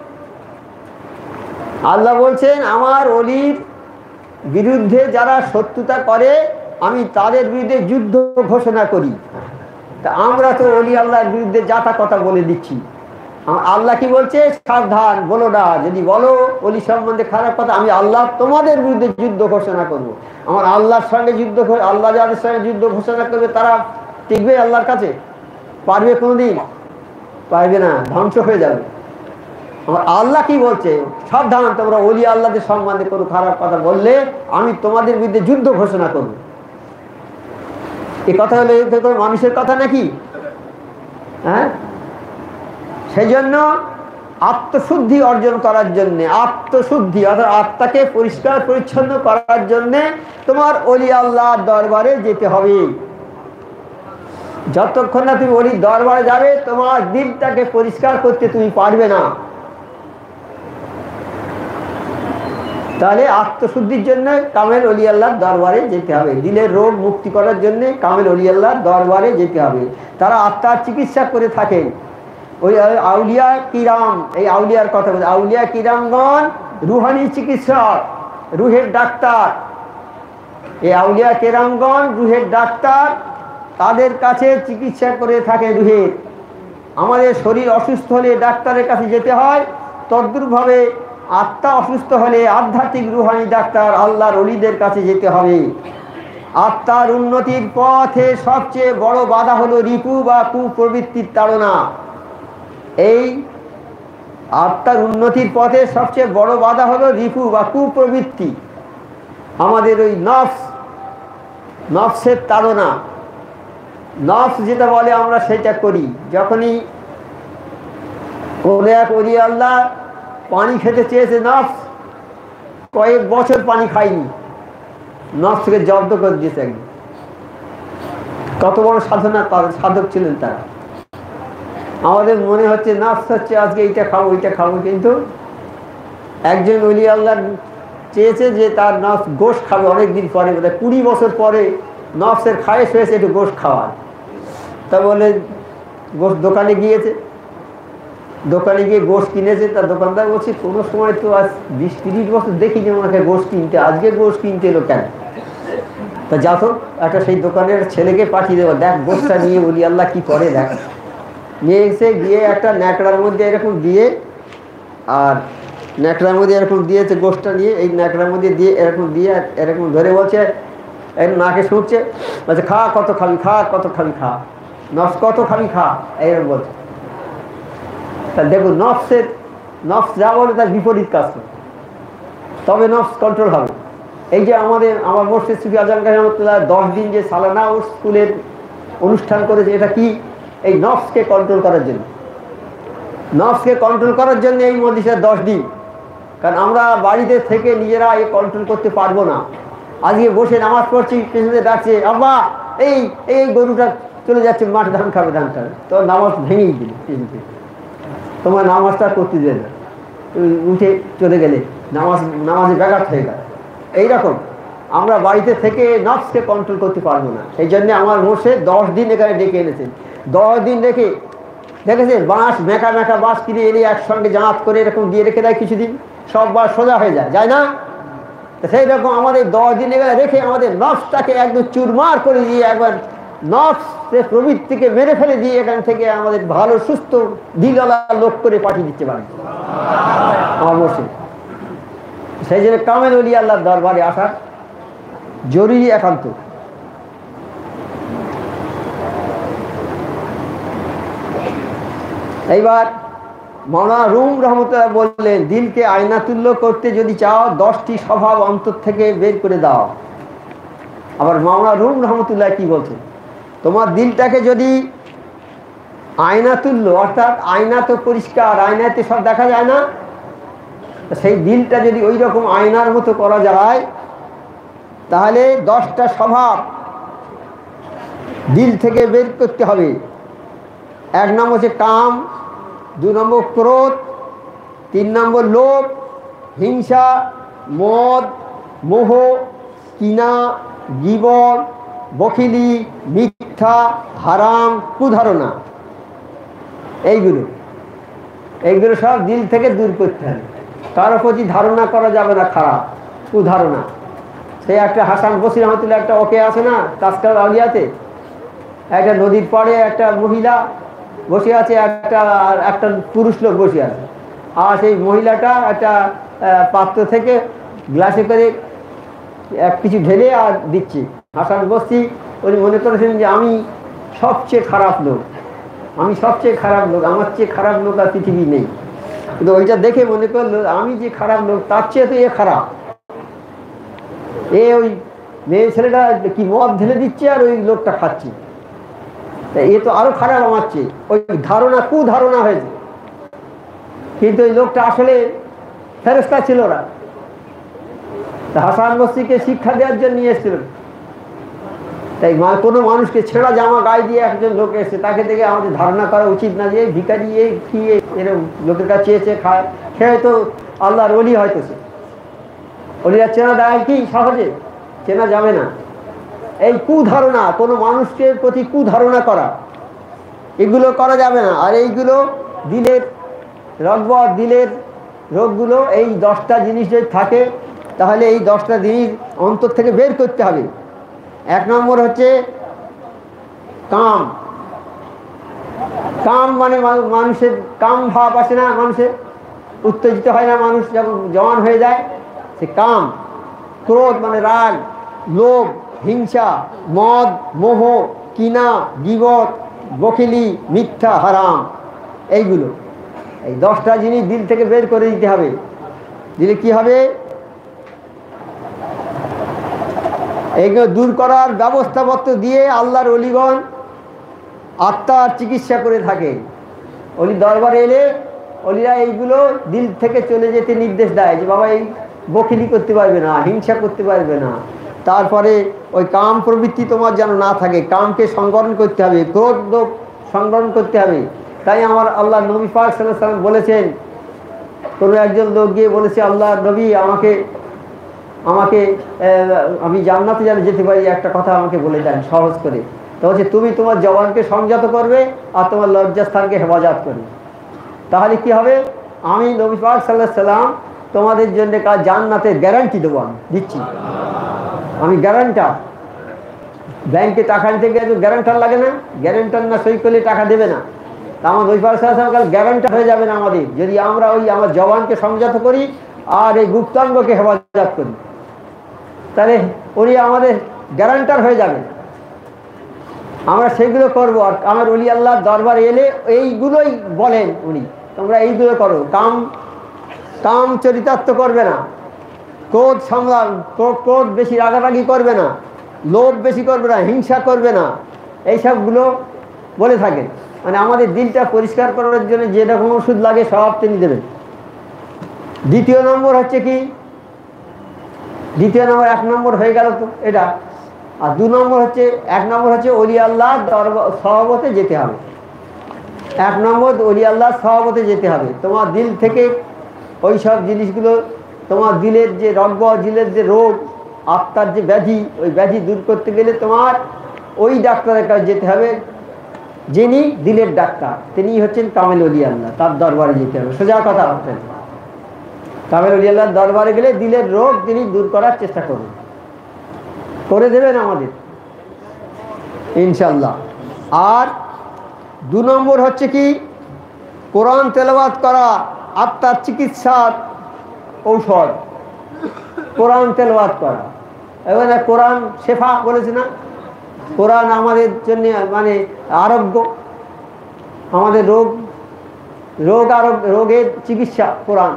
আল্লাহ বলছেন আমার অলির বিরুদ্ধে যারা শত্রুতা করে আমি তাদের বিরুদ্ধে যুদ্ধ ঘোষণা করি। তা আমরা তো অলি আল্লাহর বিরুদ্ধে যাতা কথা বলে দিচ্ছি, আল্লাহ কি বলছে, সাবধান বলো না, যদি বলো ওলি সম্বন্ধে খারাপ কথা, আমি আল্লাহ তোমাদের বিরুদ্ধে যুদ্ধ ঘোষণা করব। আমার আল্লাহর সঙ্গে যুদ্ধ, আল্লাহ যাদের সঙ্গে যুদ্ধ ঘোষণা করবে তারা টিকবে আল্লাহর কাছে? পারবে কোনোদিন? পারবে না, ধ্বংস হয়ে যাবে। আমার আল্লাহ কি বলছে, সাবধান, তোমরা ওলি আল্লাহদের সম্বন্ধে কোনো খারাপ কথা বললে আমি তোমাদের বিরুদ্ধে যুদ্ধ ঘোষণা করব। এই কথা হলো মানুষের কথা নাকি? হ্যাঁ, সেই জন্য আত্মশুদ্ধি অর্জন করার জন্য, আত্মশুদ্ধি অর্থাৎ আত্মাকে পরিষ্কার পরিচ্ছন্ন করার জন্য তোমার ওলি আল্লাহর দরবারে যেতে হবে। যতক্ষণ না তুমি ওলির দরবারে যাবে তোমার দিলটাকে পরিষ্কার করতে তুমি পারবে না। তাহলে আত্মশুদ্ধির জন্য কামেল ওলি আল্লাহর দরবারে যেতে হবে। দিলের রোগ মুক্তি করার জন্য কামেল ওলি আল্লাহর দরবারে যেতে হবে। তারা আত্মার চিকিৎসা করে থাকেন। ওই আউলিয়া কিরাম, এই আউলিয়ার কথা বলছে, আউলিয়া কিরামগণ রুহানি চিকিৎসক, রুহের ডাক্তার। এই আউলিয়া কিরামগণ রুহের ডাক্তার, তাদের কাছে চিকিৎসা করে থাকে রুহের। আমাদের শরীর অসুস্থ হলে ডাক্তারের কাছে যেতে হয়, তদ্রূপভাবে আত্মা অসুস্থ হলে আধ্যাত্মিক রুহানি ডাক্তার আল্লাহর ওলিদের কাছে যেতে হবে। আত্মার উন্নতির পথে সবচেয়ে বড় বাধা হলো রিপু বা কুপ্রবৃত্তির তাড়না। এই আত্মার উন্নতির পথে সবচেয়ে বড় বাধা হলো রিপু বা কুপ্রবৃত্তি, আমাদের ওই নফস, নফসের তাড়না। নফস যেটা বলে আমরা সেটা করি। যখনই কোনো এক ওলি আল্লাহ পানি খেতে চেয়েছে, নফস কয়েক বছর পানি খায়নি, নফসকে জব্দ করে দিয়েছে একদিন। কত বড় সাধনা, সাধক ছিলেন তারা। আমাদের মনে হচ্ছে নফস হচ্ছে আজকে এইটা খাবো এইটা খাবো, কিন্তু একজন ওলি আল্লাহ চেয়েছে যে তার নফস গোশ খাবে অনেকদিন পরে, বোধহয় কুড়ি বছর পরে নফসের খায়েশ হয়েছে একটু গোশ খাওয়ার। তা বলে গোশ দোকানে গিয়েছে, দোকানে গিয়ে গোশ কিনেছে। তার দোকানদার বলছে কোনো সময় তো আজ বিশ তিরিশ বছর দেখিনি ওনাকে গোশ কিনতে, আজকে গোশ কিনতে এলো কেন? তা যা তো একটা সেই দোকানের ছেলেকে পাঠিয়ে দেবো, দেখ গোশটা নিয়ে ওলি আল্লাহ কি করে দেখ। নিয়ে এসে গিয়ে একটা ন্যাকড়ার মধ্যে এরকম দিয়ে, আর ন্যাকড়ার মধ্যে এরকম দিয়েছে গোশটা নিয়ে, এই ন্যাকড়ার মধ্যে দিয়ে এরকম দিয়ে এরকম ধরে বলছে, এরকম নাকে শুনছে, বলছে খা কত খাবি, খা কত খাবি, খা নফস কত খাবি, খা, এইরকম বলছে। তা দেখুন নফসের, নফস যা বলে তার বিপরীত কাজ করে, তবে নফস কন্ট্রোল হবে। এই যে আমাদের আমার মুর্শিদ সুফি আজম গাজী রহমাতুল্লাহ দশ দিন যে সালানা ও স্কুলের অনুষ্ঠান করেছে, এটা কি? এই নফসকে কন্ট্রোল করার জন্য, নফসকে কন্ট্রোল করার জন্য এই মজলিসের দশ দিন। কারণ আমরা বাড়িতে থেকে নিজেরা এই কন্ট্রোল করতে পারবো না। আজকে বসে নামাজ পড়ছি, পেছনে ডাকছে আব্বা এই এই গরুটা চলে যাচ্ছে মাঠে ধান খাবে, ধান খাবে, তো নামাজ ভেঙেই দিল, তোমার নামাজটা করতে দেবে না, তুমি উঠে চলে গেলে নামাজ নামাজে ব্যাঘাত হয়ে গেল। এইরকম আমরা বাড়িতে থেকে নফসকে কন্ট্রোল করতে পারবো না। সেই জন্য আমার মুর্শিদ দশ দিন এখানে ডেকে এনেছেন। দশ দিন রেখে দেখেছে বাঁশ, মেকা মেকা বাঁশ কিনে এনে একসঙ্গে জাঁত করে এরকম দিয়ে রেখে দেয়, কিছুদিন সব বাঁশ সোজা হয়ে যায়, যায় না? সেই রকম আমাদের দশ দিন এখানে রেখে আমাদের নফসটাকে একদম চুরমার করে দিয়ে, একবার নফসের প্রবৃত্তিকে মেরে ফেলে দিয়ে এখান থেকে আমাদের ভালো সুস্থ দিলওয়ালা লোক করে পাঠিয়ে দিতে পারে আমার মুর্শিদ। সেই জন্য কামেল ওলি আল্লাহর দরবারে আসা জরুরি, একান্ত। এইবার মাওলানা রুম রহমতুল্লাহ বললেন, দিলকে আয়নাতুল্য করতে যদি চাও দশটি স্বভাব অন্তর থেকে বের করে দাও। আবার মাওলানা রুম রহমতুল্লাহ কি বলছেন, তোমার দিলটাকে যদি আয়নাতুল্য, অর্থাৎ আয়না তো পরিষ্কার, আয়নাতে সব দেখা যায় না, সেই দিলটা যদি ওই রকম আয়নার মতো করা যায়, তাহলে দশটা স্বভাব দিল থেকে বের করতে হবে। এক নম্বর হচ্ছে কাম, দুই নম্বর ক্রোধ, তিন নম্বর লোভ, হিংসা, মদ, মোহ, কিনা, গীবত, বখিলি, মিথ্যা, হারাম, কুধারণা। এইগুলো এইগুলো সব দিল থেকে দূর করতে হবে। কারো প্রতি ধারণা করা যাবে না খারাপ, কুধারণা। সেই একটা হাসান বসরি রহমতুল্লাহ একটা ওকে আছে না তাস্কার আউলিয়াতে, একটা নদীর পাড়ে একটা মহিলা বসে আছে, একটা আর একটা পুরুষ লোক বসে আছে, আর সেই মহিলাটা একটা পাত্র থেকে গ্লাসে করে এক কিছু ঢেলে আর দিচ্ছে। হাসান বসরি উনি মনে করেছেন যে আমি সবচেয়ে খারাপ লোক, আমি সবচেয়ে খারাপ লোক, আমার চেয়ে খারাপ লোক আর পৃথিবী নেই। কিন্তু ওইটা দেখে মনে করলো আমি যে খারাপ লোক তার চেয়ে তো এ খারাপ। এ ওই মেয়ে ছেলেটা কি মদ ঢেলে দিচ্ছে আর ওই লোকটা খাচ্ছে, এ তো আরো খারাপ আমার চেয়ে। ওই ধারণা কুধারণা হয়েছে, কিন্তু ওই লোকটা আসলে ফেরেশতা ছিল না। হাসান বসরিকে শিক্ষা দেওয়ার জন্য নিয়ে এসেছিলেন। তাই কোনো মানুষকে ছেঁড়া জামা গায়ে দিয়ে একজন লোক এসে তাকে দেখে আমাদের ধারণা করা উচিত না যে ভিখারি এই কি এরকম লোকের কাছে চেয়ে চেয়ে খায়, খেয়ে তো আল্লাহর ওলি হয়তো সে। ওলিরা চেনা দেয় কি সহজে? চেনা যাবে না। এই কুধারণা, কোনো মানুষের প্রতি কুধারণা করা, এগুলো করা যাবে না। আর এইগুলো দিলের রগবত, দিলের রোগগুলো, এই দশটা জিনিস যদি থাকে তাহলে এই দশটা জিনিস অন্তর থেকে বের করতে হবে। এক নম্বর হচ্ছে কাম। কাম মানে মানুষের কাম ভাব আসে না, মানুষের উত্তেজিত হয় না মানুষ যখন জওয়ান হয়ে যায়, সে কাম। ক্রোধ মানে রাগ, লোভ, হিংসা, মদ, মোহ, কিনা, গীবত, বখিলি, মিথ্যা, হারাম, এইগুলো, এই দশটা জিনিস দিল থেকে বের করে দিতে হবে। দিলে কি হবে? এইগুলো দূর করার ব্যবস্থাপত্র দিয়ে আল্লাহর অলিগণ আত্মার চিকিৎসা করে থাকে। অলি দরবারে এলে অলিরা এইগুলো দিল থেকে চলে যেতে নির্দেশ দেয় যে বাবা এই বখিলি করতে পারবে না, হিংসা করতে পারবে না, তারপরে ওই কাম প্রবৃত্তি তোমার যেন না থাকে, কামকে সংবরণ করতে হবে, ক্রোধ লোভ সংবরণ করতে হবে। তাই আমার আল্লাহ নবী পাক সাল্লাল্লাহু আলাইহি ওয়াসাল্লাম বলেছেন, কোনো একজন লোক গিয়ে বলেছে আল্লাহ নবী আমাকে আমাকে আমি জান্নাতে যেন যেতে পারি একটা কথা আমাকে বলে দেন সহজ করে। তো হচ্ছে তুমি তোমার জবানকে সংযত করবে আর তোমার লজ্জাস্থানকে হেফাজত করবে, তাহলে কি হবে? আমি নবী পাক সাল্লাল্লাহু আলাইহি ওয়াসাল্লাম তোমাদের জন্য কাজ জান্নাতের গ্যারান্টি দেবো, আমি দিচ্ছি, আমি গ্যারান্টার। ব্যাংকে টাকা নিতে গেলে গ্যারান্টার লাগে না? গ্যারান্টার না সই করলে টাকা দেবে না। আমার নবী পাক সাল্লাল্লাহু আলাইহি ওয়াসাল্লাম গ্যারান্টার হয়ে যাবেন আমাদের, যদি আমরা ওই আমার জবানকে সংযত করি আর এই গুপ্তাঙ্গকে হেফাজত করি, তাহলে উনি আমাদের গ্যারান্টার হয়ে যাবেন। আমরা সেগুলো করবো। আর আমার অলি আল্লাহর দরবারে এলে এইগুলোই বলেন উনি, তোমরা এইগুলো করো। কাম কাম চরিতার্থ করবে না, ক্রোধ সামলান, ক্রোধ বেশি রাগারাগি করবে না, লোভ বেশি করবে না, হিংসা করবে না, এইসবগুলো বলে থাকেন। মানে আমাদের দিলটা পরিষ্কার করার জন্য যে রকম ওষুধ লাগে সব তিনি দেবেন। দ্বিতীয় নম্বর হচ্ছে কি? দ্বিতীয় নম্বর, এক নম্বর হয়ে গেল তো এটা, আর দু নম্বর হচ্ছে, এক নম্বর হচ্ছে অলি আল্লাহ দরবার সহবতে যেতে হবে। এক নম্বর অলি আল্লাহ সহবতে যেতে হবে। তোমার দিল থেকে ওই সব জিনিসগুলো, তোমার দিলের যে রগ্ব, দিলের যে রোগ, আত্মার যে ব্যাধি, ওই ব্যাধি দূর করতে গেলে তোমার ওই ডাক্তারের কাছে যেতে হবে যিনি দিলের ডাক্তার, তিনি হচ্ছেন কামেল অলি আল্লাহ, তার দরবারে যেতে হবে। সোজা কথা হচ্ছেন, কামেল অলি আল্লাহর দরবারে গেলে দিলের রোগ তিনি দূর করার চেষ্টা করবেন, করে দেবেন আমাদের ইনশাল্লাহ। আর দু নম্বর হচ্ছে কি? কোরআন তেলাওয়াত করা আত্মার চিকিৎসার ঔষধ, কোরআন তেলাওয়াত করা। এবারে কোরআন শেফা বলেছে না, কোরআন আমাদের জন্য মানে আরোগ্য, আমাদের রোগ রোগ আরোগ্য, রোগের চিকিৎসা কোরআন।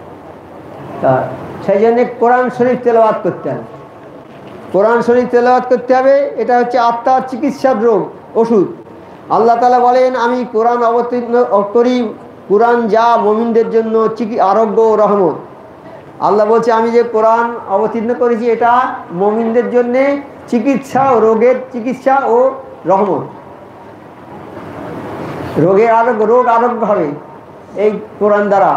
তা সেই জন্যে কোরআন শরীফ তেলাওয়াত করতে হবে, কোরআন শরীফ তেলাওয়াত করতে হবে। এটা হচ্ছে আত্মার চিকিৎসার রোগ ওষুধ। আল্লাহ তাআলা বলেন আমি কোরআন অবতীর্ণ করি, কোরআন যা মুমিনদের জন্য আরোগ্য ও রহমত। আল্লাহ বলছে আমি যে কোরআন অবতীর্ণ করেছি এটা মুমিনদের জন্য চিকিৎসা ও রোগের চিকিৎসা ও রহমত। রোগের আরোগ্য, রোগ আরোগ্য হবে এই কোরআন দ্বারা।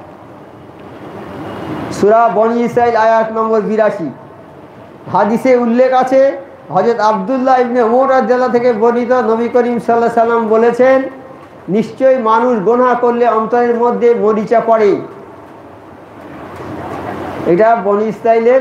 সূরা বনী ইসরাঈল আয়াত নম্বর বিরাশি, হাদিসে উল্লেখ আছে, হযরত আব্দুল্লাহ ইবনে ওমর রাদিয়াল্লাহু থেকে বর্ণিত, নবী করিম সাল্লাল্লাহু আলাইহি সাল্লাম বলেছেন নিশ্চয়ই মানুষ গুনাহ করলে অন্তরের মধ্যে মরিচা পড়ে। এটা বনী ইসরাঈলের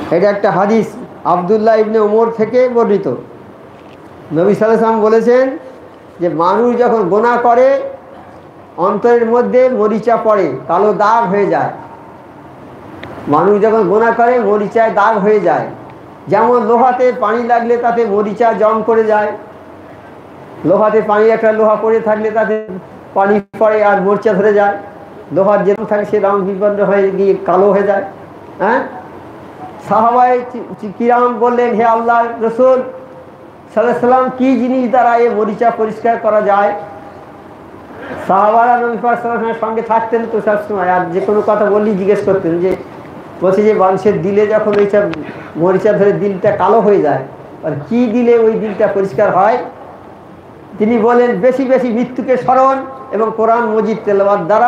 এটা একটা হাদিস আব্দুল্লাহ ইবনে উমর থেকে বর্ণিত। নবী সাল্লাল্লাহু আলাইহি ওয়াসাল্লাম বলেছেন যে মানুষ যখন গুনাহ করে অন্তরের মধ্যে মরিচা পড়ে, কালো দাগ হয়ে যায়। মানুষ যখন গুনাহ করে মরিচায় দাগ হয়ে যায়। যেমন লোহাতে পানি লাগলে তাতে মরিচা জং করে যায়, লোহাতে পানি একটা লোহা পড়ে থাকলে তাতে পানি পড়ে আর মরিচা ধরে যায়, লোহার যে রং থাকে সে রং বিপন্ন হয়ে গিয়ে কালো হয়ে যায়। হ্যাঁ, সাহাবায়ে কিরাম বললেন, হে আল্লাহর রাসূল সাল্লাল্লাহু আলাইহি ওয়াসাল্লাম, কি জিনিস দ্বারা এই মরিচা পরিষ্কার করা যায়? সাহাবারা নবী পাক সাল্লাল্লাহু আলাইহি ওয়াসাল্লামের সঙ্গে থাকতেন তো সবসময়, আর যে কোনো কথা বললেই জিজ্ঞেস করতেন যে বলছে যে মানুষের দিলে যখন ওইসব মরিচা ধরে দিলটা কালো হয়ে যায়, আর কি দিলে ওই দিলটা পরিষ্কার হয়? তিনি বলেন, বেশি বেশি মৃত্যুকে স্মরণ এবং কোরআন মজিদ তেলাওয়াত দ্বারা।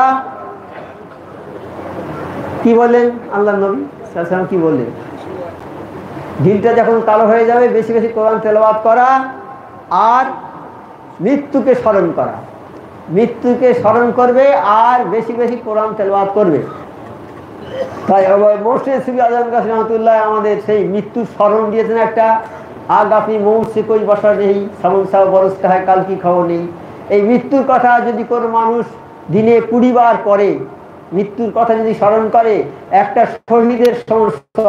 কি বললেন আল্লাহ নবী সাল্লাল্লাহু আলাইহি ওয়াসাল্লাম? কি বললেন? দিলটা যখন কালো হয়ে যাবে বেশি বেশি কোরআন তেলাওয়াত করা আর মৃত্যুকে স্মরণ করা। মৃত্যুকে স্মরণ করবে আর বেশি বেশি কোরআন তেলাওয়াত করবে। তাই মুর্শিদ সুফি আজম গাছী রহমতুল্লাহ আমাদের সেই মৃত্যুর স্মরণ দিয়েছেন একটা, আগ আপনি মৌসে কই বসা নেই, সামন সাহ বরস কাহায় কাল কি খবর নেই। এই মৃত্যুর কথা যদি কোনো মানুষ দিনে কুড়ি বার করে, মৃত্যুর কথা যদি স্মরণ করে, একটা শহীদের সমস্যা।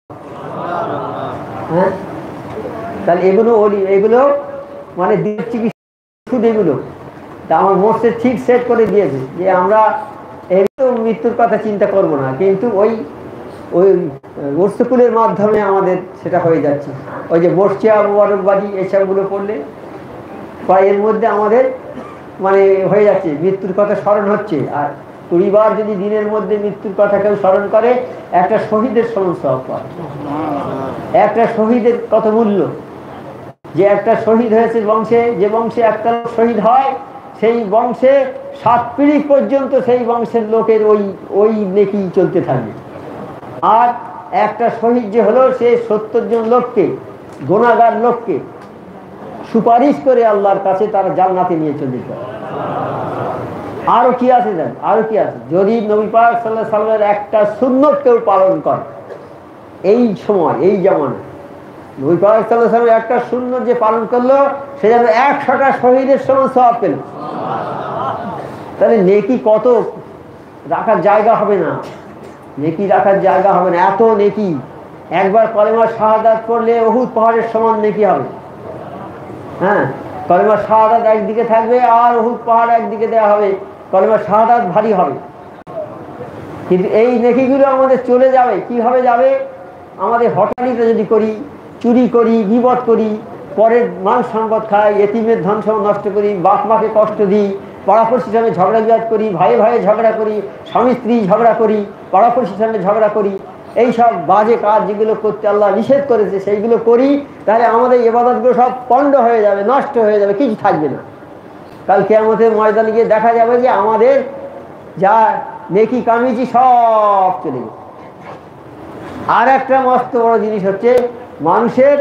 হ্যাঁ, তাহলে এগুলো এগুলো মানে দিচ্ছি কি শুধু এগুলো আমার মোর্শে ঠিক সেট করে দিয়েছে যে আমরা এগুলো মৃত্যুর কথা চিন্তা করব না, কিন্তু ওই ওই ওরসকুলের মাধ্যমে আমাদের সেটা হয়ে যাচ্ছে। ওই যে বর্ষিয়া মুবারকবাদী এইসবগুলো পড়লে বা এর মধ্যে আমাদের মানে হয়ে যাচ্ছে মৃত্যুর কথা স্মরণ হচ্ছে। আর কুড়িবার যদি দিনের মধ্যে মৃত্যুর কথা কেউ স্মরণ করে, একটা শহীদের সমস্যা পায়। একটা শহীদের কত মূল্য, যে একটা শহীদ হয়েছে বংশে, যে বংশে একটা শহীদ হয় সেই বংশে সাত পিঢ়ি পর্যন্ত সেই বংশের লোকের ওই ওই নেকি চলতে থাকবে। আর একটা শহীদ যে হলো সে সত্তর জন লোককে, গুনাহগার লোককে সুপারিশ করে আল্লাহর কাছে তারা জান্নাতে নিয়ে চলে যায়। আরো কি আছে জান, আরো কি আছে? যদি নবী পাক সাল্লাল্লাহু আলাইহি ওয়াসাল্লামের একটা সুন্নত কেউ পালন করে এই সময়, এই জামানায়, নবী পাক সাল্লাল্লাহু আলাইহি ওয়াসাল্লাম একটা সুন্নত যে পালন করলো, সে যেন একশোটা শহীদের সমান সওয়াব পেল। তাহলে নেকি কত রাখার জায়গা হবে না, নেকি রাখার জায়গা হবে না, এত নেকি। একবার কলেমা শাহাদাত পড়লে উহুদ পাহাড়ের সমান নেকি হবে। হ্যাঁ, কলেমা শাহাদাত একদিকে থাকবে আর উহুদ পাহাড় একদিকে দেওয়া হবে, কলেমা শাহাদাত ভারী হবে। কিন্তু এই নেকিগুলো আমাদের চলে যাবে, কিভাবে যাবে? আমাদের হঠাৎ যদি করি, চুরি করি, গীবত করি, পরের মান সম্পদ খাই, এতিমের ধন সম্পদ নষ্ট করি, বাপ মাকে কষ্ট দিই, পাড়াপড়শির সঙ্গে ঝগড়া বিবাদ করি, ভাই ভাই ঝগড়া করি, স্বামী স্ত্রী ঝগড়া করি, পাড়াপড়শির সঙ্গে ঝগড়া করি, এই সব বাজে কাজ যেগুলো করতে আল্লাহ নিষেধ করেছে সেইগুলো করি, তাহলে আমাদের ইবাদতগুলো সব পণ্ড হয়ে যাবে, নষ্ট হয়ে যাবে, কিছু থাকবে না। কাল কিয়ামতের ময়দানে গিয়ে দেখা যাবে যে আমাদের যা নেকি কামিয়েছি সব চলে যাবে। আর একটা মস্ত বড় জিনিস হচ্ছে মানুষের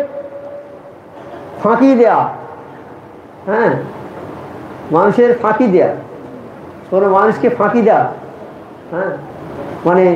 ফাঁকি দেয়া। হ্যাঁ, মানুষের ফাঁকি দেয়া, কোনো মানুষকে ফাঁকি দেয়া। হ্যাঁ, মানে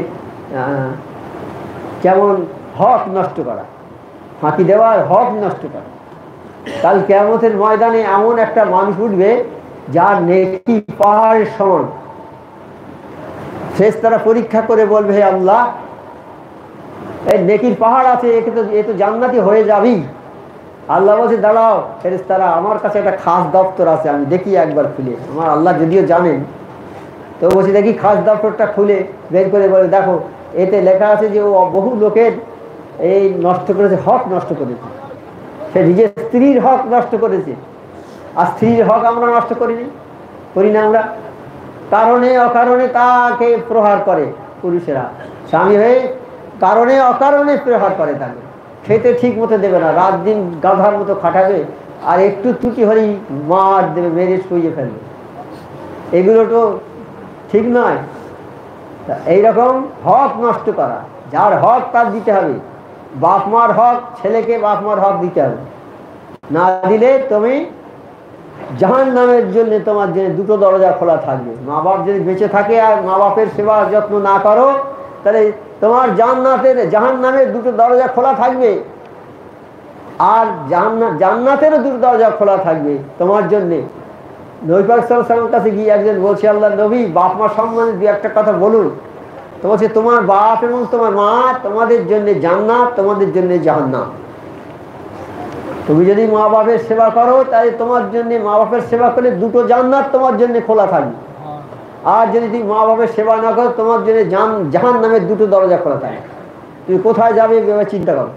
যেমন হক নষ্ট করা, ফাঁকি দেওয়া, হক নষ্ট করা। কাল কিয়ামতের ময়দানে এমন একটা মানুষ উঠবে যার নেকি পাহাড়ের সমান। ফেরেশতারা পরীক্ষা করে বলবে, হে আল্লাহ, এই নেকির পাহাড় আছে, একে তো এ তো জান্নাতি হয়ে যাবি। আল্লাহ বলছে, দাঁড়াও ফেরেশতারা, আমার কাছে একটা খাস দপ্তর আছে, আমি দেখি একবার খুলে। আমার আল্লাহ যদিও জানেন, তো বলছি দেখি খাস দপ্তরটা খুলে বের করে বলে, দেখো এতে লেখা আছে যে ও বহু লোকের এই নষ্ট করেছে, হক নষ্ট করেছে। সে নিজের স্ত্রীর হক নষ্ট করেছে, আর স্ত্রীর হক আমরা নষ্ট করিনি, করি না আমরা। কারণে অকারণে তাকে প্রহার করে পুরুষেরা, স্বামী হয়ে কারণে অকারণে প্রহার করে তাকে। খেতে ঠিক মতো দেবে না, রাত দিন গাধার মতো খাটাবে, আর একটু ত্রুটি হলেই মার দেবে, মেরে শুয়ে ফেলবে। এগুলো তো ঠিক নয়। এইরকম হক নষ্ট করা, যার হক তার দিতে হবে। বাপ মার হক, ছেলেকে বাপ মার হক দিতে হবে, না দিলে তুমি জাহান্নামের জন্য তোমার জন্য দুটো দরজা খোলা থাকবে। মা বাপ যদি বেঁচে থাকে আর মা বাপের সেবা যত্ন না করো, তাহলে তোমার জান্নাতের জাহান্নামের দুটো দরজা খোলা থাকবে, আর জান্নাত জান্নাতেরও দুটো দরজা খোলা থাকবে তোমার জন্যে। নবী পাক সাল্লাল্লাহু আলাইহি ওয়াসাল্লামের কাছে গিয়ে একজন বলছে, আল্লাহ নবী, বাপ মা সম্বন্ধে দু একটা কথা বলুন। তো বলছে, তোমার বাপ এবং তোমার মা তোমাদের জন্য জান্নাত, তোমাদের জন্য জাহান্নাম। তুমি যদি মা বাপের সেবা করো তাহলে তোমার জন্য, মা বাপের সেবা করলে দুটো জান্নাত তোমার জন্য খোলা থাকবে, আর যদি তুমি মা বাপের সেবা না করো তোমার জন্য জাহান্নামের দুটো দরজা খোলা থাকবে। তুমি কোথায় যাবে ভেবে চিন্তা করো।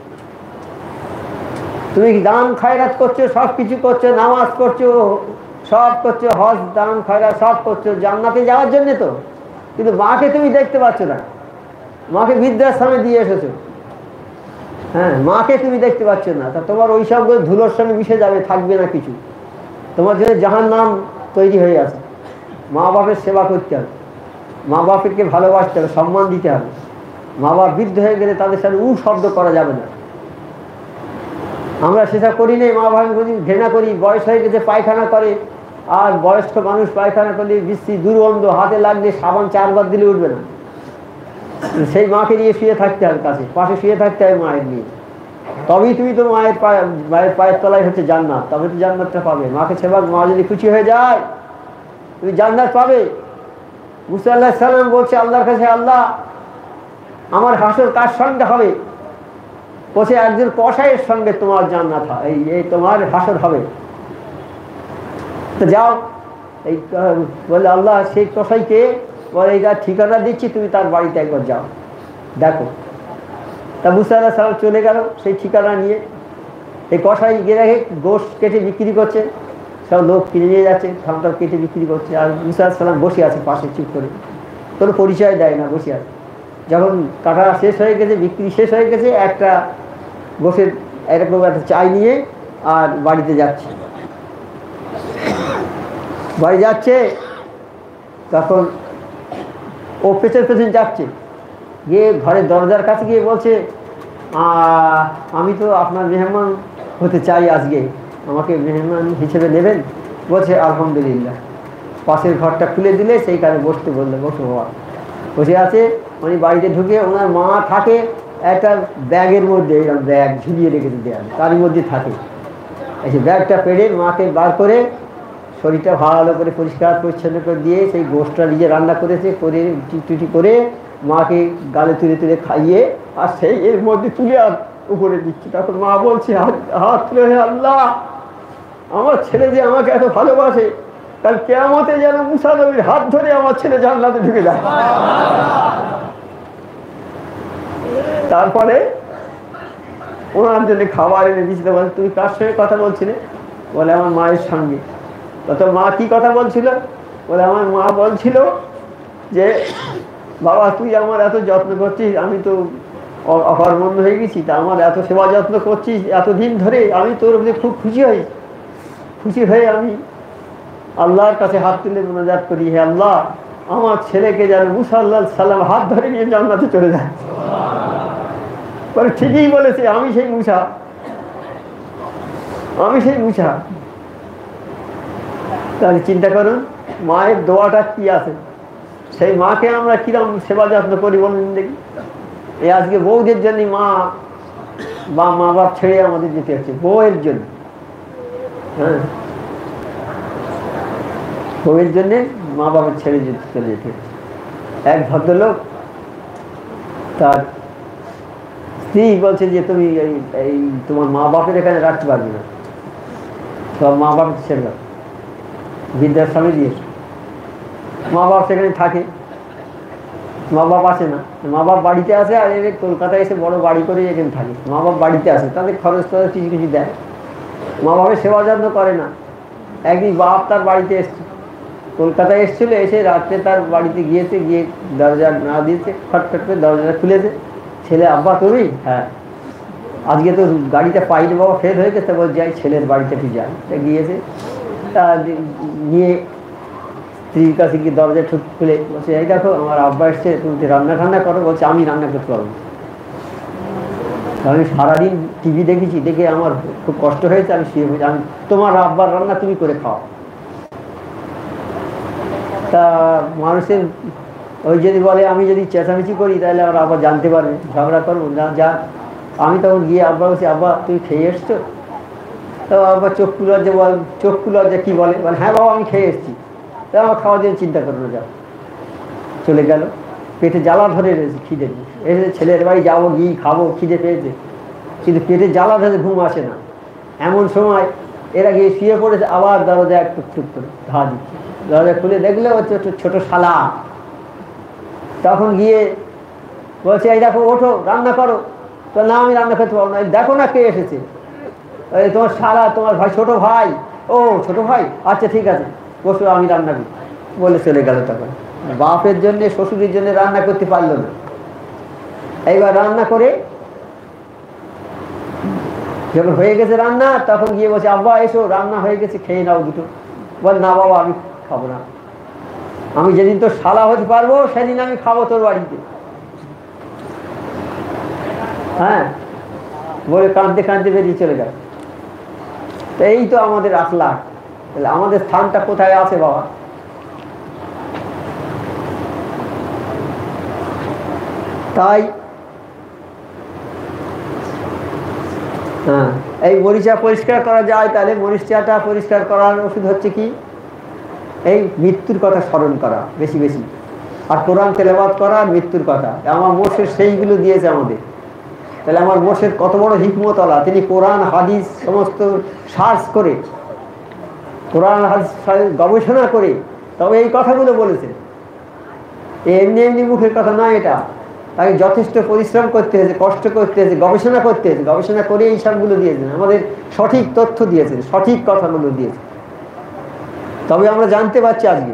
তুমি দান খয়রাত করছো, সব কিছু করছো, নামাজ করছো, সব করছো, হজ দান খয়রাত সব করছো জান্নাতে যাওয়ার জন্য তো, কিন্তু মাকে তুমি দেখতে পাচ্ছ না, মাকে বৃদ্ধাশ্রমে দিয়ে এসেছো। হ্যাঁ, মাকে তুমি দেখতে পাচ্ছ না, তা তোমার ওই সবগুলো ধুলোর সঙ্গে মিশে যাবে, থাকবে না কিছু। তোমার জন্য জাহান্নাম তৈরি হয়ে আছে। মা বাপের সেবা করতে হবে, মা বাপকে ভালোবাসতে হবে, সম্মান দিতে হবে। মা বাপ বৃদ্ধ হয়ে গেলে তাদের সাথে উ শব্দ করা যাবে না। আমরা সেটা করি নেই, মা বাপ ঘৃণা করি। বয়স হয়ে গেছে পায়খানা করে, আর বয়স্ক মানুষ পায়খানা করলে বিশ্রী দুর্গন্ধ, হাতে লাগলে সাবান চারবার দিলে উঠবে না। সেই মাকে নিয়ে শুয়ে থাকতে হবে, কাছে পাশে শুয়ে থাকতে হবে মায়ের নিয়ে, তবেই তুমি তো মায়ের পায়ে মায়ের পায়ের তলায় হচ্ছে জান্নাত, তবে তো জান্নাতটা পাবে। মাকে সেবা, মা যদি খুশি হয়ে যায় তুমি জান্নাত পাবে। মুসা আলাইহিস সালাম বলছে আল্লাহর কাছে, আল্লাহ আমার হাসর কার সঙ্গে হবে? বলছে একজন কসাইয়ের সঙ্গে তোমার জান্নাত হয়, এই এই তোমার হাসর হবে। তো যাও, এই বলে আল্লাহ সেই কসাইকে বলে, এই ঠিকানা দিচ্ছি, তুমি তার বাড়িতে একবার যাও, দেখো। তা মুসা আলাইহিস সালাম চলে গেল সেই ঠিকানা নিয়ে। এই কসাই গিয়ে দেখে গোশ কেটে বিক্রি করছে, সব লোক কিনে নিয়ে যাচ্ছে, খামটা কেটে বিক্রি করছে, আর মুসা আলাইহিস সালাম বসে আছে পাশে চুপ করে, কোনো পরিচয় দেয় না, বসে আছে। যখন কাটা শেষ হয়ে গেছে, বিক্রি শেষ হয়ে গেছে, একটা গোশের এরকম একটা চাই নিয়ে আর বাড়িতে যাচ্ছে। বাড়ি যাচ্ছে, তখন ও পেছন পেছন যাচ্ছে, গিয়ে ঘরের দরজার কাছে গিয়ে বলছে, আমি তো আপনার মেহমান হতে চাই, আজকে আমাকে মেহমান হিসেবে নেবেন? বলছে আলহামদুলিল্লাহ। পাশের ঘরটা খুলে দিলে সেইখানে বসতে বললে, বসে বাবা। বসে আছে, উনি বাড়িতে ঢুকে, ওনার মা থাকে একটা ব্যাগের মধ্যে, এরকম ব্যাগ ঝুলিয়ে রেখেছে দেয়াল, তার মধ্যে থাকে। এই ব্যাগটা পেড়ে মাকে বার করে শরীরটা ভালো করে পরিষ্কার পরিচ্ছন্ন করে দিয়ে সেই গোশটা নিজে রান্না করেছে, করে টুটি করে মাকে গালে তুলে তুলে খাইয়ে, আর সেই এর মধ্যে তুলে আর উপরে দিচ্ছে। তখন মা বলছে, হাত তুলে, হে আল্লাহ, আমার ছেলে যে আমাকে এত ভালোবাসে, কাল কিয়ামতে যেন মুসা নবীর হাত ধরে আমার ছেলে জান্নাতে ঢুকে যায়। তারপরে ওনার জন্য খাবার এনে দিয়েছিল। বলে, তুমি কার সঙ্গে কথা বলছিলে? বলে, আমার মায়ের সঙ্গে। তো মা কি কথা বলছিল? বলে, আমার মা বলছিল যে, বাবা তুই আমার এত যত্ন করছিস, আমি তো অকর্মণ্য হয়ে গেছি, তা আমার এত সেবা যত্ন করছিস এতদিন ধরে, আমি তোর মধ্যে খুব খুশি হই। খুশি হয়ে আমি আল্লাহর কাছে হাত তুলে মোনাজাত করি, হে আল্লাহ, আমার ছেলেকে যেন মুসা আলাইহিস সালাম হাত ধরে নিয়ে জান্নাতে চলে যায়। বলে, ঠিকই বলেছে, আমি সেই মুসা, আমি সেই মুসা। তাহলে চিন্তা করুন মায়ের দোয়াটা কি আছে, সেই মাকে আমরা কিরম সেবা যত্ন করি বলুন দেখি। এই আজকে বউদের জন্য মা বা মা বাপ ছেড়ে আমাদের যেতে হচ্ছে, বউয়ের জন্য। হ্যাঁ, বউয়ের জন্যে মা বাবার ছেড়ে যেতে চলে যেতে হচ্ছে। এক ভদ্রলোক, তার স্ত্রী বলছে যে, তুমি এই এই তোমার মা বাপের এখানে রাখতে পারবে না, সব মা বাপ ছেড়ে দাও, বৃদ্ধাশ্রমে দিয়েছে। মা বাপ সেখানে থাকে, মা বাপ আসে না, মা বাপ বাড়িতে আসে, আর এর কলকাতায় এসে বড় বাড়ি করে এখানে থাকে। মা বাপ বাড়িতে আসে, তাদের খরচ টরচ কিছু কিছু দেয়, মা বাপের সেবা যত্ন করে না। একদিন বাপ তার বাড়িতে এসছে, কলকাতায় এসেছিলো, এসে রাত্রে তার বাড়িতে গিয়েছে, গিয়ে দরজা না দিয়েছে, খটখট করে দরজাটা খুলেছে। ছেলে, আব্বা তুমি? হ্যাঁ, আজকে তো গাড়িটা পাইনি বাবা, ফেল হয়ে গেছে, বল যাই ছেলের বাড়িতে একটু যাই। গিয়েছে, তা নিয়ে স্ত্রীর কাছে গিয়ে দরজা ঠুক খুলে বলছে, এই দেখো আমার আব্বা এসছে, তুমি রান্না ঠান্না করো। বলছে, আমি রান্না করতে পারবো, আমি সারাদিন টিভি দেখেছি, দেখে আমার খুব কষ্ট হয়েছে, আমি শুয়ে বলছি, আমি তোমার আব্বার রান্না তুমি করে খাও। তা মানুষের ওই যদি বলে আমি যদি চেঁচামেচি করি তাহলে আমরা আবার জানতে পারবে, ঝগড়া করবো না। যা আমি তখন গিয়ে আব্বা বলছি, আব্বা তুমি খেয়ে এসছো? তো আব্বা চক্ষু লজ্জা বল, চক্ষু লজ্জা কী বলে, বলে হ্যাঁ বাবা আমি খেয়ে এসেছি। তো আমার খাওয়ার জন্য চিন্তা করবো, যাও। চলে গেল, পেটে জ্বালা ধরে রয়েছে, খিদে এসে ছেলের বাড়ি যাবো, গিয়ে খাবো, খিদে পেয়েছে, কিন্তু পেটে জ্বালা ধরে ঘুম আসে না। এমন সময় এরা গিয়ে শুয়ে পড়েছে, আবার দরজা এক টুক টুক করে ধা দিচ্ছে। দরজা খুলে দেখলে হচ্ছে ছোট শালা। তখন গিয়ে বলছে এই দেখো ওঠো রান্না করো। তো না আমি রান্না করতে পারবো না। দেখো না কে এসেছে, তোমার শালা, তোমার ভাই, ছোট ভাই। ও ছোট ভাই, আচ্ছা ঠিক আছে বসো আমি রান্না করি বলে চলে গেল। তখন বাপের জন্য শ্বশুরের জন্য রান্না করতে পারলো না। এইবার রান্না করে যখন হয়ে গেছে রান্না, তখন গিয়ে বলছে আব্বা এসো রান্না হয়ে গেছে, খেয়ে নাও দুটো। বল না বাবা আমি খাবো না, আমি যেদিন তোর শালা হতে পারবো সেদিন আমি খাবো তোর বাড়িতে। হ্যাঁ বলে কাঁদতে কাঁদতে বেরিয়ে চলে গেল। তো এই তো আমাদের আখলাক। তাহলে আমাদের স্থানটা কোথায় আছে বাবা? তাই হ্যাঁ, এই মরিচা পরিষ্কার করা যায়, তাহলে মরিচাটা পরিষ্কার করার ওষুধ হচ্ছে কি? এই মৃত্যুর কথা স্মরণ করা বেশি বেশি, আর কোরআন তেলাওয়াত করা, আর মৃত্যুর কথা। আমার মোর্শেদ সেইগুলো দিয়েছে আমাদের। তাহলে আমার মোর্শেদ কত বড় হিকমতওয়ালা, তিনি কোরআন হাদিস সমস্ত সার্চ করে, কোরআন হাদিস গবেষণা করে তবে এই কথাগুলো বলেছেন। এমনি এমনি মুখের কথা নয়, এটা তাকে যথেষ্ট পরিশ্রম করতে হয়েছে, কষ্ট করতে হয়েছে, গবেষণা করতে হয়েছে। গবেষণা করে এই সবগুলো দিয়েছেন, আমাদের সঠিক তথ্য দিয়েছেন, সঠিক কথাগুলো দিয়েছেন, তবে আমরা জানতে পারছি আজকে।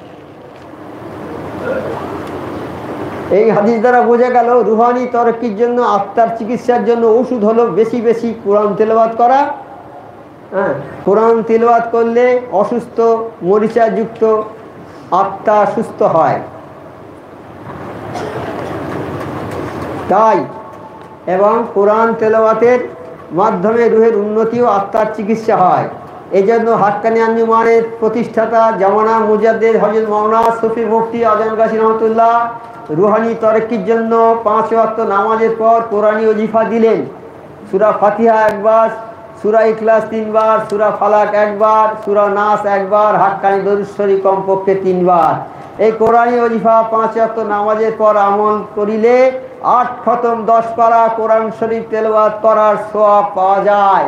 এই হাদিস দ্বারা বোঝা গেল রুহানি তরক্কির জন্য, আত্মার চিকিৎসার জন্য ওষুধ হলো বেশি বেশি কোরআন তেলাওয়াত করা। হ্যাঁ, কোরআন তেলাওয়াত করলে অসুস্থ মরিচাযুক্ত আত্মা সুস্থ হয়। তাই এবং কোরআন তেলাওয়াতের মাধ্যমে রুহের উন্নতি ও আত্মার চিকিৎসা হয়। এই জন্য হাক্কানি আঞ্জুমানের প্রতিষ্ঠাতা জামানা মুজাদ্দিদ হযরত মাওলানা সুফি মুফতি আজম গাজী রহমাতুল্লাহ রুহানি তরক্কির জন্য পাঁচ ওয়াক্ত নামাজের পর কোরআনী ওজিফা দিলেন। সূরা ফাতিহা একবার, সূরা ইখলাস তিনবার, সূরা ফালাক একবার, সূরা নাস একবার, হাক্কানি দরুদ শরীফ কমপক্ষে তিনবার। এই কোরআনী ওজিফা পাঁচ ওয়াক্ত নামাজের পর আমল করিলে আট খতম দশ পারা কোরআন শরীফ তেলাওয়াত করার সওয়াব পাওয়া যায়।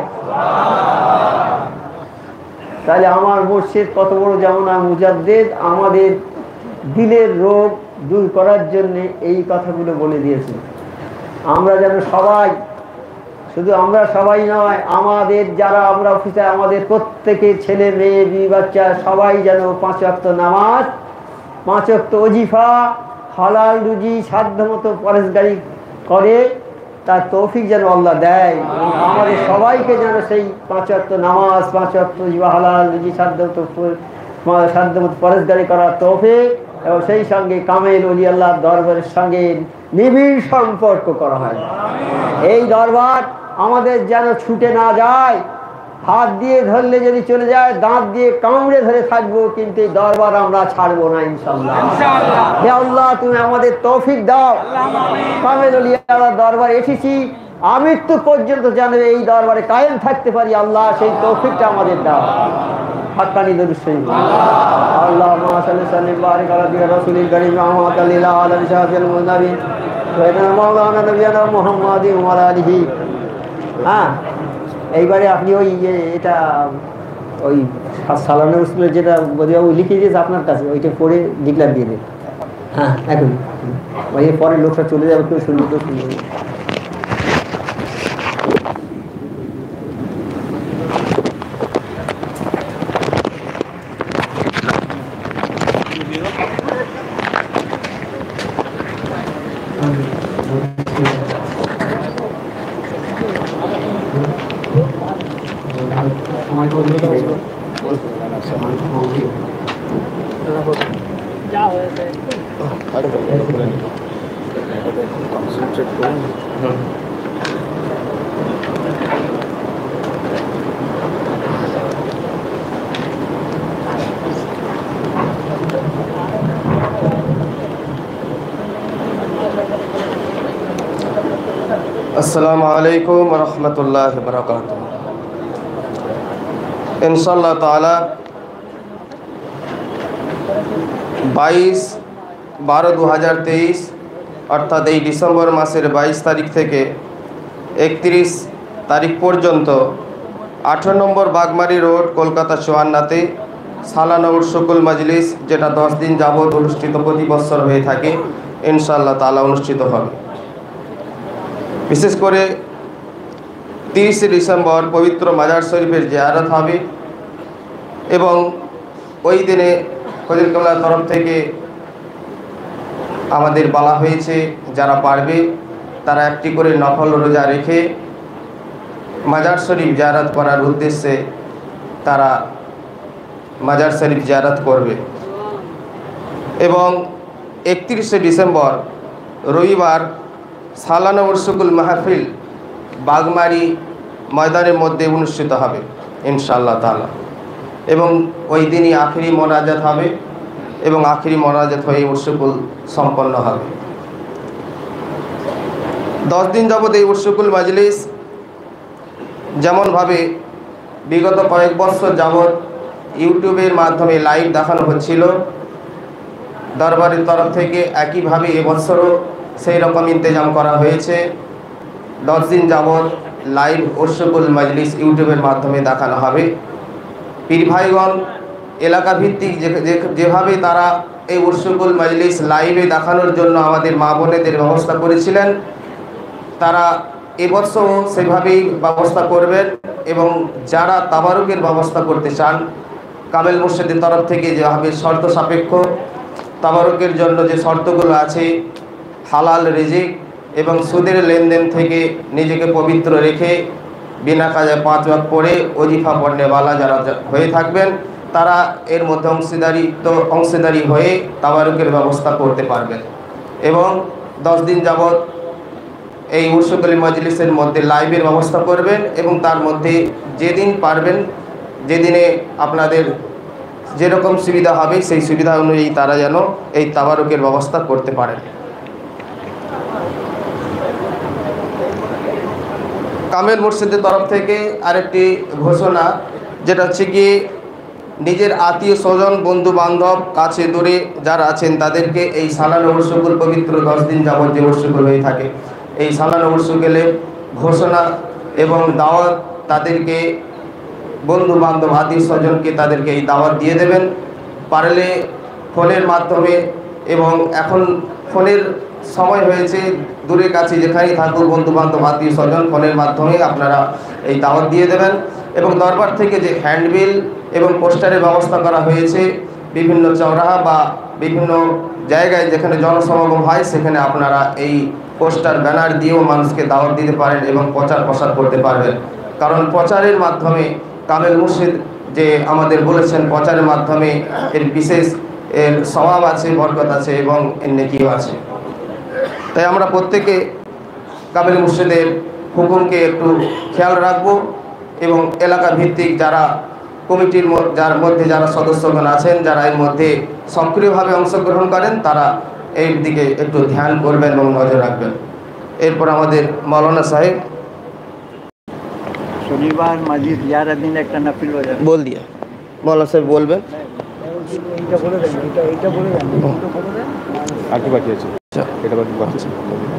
তাহলে আমার মুর্শিদ কত বড় জামানা মুজাদ্দিদ আমাদের দিলের রোগ দূর করার জন্য এই কথাগুলো বলে দিয়েছে। আমরা যেন সবাই, শুধু আমরা সবাই নয়, আমাদের যারা আমরা অফিসে, আমাদের প্রত্যেকের ছেলে মেয়ে বিবি বাচ্চা সবাই যেন পাঁচ ওয়াক্ত নামাজ, পাঁচ ওয়াক্ত ওজিফা, হালাল রুজি সাধ্য মতো পরেশগারি করে, তার তৌফিক যেন আল্লাহ দেয়। আমাদের সবাইকে যেন সেই পাঁচ ওয়াক্ত নামাজ, পাঁচ ওয়াক্ত ওজিফা, হালাল রুজি সাধ্য মতো সাধ্য মতো পরেশগারি করার তৌফিক, এবং সেই সঙ্গে কামেল ওলি আল্লাহর দরবারের সঙ্গে নিবিড় সম্পর্ক করা হয়। এই দরবার আমাদের যেন ছুটে না যায়। হাত দিয়ে ধরলে যদি চলে যায়, দাঁত দিয়ে কামড়ে ধরে থাকবো, কিন্তু এই দরবার আমরা ছাড়বো না ইনশাআল্লাহ। হে আল্লাহ তুমি আমাদের তৌফিক দাও। কামেল ওলি আল্লাহর দরবার এসেছি, আমৃত্যু পর্যন্ত যেন এই দরবারে কায়েম থাকতে পারি, আল্লাহ সেই তৌফিকটা আমাদের দাও। হাক্কানি দরুদ শরীফ। আল্লাহুম্মা সাল্লি সাল্লিম বারিক আলা রাসূলিল কারীম মুহাম্মদ আল্লাহ আলাইহি শাফিউল মুনাবিন ওয়া মাওলানা নবিয়ানা মুহাম্মাদিন ওয়া আলা আলিহি। হ্যাঁ, এইবারে আপনি ওই এটা ওই সালানা রসুলের যেটা বদিবাবু লিখে দিয়েছে আপনার কাছে, ওইটা পড়ে ডিক্লার দিয়ে দেন। হ্যাঁ এখন ওই পরে লোকটা চলে যাবে, কেউ শুনবে, কেউ শুনবে। আসসালামু আলাইকুম ওয়া রাহমাতুল্লাহি ওয়া বারাকাতুহু। ইনশাআল্লাহ তাআলা বাইশ বারো দু হাজার তেইশ অর্থাৎ এই ডিসেম্বর মাসের বাইশ তারিখ থেকে একত্রিশ তারিখ পর্যন্ত আঠারো নম্বর বাগমারি রোড কলকাতা চুয়ান্নাতে সালানা উরসুকুল মাজলিস, যেটা দশ দিন যাবৎ অনুষ্ঠিত প্রতি বছর হয়ে থাকে, ইনশাআল্লাহ তাআলা অনুষ্ঠিত হবে। বিশেষ করে তিরিশে ডিসেম্বর পবিত্র মাজার শরীফের জিয়ারত হবে এবং ওই দিনে ফজল কেবলার তরফ থেকে আমাদের বলা হয়েছে যারা পারবে তারা একটি করে নফল রোজা রেখে মাজার শরীফ জিয়ারত করার উদ্দেশ্যে তারা মাজার শরীফ জিয়ারত করবে। এবং একত্রিশে ডিসেম্বর রবিবার সালানা উরসুকুল মাহফিল বাগমারি ময়দানের মধ্যে অনুষ্ঠিত হবে ইনশাআল্লাহ তাআলা। এবং ওই দিনই আখিরি মোনাজাত হবে এবং আখিরি মোনাজাত হয়ে উরসুকুল সম্পন্ন হবে। দশ দিন যাবৎ এই উরসুকুল মাজলিস যেমনভাবে বিগত কয়েক বছর যাবৎ ইউটিউবের মাধ্যমে লাইভ দেখানো হচ্ছিল, দরবারের তরফ থেকে একইভাবে এবছরও সেই রকম ইন্তজাম করা হয়েছে। দশ দিন যাবৎ লাইভ উরসুকুল মাজলিস ইউটিউবের মাধ্যমে দেখানো হবে। পীর ভাইগণ এলাকা ভিত্তিক যেভাবে তারা এই উরসুকুল মাজলিস লাইভে দেখানোর জন্য আমাদের মা বোনেদের ব্যবস্থা করেছিলেন, তারা এবছর সেভাবেই ব্যবস্থা করবেন। এবং যারা তাবারুকের ব্যবস্থা করতে চান, কামেল মুর্শিদের তরফ থেকে যেভাবে শর্ত সাপেক্ষ তাবারুকের জন্য যে শর্তগুলো আছে, হালাল রিজিক এবং সুদের লেনদেন থেকে নিজেকে পবিত্র রেখে বিনা কাজে পাঁচ ওয়াক্ত পড়ে ওজিফা পড়নেওয়ালা যারা হয়ে থাকবেন, তারা এর মধ্যে অংশীদারি তো অংশীদারি হয়ে তাবারুকের ব্যবস্থা করতে পারবেন। এবং দশ দিন যাবৎ এই উরসুকুল মাজলিসের মধ্যে লাইভের ব্যবস্থা করবেন এবং তার মধ্যে যেদিন পারবেন, যেদিনে আপনাদের যেরকম সুবিধা হবে সেই সুবিধা অনুযায়ী তারা যেন এই তাবারুকের ব্যবস্থা করতে পারেন। কামেল মুর্শিদের তরফ থেকে আরেকটি ঘোষণা, যেটা হচ্ছে কি নিজের আত্মীয় স্বজন বন্ধু বান্ধব কাছে দূরে যারা আছেন তাদেরকে এই সালানা উরসুকুল পবিত্র দশ দিন যাবৎ যে উরসুকুল হয়ে থাকে, এই সালানা উরসুকুলের ঘোষণা এবং দাওয়াত তাদেরকে বন্ধু বান্ধব আত্মীয় স্বজনকে তাদেরকে এই দাওয়াত দিয়ে দেবেন। পারলে ফোনের মাধ্যমে, এবং এখন ফোনের সময় হয়েছে, দূরে কাছে যেখানেই থাকুক বন্ধু বান্ধব আত্মীয় স্বজন ফোনের মাধ্যমে আপনারা এই দাওয়াত দিয়ে দেবেন। এবং দরবার থেকে যে হ্যান্ডবিল এবং পোস্টারের ব্যবস্থা করা হয়েছে, বিভিন্ন চৌরাহা বা বিভিন্ন জায়গায় যেখানে জনসমাগম হয় সেখানে আপনারা এই পোস্টার ব্যানার দিয়েও মানুষকে দাওয়াত দিতে পারেন এবং প্রচার প্রসার করতে পারবেন। কারণ প্রচারের মাধ্যমে কামেল মুর্শিদ যে আমাদের বলেছেন, প্রচারের মাধ্যমে এর বিশেষ এর স্বভাব আছে, বরকত আছে এবং এর নেকিও আছে। তাই আমরা প্রত্যেকে কামেল মুর্শিদের হুকুমকে একটু খেয়াল রাখবো এবং এলাকা ভিত্তিক যারা কমিটির যার মধ্যে যারা সদস্যগণ আছেন, যারা এর মধ্যে সক্রিয়ভাবে অংশগ্রহণ করেন, তারা এই দিকে একটু ধ্যান করবেন এবং নজর রাখবেন। এরপর আমাদের মৌলানা সাহেব শনিবার মাঝি জিয়ারত দিন একটা নাফিল বাজার বল দিয়া মৌলানা সাহেব বলবেন। এইটা বলে দেন, এইটা এইটা বলে দেন, এইটা বলে দেন। আর কি বাকি আছে? এটা বাকি বাকি আছে।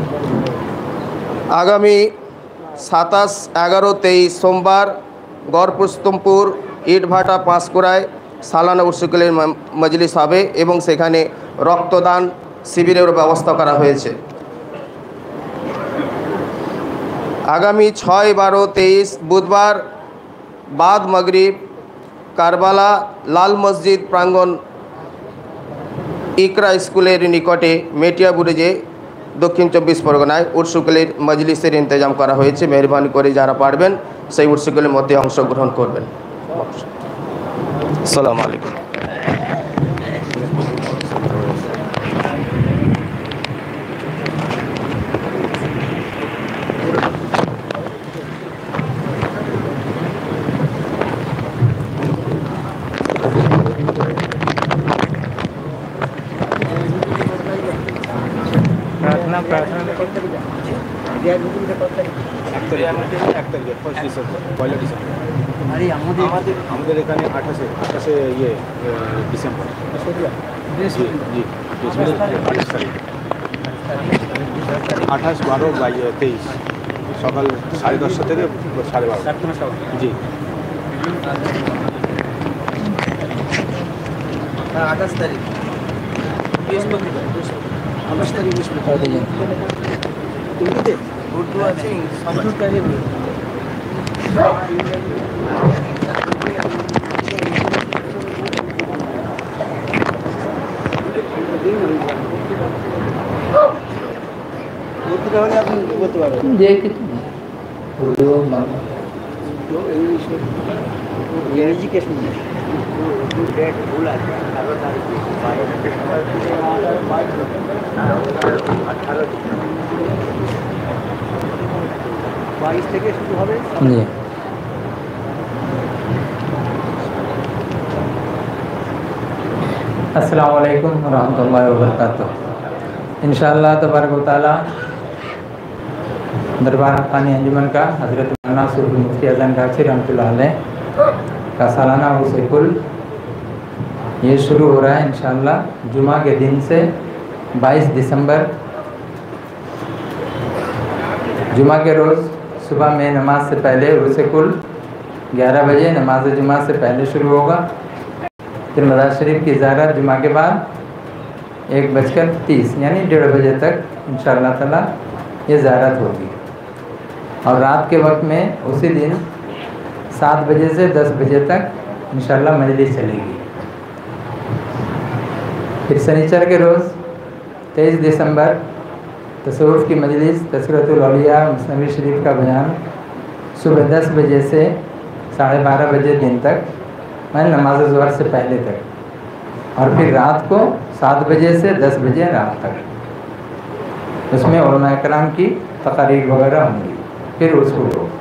আগামী সাতাশ এগারো তেইশ সোমবার গড়পুস্তমপুর ইটভাটা পাঁশকুড়ায় সালানা উরসুকুলের মজলিস হবে এবং সেখানে রক্তদান শিবিরের ব্যবস্থা করা হয়েছে। আগামী ছয় বারো তেইশ বুধবার বাদ মাগরিব কারবালা লাল মসজিদ প্রাঙ্গণ ইকরা স্কুলের নিকটে মেটিয়া বুরুজে দক্ষিণ চব্বিশ পরগনায় উরসুকুলের মজলিসের ইন্তজাম করা হয়েছে। মেহরবানি করে যারা পারবেন সেই উরসুকুলের মধ্যে অংশগ্রহণ করবেন। আসসালামু আলাইকুম। प्रार्थना प्रार्थना এক তারিখে এক তারিখে ফার্স্ট ডিসেম্বর পয়লা ডিসেম্বর আমাদের আমাদের এখানে আঠাশে আঠাশে ইয়ে ডিসেম্বর জি জি আঠাশ তারিখ আঠাশ বারো বাই তেইশ সকাল সাড়ে দশটা থেকে সাড়ে বারো জি আঠাশ তারিখ বৃহস্পতিবার আঠাশ তারিখ বৃহস্পতিবার উর্দু আছে সংস্কৃত হলে আপনি বলতে পারবেন যে কিছু উর্দু বাংলা ইংলিশ ইংরেজি কে শুনবে ডেট ভুল আছে আঠারো তারিখ আঠারো বাইশ থেকে শুরু হবে জি अस्सलामु अलैकुम रहमतुल्लाहि व बरकातुहू। इंशाअल्लाह तबारक व तआला दरबार हक़ानी अंजुमन का हज़रत मौलाना सूफी मुफ्ती अज़न गाची रहमतुल्लाह अलैह का सालाना उर्स कुल ये शुरू हो रहा है इंशाअल्लाह जुमा के दिन से बाईस दिसंबर जुमा के रोज़ सुबह में नमाज से पहले उर्स कुल ग्यारह बजे नमाज जुमा से पहले शुरू होगा। फिर मज़ार शरीफ की ज़ियारत जुमा के बाद एक बजकर तीस यानी डेढ़ बजे तक इंशाअल्लाह ताला ये ज़ियारत होगी और रात के वक्त में उसी दिन सात बजे से दस बजे तक इंशाअल्लाह मजलिस चलेगी। फिर शनिचर के रोज़ तेईस दिसंबर तसव्वुफ़ की मजलिस तज़किरतुल औलिया मुस्नवी शरीफ का बयान सुबह दस बजे से साढ़े बारह बजे दिन तक मैं नमाज ज़ोहर से पहले तक और फिर रात को सात बजे से दस बजे रात तक इसमें उलमा कराम की तकारीर वगैरह होंगी। फिर उसको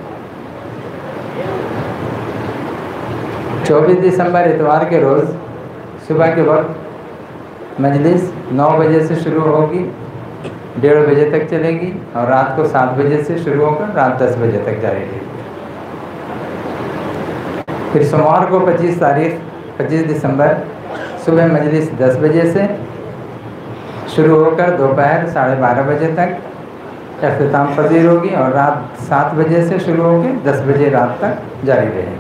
चौबीस दिसंबर इतवार के रोज़ सुबह के वक्त मजलिस नौ बजे से शुरू होगी डेढ़ बजे तक चलेगी और रात को सात बजे से शुरू होकर रात दस बजे तक जारी रहेगी। फिर सोमवार को पच्चीस तारीख पच्चीस दिसंबर सुबह मजलिस दस बजे से शुरू होकर दोपहर साढ़े बारह बजे तक अख्ताम पजीर होगी और रात सात बजे से शुरू होकर दस बजे रात तक जारी रहेगी।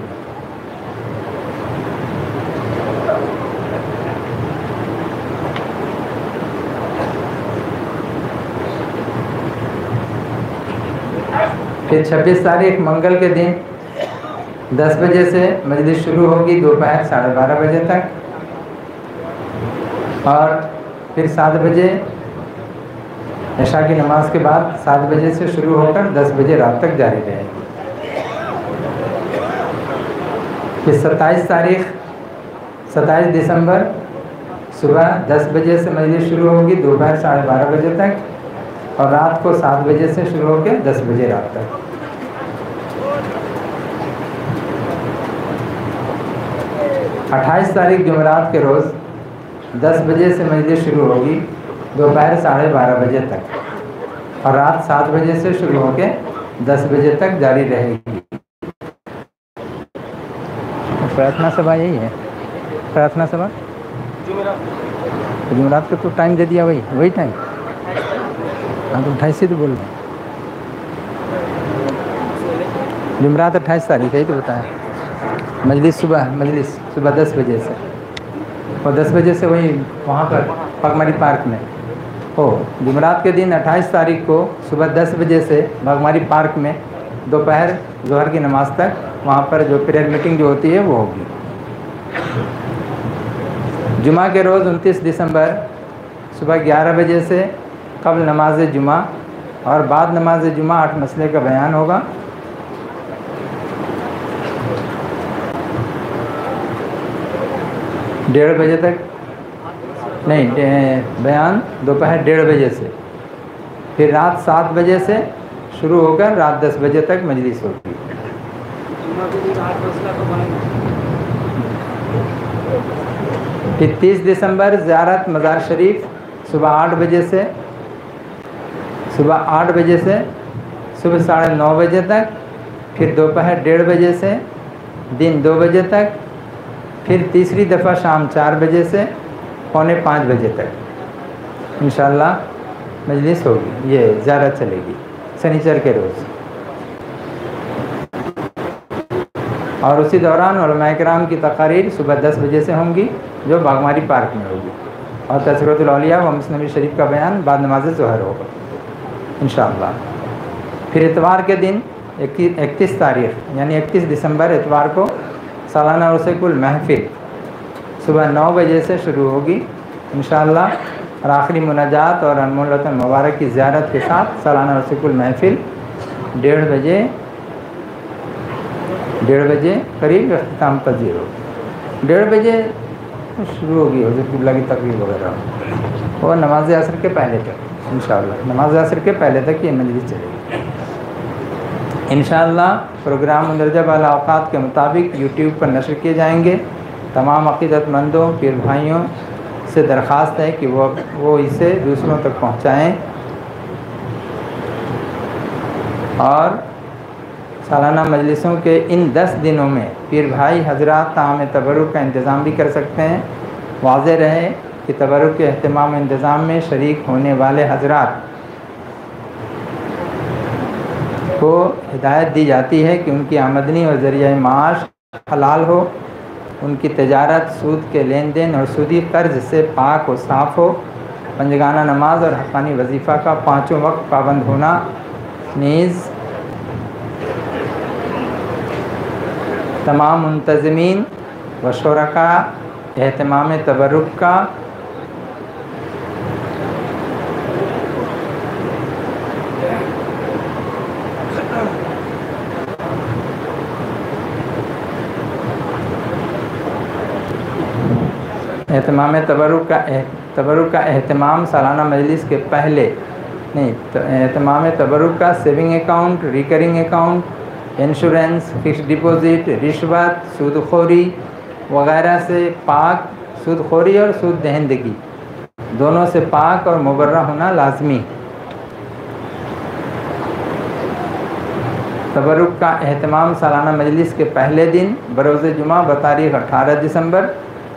फिर छब्बीस तारीख मंगल के दिन दस बजे से मजलिस शुरू होगी दोपहर साढ़े बारह बजे तक और फिर सात बजे इशा की नमाज के बाद सात बजे से शुरू होकर दस बजे रात तक जारी रहेगी। फिर सत्ताईस तारीख सत्ताईस दिसंबर सुबह दस बजे से मजलिस शुरू होगी दोपहर साढ़े बारह बजे तक और रात को सात बजे से शुरू होकर दस बजे रात तक। अट्ठाईस तारीख जुमेरात के रोज़ दस बजे से मजलिस शुरू होगी दोपहर साढ़े बारह बजे तक और रात सात बजे से शुरू होकर दस बजे तक जारी रहेगी। प्रार्थना सभा यही है प्रार्थना सभा जुमेरात को तो टाइम दे दिया वही वही टाइम हाँ तो अट्ठाईस से तो बोल रहे जुमेरात अट्ठाईस तारीख है ही तो बताया। मजलिस सुबह मजलिस सुबह दस बजे से और दस बजे से वही वहाँ पर बागमारी पार्क में हो। जुमेरात के दिन अट्ठाईस तारीख को सुबह दस बजे से बागमारी पार्क में दोपहर ज़ोहर की नमाज तक वहाँ पर जो प्रेयर मीटिंग जो होती है वो होगी। जुमा के रोज़ उनतीस दिसंबर सुबह ग्यारह बजे से कब्ल नमाज जुमा और बाद नमाज जुमा आठ मसले का बयान होगा। डेढ़ बजे तक नहीं बयान दोपहर डेढ़ बजे से फिर रात सात बजे से शुरू होकर रात दस बजे तक मजलिस होगी। फिर तीस दिसंबर ज़ियारत मज़ार शरीफ सुबह आठ बजे से सुबह आठ बजे से صبح ساڑھے نو بجے تک، پھر دوپہر ڈیڑھ بجے سے دن دو بجے تک، پھر تیسری دفعہ شام چار بجے سے پونے پانچ بجے تک انشاءاللہ مجلس ہوگی، یہ زیارت چلے گی سنیچر کے روز۔ اور اسی دوران علماء کرام کی تقاریر صبح دس بجے سے ہوں گی جو باغماری پارک میں ہوگی، اور تذکرۃ الاولیاء و مثنوی شریف کا بیان بعد نماز ظہر ہوگا انشاءاللہ۔ پھر اتوار کے دن اکتیس تاریخ یعنی اکتیس دسمبر اتوار کو سالانہ عرص کل محفل صبح نو بجے سے شروع ہوگی انشاءاللہ، اور آخری مناجات اور انمول وطن مبارک کی زیارت کے ساتھ سالانہ عرص کل محفل ڈیڑھ بجے ڈیڑھ بجے قریب اختتام پذیر ہوگی۔ ڈیڑھ بجے شروع ہوگی حضرت اللہ کی تقریر وغیرہ، اور نماز عصر کے پہلے تک انشاءاللہ، نماز عصر کے پہلے تک یہ مجلس چلے گی انشاءاللہ۔ پروگرام مندرجہ بالا اوقات کے مطابق یوٹیوب پر نشر کیے جائیں گے۔ تمام عقیدت مندوں پیر بھائیوں سے درخواست ہے کہ وہ وہ اسے دوسروں تک پہنچائیں، اور سالانہ مجلسوں کے ان دس دنوں میں پیر بھائی حضرات طعام تبرک کا انتظام بھی کر سکتے ہیں۔ واضح رہے کہ تبرک کے اہتمام و انتظام میں شریک ہونے والے حضرات کو ہدایت دی جاتی ہے کہ ان کی آمدنی اور ذریعہ معاش حلال ہو، ان کی تجارت سود کے لین دین اور سودی قرض سے پاک و صاف ہو، پنجگانہ نماز اور حقانی وظیفہ کا پانچوں وقت پابند ہونا، نیز تمام منتظمین و شرکاء اہتمام تبرک کا اہتمام تبرک کا تبرک کا اہتمام سالانہ مجلس کے پہلے نہیں اہتمام تبرک کا سیونگ اکاؤنٹ، ریکرنگ اکاؤنٹ، انشورنس، فکس ڈپوزٹ، رشوت، سود خوری وغیرہ سے پاک، سود خوری اور سود دہندگی دونوں سے پاک اور مبرہ ہونا لازمی۔ تبرک کا اہتمام سالانہ مجلس کے پہلے دن بروز جمعہ بتاریخ اٹھارہ دسمبر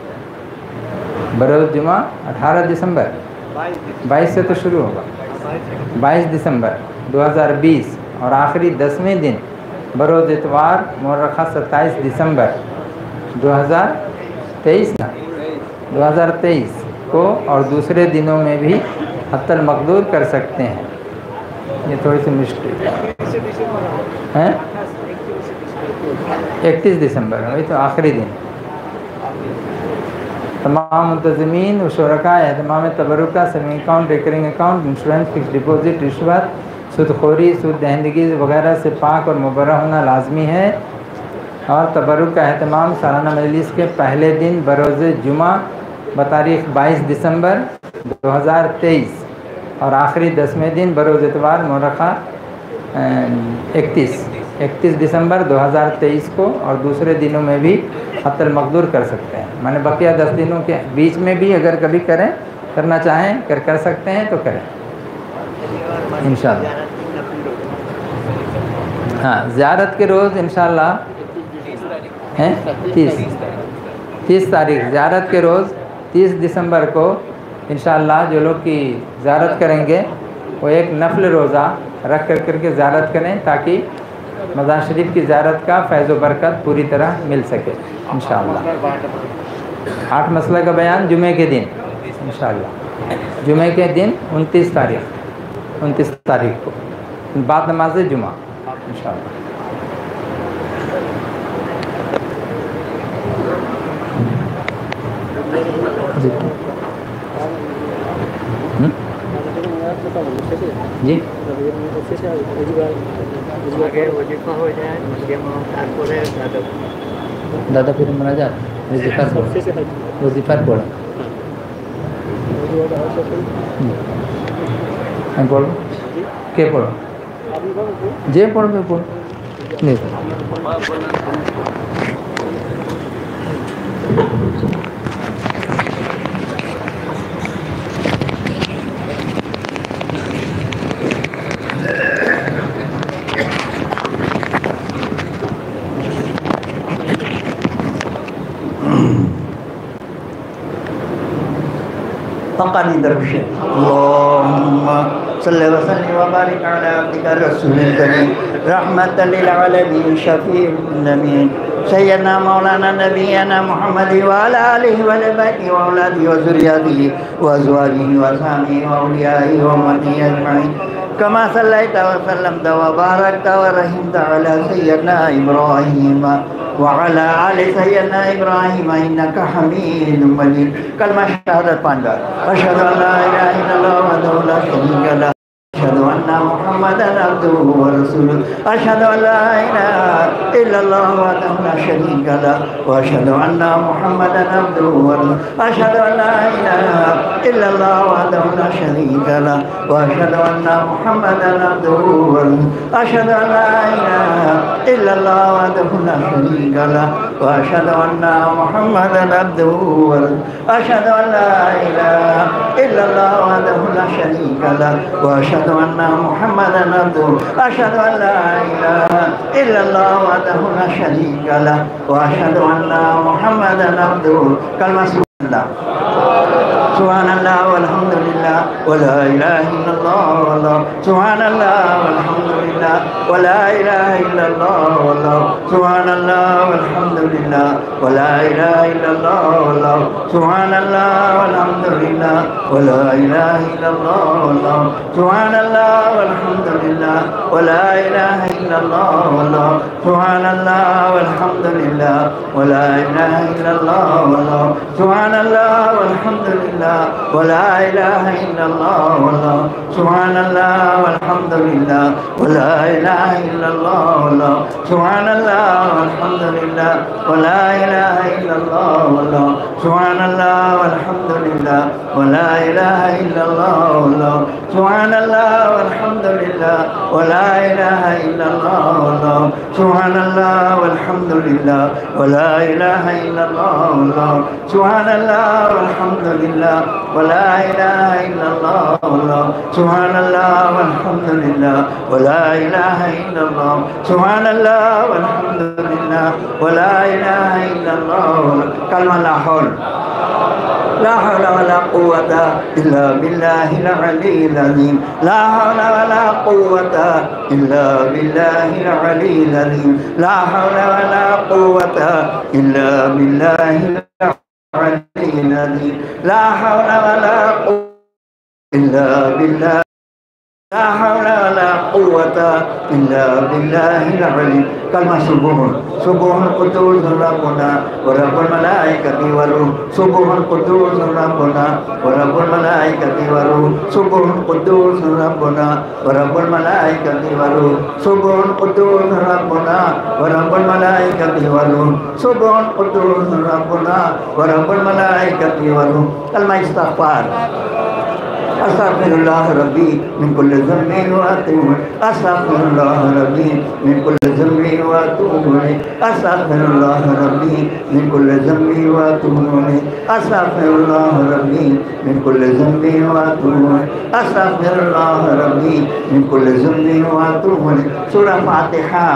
بروز جمعہ اٹھارہ دسمبر بائیس سے تو شروع ہوگا، بائیس دسمبر دو ہزار بیس، اور آخری دسویں دن بروز اتوار مورخہ ستائیس دسمبر دو ہزار تیئیس نا دو ہزار تیئیس کو، اور دوسرے دنوں میں بھی حتی المقدور کر سکتے ہیں۔ یہ تھوڑی سی مشکل ہے، اکتیس دسمبر وہی تو آخری دن۔ تمام منتظمین و شرکاء اہتمام تبرک کا سیونگ اکاؤنٹ، ریکرنگ اکاؤنٹ، انشورنس، فکس ڈپوزٹ، رشوت، سود خوری، سود دہندگی وغیرہ سے پاک اور مبرہ ہونا لازمی ہے، اور تبرک کا اہتمام سالانہ مجلس کے پہلے دن بروز جمعہ بتاریخ بائیس دسمبر دو ہزار تیئیس، اور آخری دسویں دن بروز اتوار مورخہ اکتیس اکتیس دسمبر دو ہزار تیئیس کو، اور دوسرے دنوں میں بھی حتی المقدور کر سکتے ہیں۔ میں نے بقیہ دس دنوں کے بیچ میں بھی اگر کبھی کریں کرنا چاہیں کر کر سکتے ہیں تو کریں انشاءاللہ۔ ہاں، زیارت کے روز انشاءاللہ ہیں تیس تیس تاریخ زیارت کے روز تیس دسمبر کو انشاءاللہ جو لوگ کی زیارت کریں گے وہ ایک نفل روزہ رکھ کر کر کے زیارت کریں تاکہ مزار شریف کی زیارت کا فیض و برکت پوری طرح مل سکے انشاءاللہ۔ آٹھ مسئلہ کا بیان جمعے کے دن انشاءاللہ، جمعے کے دن انتیس تاریخ انتیس تاریخ کو بعد نماز جمعہ انشاءاللہ۔ جی جی دادا پھر مناجات وظیفہ وظیفہ پڑھا پڑھو کے پڑھو جے پڑھ پہ پڑھو نہیں حقانی درشے اللهم صل وسلم وبارك على عبدك الرسول الكريم رحمة للعالمين شفيع الأمين سيدنا مولانا نبينا محمد وعلى آله وبيته وأولاده وذرياته وأزواجه وأصحابه وأوليائه وأمته أجمعين كما صليت وسلمت وباركت ورحمت على سيدنا إبراهيم وعلى آل سيدنا إبراهيم إنك حميد مجيد كلمة شهادة پاندا أشهد أن لا إله إلا الله وحده لا شريك له أشهد أن محمدا عبده ورسوله أشهد أن لا إله إلا الله وحده لا شريك له وأشهد أن محمدا عبده ورسوله أشهد أن لا إله إلا الله وحده لا شريك له وأشهد أن محمدا عبده ورسوله أشهد أن لا إله إلا الله وحده لا شريك له وأشهد أن محمدا عبده ورسوله أشهد أن لا إله إلا الله وحده لا شريك له وأشهد أن محمدا عبده أشهد أن لا إله إلا الله وحده لا شريك له وأشهد أن محمدا عبده كلمة سبحان الله سبحان الله والحمد لله ولا إله إلا الله والله سبحان الله والحمد لله ولا إله إلا الله والله سبحان الله والحمد لله ولا إله إلا الله والله سبحان الله والحمد لله ولا إله إلا الله والله سبحان الله والحمد لله ولا إله إلا الله والله سبحان الله والحمد لله ولا إله إلا الله والله سبحان الله والحمد لله ولا إله إلا الله والله سبحان الله والحمد لله ولا إله إلا الله والله سبحان الله والحمد لله ولا إله إلا الله والله سبحان الله والحمد لله ولا إله إلا الله والله سبحان الله والحمد لله ولا إله إلا الله والله سبحان الله والحمد لله ولا إله إلا الله والله سبحان الله والحمد لله ولا إله إلا الله والله سبحان الله والحمد لله ولا إله إلا الله سبحان الله والحمد لله ولا إله إلا الله كلمة لا حول لا حول ولا قوة إلا بالله العلي العظيم لا حول ولا قوة إلا بالله العلي العظيم لا حول ولا قوة إلا بالله العلي العظيم لا حول ولا قوة إلا بالله لا حول ولا قوة إلا بالله العلي كلمة سبوح سبوح القدوس ربنا ورب الملائكة والروح سبوح القدوس ربنا ورب الملائكة والروح سبوح القدوس ربنا ورب الملائكة والروح سبوح القدوس ربنا ورب الملائكة والروح سبوح القدوس ربنا ورب الملائكة والروح كلمة استغفار أستغفر الله ربي من كل ذنب وأتوب أستغفر الله ربي من كل ذنب وأتوب أستغفر الله ربي من كل ذنب وأتوب أستغفر الله ربي من كل ذنب وأتوب أستغفر الله ربي من كل ذنب وأتوب سورة فاتحة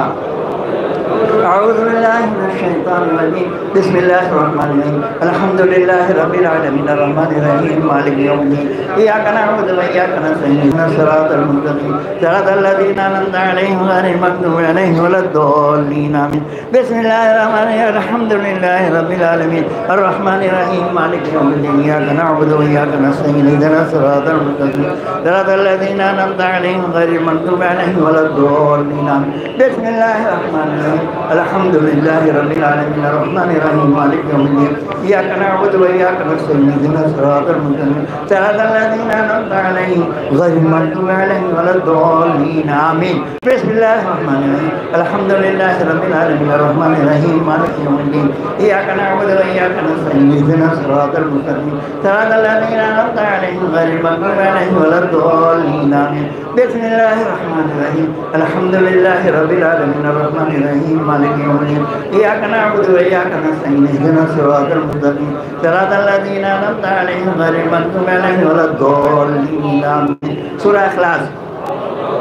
أعوذ بالله من الشيطان الرجيم بسم الله الرحمن الرحيم الحمد لله رب العالمين الرحمن الرحيم مالك يوم الدين إياك نعبد وإياك نستعين اهدنا الصراط المستقيم صراط الذين أنعمت عليهم غير المغضوب عليهم ولا الضالين آمين بسم الله الرحمن الرحيم الحمد لله رب العالمين الرحمن الرحيم مالك يوم الدين إياك نعبد وإياك نستعين اهدنا الصراط المستقيم صراط الذين أنعمت عليهم غير المغضوب عليهم ولا الضالين آمين بسم الله الرحمن الرحيم الحمد لله رب العالمين الرحمن الرحيم مالك يوم الدين إياك نعبد وإياك نستعين اهدنا الصراط المستقيم صراط الذين أنعمت عليهم غير المغضوب عليهم ولا الضالين آمين بسم الله الرحمن الرحيم الحمد لله رب العالمين الرحمن الرحيم مالك يوم الدين إياك نعبد وإياك نستعين اهدنا الصراط المستقيم صراط الذين أنعمت عليهم غير المغضوب عليهم ولا الضالين آمين بسم الله الرحمن الرحيم الحمد لله رب العالمين الرحمن الرحيم مالك يوم الدين إياك نعبد وإياك نستعين اهدنا الصراط المستقيم صراط الذين أنعمت عليهم غير المغضوب عليهم ولا الضالين آمين سورة إخلاص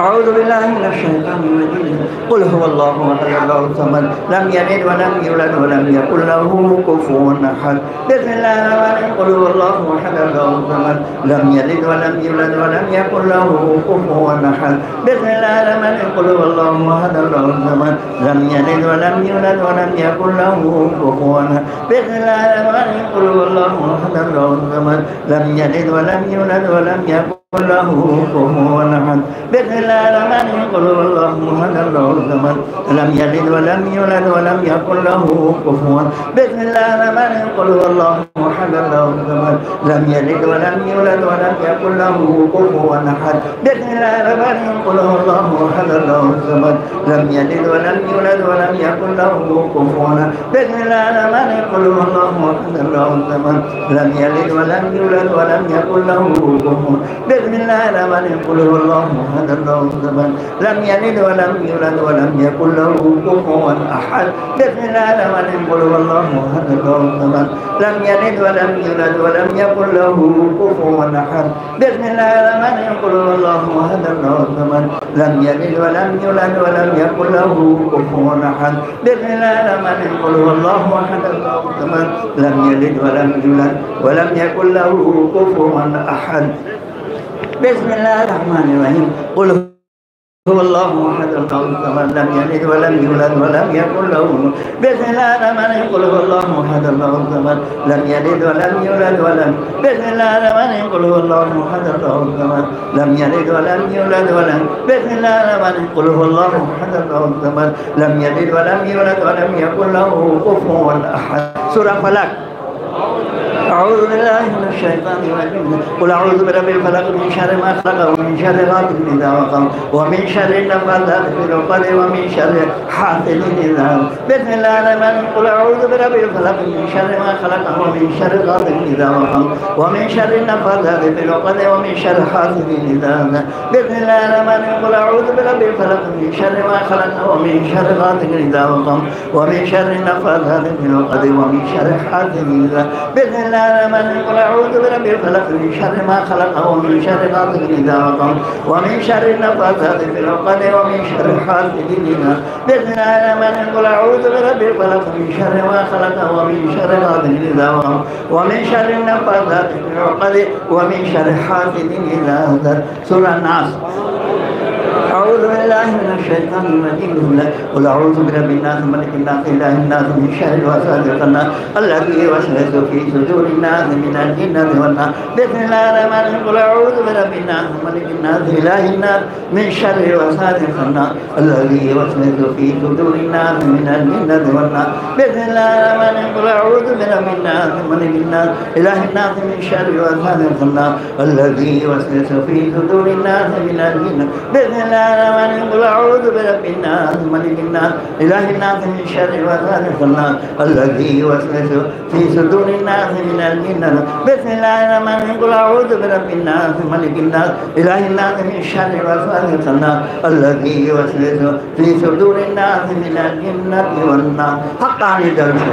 أعوذ بالله من الشيطان الرجيم قل هو الله أحد الله الصمد لم يلد ولم يولد ولم يكن له كفوا أحد بسم الله الرحمن الرحيم قل هو الله أحد الله الصمد لم يلد ولم يولد ولم يكن له كفوا أحد بسم الله الرحمن الرحيم قل هو الله أحد الله الصمد لم يلد ولم يولد ولم يكن له كفوا أحد بسم الله الرحمن الرحيم قل هو الله أحد الله الصمد لم يلد ولم يولد ولم يكن له كفوا أحد بسم الله الرحمن الرحيم قل هو الله أحد الله الصمد لم يلد ولم يولد ولم يكن له كفوا بسم الله الرحمن الرحيم قل هو الله أحد الله الصمد لم يلد ولم يولد ولم يكن له كفوا أحد بسم الله الرحمن الرحيم قل هو الله أحد الله الصمد لم يلد ولم يولد ولم يكن له كفوا أحد بسم الله الرحمن الرحيم قل هو الله أحد الله الصمد لم يلد ولم يولد ولم يكن له كفوا بسم الله الرحمن الرحيم قل هو الله أحد الله الصمد لم يلد ولم يولد ولم يكن له كفوا أحد بسم الله الرحمن الرحيم قل هو الله أحد الله الصمد لم يلد ولم يولد ولم يكن له كفوا أحد بسم الله الرحمن الرحيم قل هو الله أحد الله الصمد لم يلد ولم يولد ولم يكن له كفوا أحد بسم الله الرحمن الرحيم قل هو الله أحد الله الصمد لم يلد ولم يولد ولم يكن له كفوا أحد بسم الله الرحمن الرحيم قل هو الله أحد الله الصمد لم يلد ولم يولد ولم يكن له بسم الله الرحمن الرحيم قل هو الله أحد الله الصمد لم يلد ولم يولد ولم بسم الله الرحمن الرحيم قل هو الله أحد الله الصمد لم يلد ولم يولد ولم بسم الله الرحمن الرحيم قل هو الله أحد الله الصمد لم يلد ولم يولد ولم يكن له كفوا أحد سورة فلق أعوذ بالله من الشيطان الرجيم قل أعوذ برب الفلق من شر ما خلق ومن شر غاسق إذا وقب ومن شر النفاثات في العقد ومن شر حاسد إذا بسم الله الرحمن الرحيم قل أعوذ برب الفلق من شر ما خلق ومن شر غاسق إذا وقب ومن شر النفاثات في العقد ومن شر حاسد إذا بسم الله الرحمن الرحيم قل أعوذ برب الفلق من شر ما خلق ومن شر غاسق إذا وقب ومن شر النفاثات في العقد ومن شر حاسد إذا بسم الله الرحمن الرحيم قل أعوذ برب الفلق من شر ما خلق ومن شر غاسق إذا وقب ومن شر النفاثات في العقد ومن شر حاسد إذا بسم الله الرحمن الرحيم قل أعوذ برب الفلق من شر ما خلق ومن شر غاسق إذا وقب ومن شر النفاثات في العقد ومن شر حاسد إذا حسد سورة الناس أعوذ بالله من الشيطان الرجيم قل أعوذ برب الناس ملك الناس إله الناس من شر الوسواس الخناس الذي يوسوس في صدور الناس من الجنة والناس بسم الله الرحمن الرحيم قل أعوذ برب الناس ملك الناس إله الناس من شر الوسواس الخناس الذي يوسوس في صدور الناس من الجنة والناس بسم الله الرحمن الرحيم قل أعوذ برب الناس ملك الناس إله الناس من شر الوسواس الخناس الذي يوسوس في صدور الناس من الجنة بسم الله الرحمن الرحيم قل أعوذ برب الناس ملك الناس إله الناس من شر الوسواس الخناس الذي يوسوس في صدور الناس من الجنة بسم الله الرحمن الرحيم قل أعوذ برب الناس ملك الناس إله الناس من شر الوسواس الخناس الذي يوسوس في صدور الناس من الجنة والناس حق عن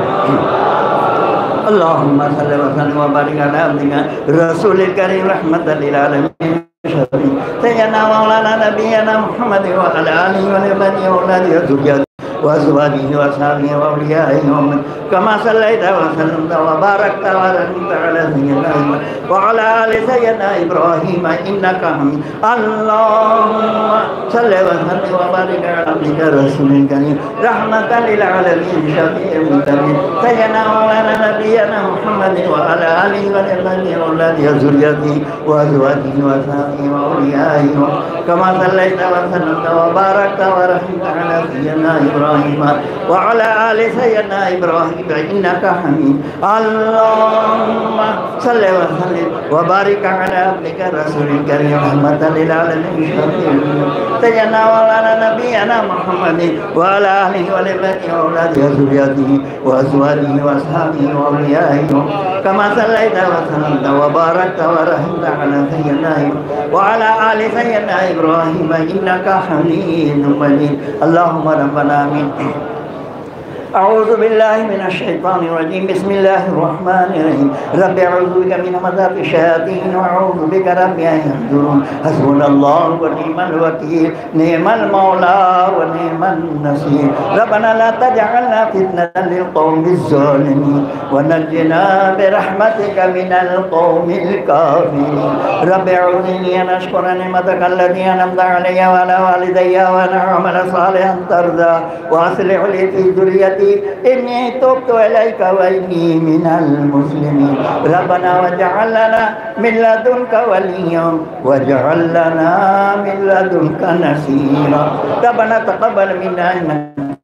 اللهم صل وسلم وبارك على عبدك رسول الكريم رحمة للعالمين سيدنا مولانا نبينا محمد وعلى آله وصحبه وأولاده وذريته وأزواجه وأصحابه وأوليائه ومن كما صليت وسلمت وباركت وأنعمت على سيدنا وعلى آل سيدنا إبراهيم إنك حميد اللهم صل وسلم وبارك على عبدك رسول الكريم رحمة للعالمين شفيع المتقين سيدنا مولانا نبينا محمد وعلى آله وصحبه وأولاده وذريته وأزواجه وأصحابه وأوليائه كما صليت وسلمت وباركت ورحمت على سيدنا إبراهيم وعلى آل سيدنا إبراهيم إنك حميد اللهم صل وسلم وبارك على عبدك رسول الكريم رحمة للعالمين سيدنا مولانا نبينا محمد وعلى آله وصحبه وأولاده وذريته وأزواجه وأصحابه وأوليائه كما صليت وسلمت وباركت ورحمت على سيدنا وعلى آل سيدنا إبراهيم إنك حميد مجيد اللهم ربنا آمين أعوذ بالله من الشيطان الرجيم بسم الله الرحمن الرحيم رب أعوذ بك من همزات الشياطين وأعوذ بك رب أن يحضرون حسبنا الله ونعم الوكيل نعم المولى ونعم النصير ربنا لا تجعلنا فتنة للقوم الظالمين ونجنا برحمتك من القوم الكافرين رب أعوذني أن أشكر نعمتك التي أنعمت علي وعلى والدي وأن أعمل صالحا ترضى وأصلح لي في ذريتي إني تبت إليك وإني من المسلمين ربنا واجعل لنا من لدنك وليا واجعل لنا من لدنك نصيرا ربنا تقبل منا إنك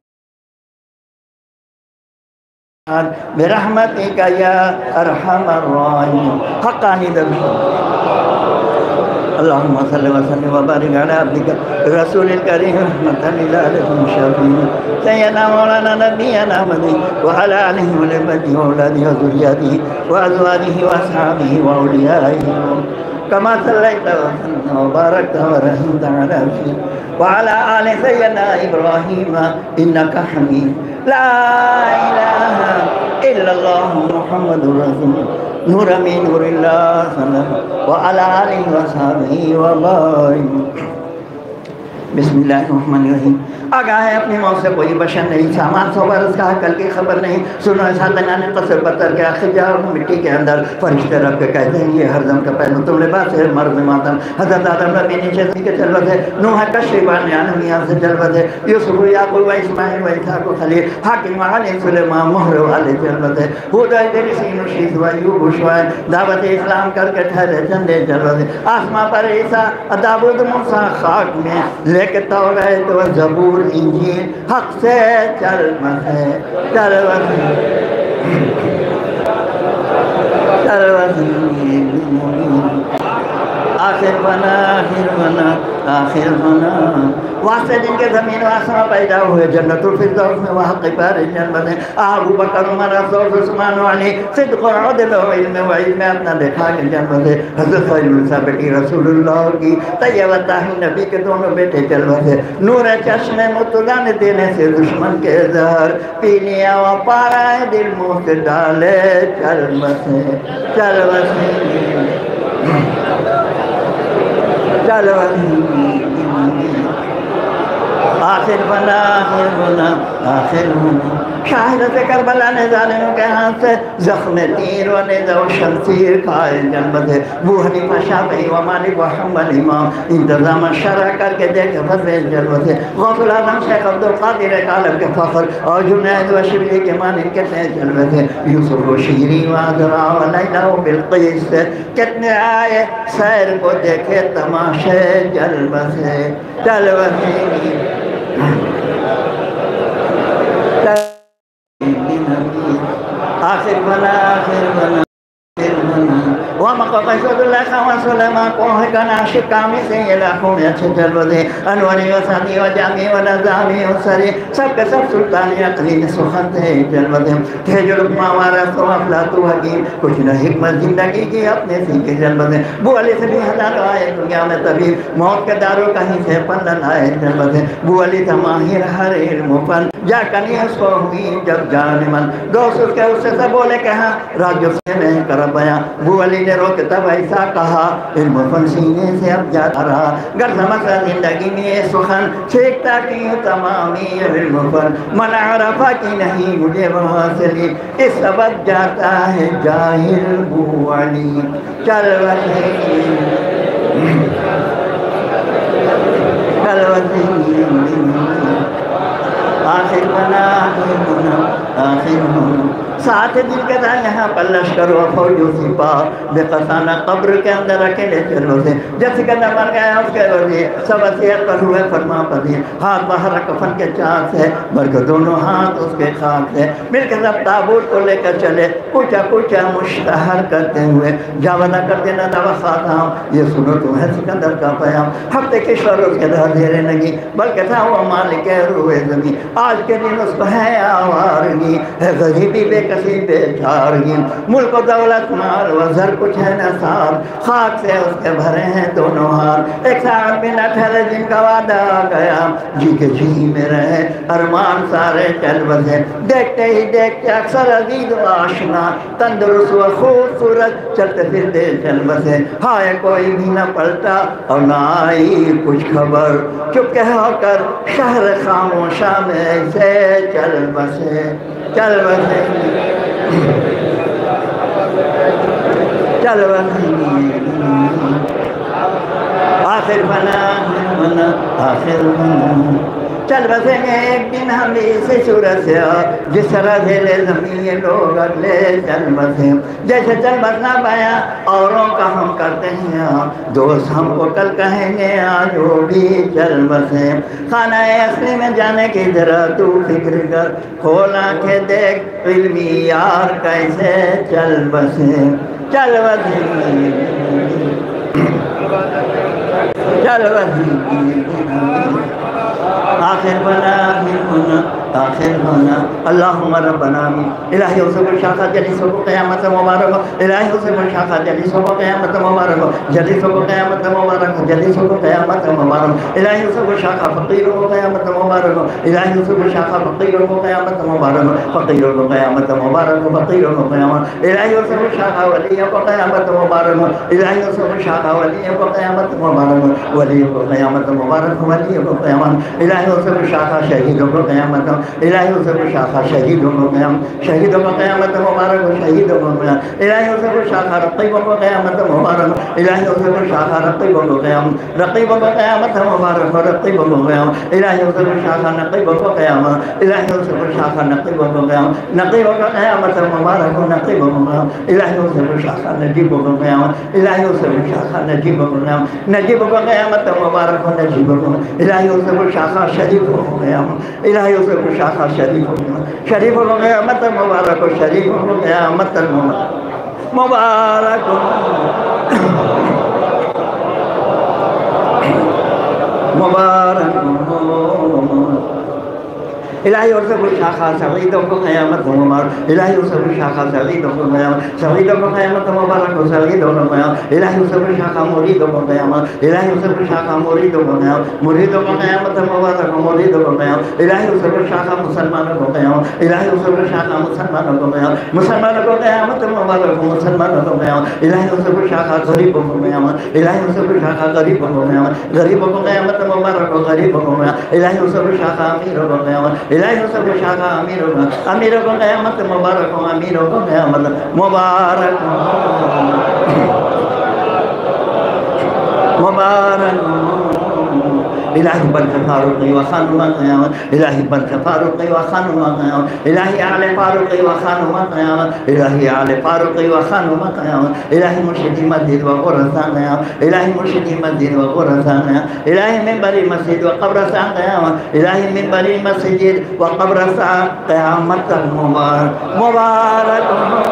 برحمتك يا أرحم الراحمين حقاني ذنب اللهم صل وسلم وبارك على عبدك الرسول الكريم رحمة للعالمين الشافعين سيدنا مولانا نبينا محمد وعلى آله وصحبه وأولاده وذرياته وأزواجه وأصحابه وأوليائه كما صليت وسلمت وباركت ورحمت على سيدنا وعلى آل سيدنا إبراهيم إنك حميد لا إله إلا الله محمد رسول الله نور من نور الله صلى وعلى آله وصحبه وبارك بسم الله الرحمن الرحيم آگاہ ہے اپنی موت سے کوئی بشر نہیں سامان سو برس کا کل کی خبر نہیں سنو ایسا دنیا نے قصر پتر کے آخر جاؤ مٹی کے اندر فرشتے رب کے کہتے ہیں یہ ہر دم کا پہلو تم لباس ہے مرد ماتم حضرت آدم ربی نیچے سی کے جلوت ہے نوح کا شیبان یعنی میاں سے جلوت ہے یوسف و یعقوب و اسماعیل و اسحاق و خلیل حاکم علی سلیمان مہر والے جلوت ہے ہود ادریس و شیث و ایوب و شعیب دعوت اسلام کر کے ٹھہرے جندے جلوت ہے آسماں پر عیسیٰ داود موسیٰ خاک میں لے کے توریت و زبور انجیل حق سے چل مسے چل وسیع چل وسیع آخر بنا آخر بنا آخر بنا واسطے جن کے زمین و آسمان پیدا ہوئے جنت الفردوس میں وحق پر جنت ہیں ابو بکر عمر رسول عثمان و علی صدق و عدل و علم و علم اپنا دکھا کے جنت ہے حضرت خلیل بیٹی رسول اللہ کی طیب طاہر نبی کے دونوں بیٹے جلوت ہے نور چشم متدان دینے سے دشمن کے زہر پی لیا و پارا ہے دل منہ سے ڈالے چل بسے چل بسے چل بسے آخر بنا آخر بنا آخر بنا شاہدت کربلا نے ظالموں کے ہاتھ سے زخم تیر و نیزہ و شمشیر کھائے جنبت ہے ابو حنیفہ شافعی و مالک و حنبل امام انتظام شرع کر کے دیکھے فتوے جنبت ہے غوث العظم شیخ عبدالقادر کالب کے فخر اور جنید و شبلی کے مالک کتنے جنبت ہے یوسف و شیری و عذرا و لیلہ و بلقیس کتنے آئے سیر کو دیکھے تماشے جنبت ہے جنبت ہے آخر بنا آخر بنا آخر بنا ومقف شهد الله خمس لما قوه كان عشق عميس إلههم يتشجل وذي أنوري وثاني وجامي ونظامي وسري سب سب سلطان يقرين سخنتے جلوذهم تھے جو لقمہ وارث و افلاط و حکیم کچھ نہ حکمت زندگی کی اپنے سیکھے جلوذهم بو علی سے بھی ہزار آئے دنیا میں طبیب موت کے داروں کہیں سے پندن آئے جلوذهم بو علی تھا ماہر ہر علم فن جا کنی اس کو ہوئی جب جان من دوست اس کے اس سے بولے کہاں راجو سے میں کر بیاں بو علی نے روک تب ایسا کہا علم فن سینے سے اب جاتا رہا گر سمسا زندگی میں سخن چھیکتا کی تمامی علم فن من عرفا کی نہیں مجھے محاصلی اس سبب جاتا ہے جاہل بو علی چل وسیع چل وسیع آخر بنا آخر بنا آخر بنا ساتھ دل کے دائیں یہاں پر لشکر و فوجو سپا بے قصانہ قبر کے اندر اکیلے چلو سے جیسے کہ مر گیا اس کے روزی سب وصیت پر ہوئے فرما پذیر ہاتھ باہر کفن کے چاک سے بلکہ دونوں ہاتھ اس کے خاک سے مل کے سب تابوت کو لے کر چلے کچھا کچھا مشتہر کرتے ہوئے جاونا کرتے نہ دعویٰ خواتا ہوں یہ سنو تو ہے سکندر کا پیام ہفتے کے شور اس کے دھر دھیرے لگی بلکہ تھا وہ مالک روئے زمین آج کے دن اس کو ہے آوارگی ہے غریبی بے کسی بے چارگی، ملک و دولت مال و زر کچھ ہے نثار، خاک سے اس کے بھرے ہیں دونوں ہار۔ ایک ساتھ بھی نہ ٹھہرے جن کا وعدہ آ گیا، جی کے جی میں رہے ارمان سارے چل بسے، دیکھتے ہی دیکھتے اکثر عزیز و آشنا، تندرست و خوبصورت چلتے پھرتے چل بسے، ہائے کوئی بھی نہ پلٹا اور نہ آئی کچھ خبر، چپکے ہو کر شہر خاموشہ میں ایسے چل بسے چل بسے چل بسے آخر بنا بنا آخر بنا چل بسیں گے ایک دن ہم اسی صورت سے، جس طرح دھیلے زمین یہ لوگ اگلے چل بسیں، جیسے چل بسنا پایا اوروں کا ہم کرتے ہیں، دوست ہم کو کل کہیں گے آج وہ بھی چل بسیں۔ خانہ اصلی میں جانے کی ذرا تو فکر کر، کھول آنکھیں دیکھ علمی یار کیسے چل بسیں چل بسیں چل بسیں آخر بنا آخر بنا آخر بنا اللہم ربنا آمین۔ الہی حسب الشاخہ جلیسوں کو قیامت مبارک ہو، الہی حسب الشاخہ جلیسوں کو قیامت مبارک ہو، جلیسوں کو قیامت مبارک ہو، جلیسوں کو قیامت مبارک ہو، الہی حسب الشاخہ فقیروں کو قیامت مبارک ہو، الہی حسب الشاخہ فقیروں کو قیامت مبارک ہو، فقیروں کو قیامت مبارک ہو، فقیروں کو قیامت، الہی حسب الشاخہ ولیوں کو قیامت مبارک ہو، الہی حسب الشاخہ ولیوں کو قیامت مبارک ہو، ولیوں کو قیامت مبارک ہو، ولیوں کو قیامت، الہی حسب الشاخہ شہیدوں کو قیامت ہو، الہی حسب الشاخہ شہیدوں کو قیامت، شہیدوں کو قیامت مبارک ہو، شہیدوں کو قیامت، الہی حسب الشاخہ رقیبوں کو قیامت مبارک ہو، الہی حسب الشاخہ رقیبوں کو قیامت، رقیبوں کو قیامت مبارک ہو، رقیبوں کو قیامت، الہی حسب الشاخہ نقیبوں کو قیامت، الہی حسب الشاخہ نقیبوں کو قیامت، نقیبوں کو قیامت مبارک ہو، نقیبوں کو قیامت، الہی حسب الشاخہ نجیبوں کو قیامت، الہی حسب الشاخہ نجیبوں کو قیامت، نجیبوں کو قیامت مبارک ہو، نجیبوں کو، الہی حسب الشاخہ شریفوں کو قیامت، الہی حسب الشاخہ شریفوں کو، شریفوں کو قیامت مبارک ہو، شریفوں کو قیامت مبارک ہو مبارک ہو الہی حسب الشاخہ سعیدوں کو قیامت مبارک، الہی حسب الشاخہ سعیدوں کو قیامت، سعیدوں کو قیامت مبارک ہو، سعیدوں کو قیامت، الہی حسب الشاخہ مریدوں کو قیامت، الہی حسب الشاخہ مریدوں کو قیامت، مریدوں کو قیامت مبارک ہو، مریدوں کو قیامت، الہی حسب الشاخہ مسلمانوں کو قیامت، الہی حسب الشاخہ مسلمانوں کو قیامت، مسلمانوں کو قیامت مبارک ہو، مسلمانوں کو قیامت، الہی حسب الشاخہ غریبوں کو قیامت، الہی حسب الشاخہ غریبوں کو قیامت، غریبوں کو قیامت مبارک ہو، غریبوں کو قیامت، الہی حسب الشاخہ امیروں کو قیامت، الہی حسب الشاخہ امیروں کو، امیروں کو قیامت مبارک ہو، امیروں کو قیامت مبارک ہو مبارک ہو الہی بن فاروقی و خانم قیامت، الہی بن فاروقی و خانم قیامت، الہی اعل فاروقی و خانم قیامت، الہی اعل فاروقی و خانم قیامت، الہی مرشدی مسجد و قرصان قیامت، الہی مرشدی مسجد و قرصان قیامت، الہی منبری مسجد و قبرستان قیامت، الہی منبری مسجد و قبرستان قیامت مبارک مبارک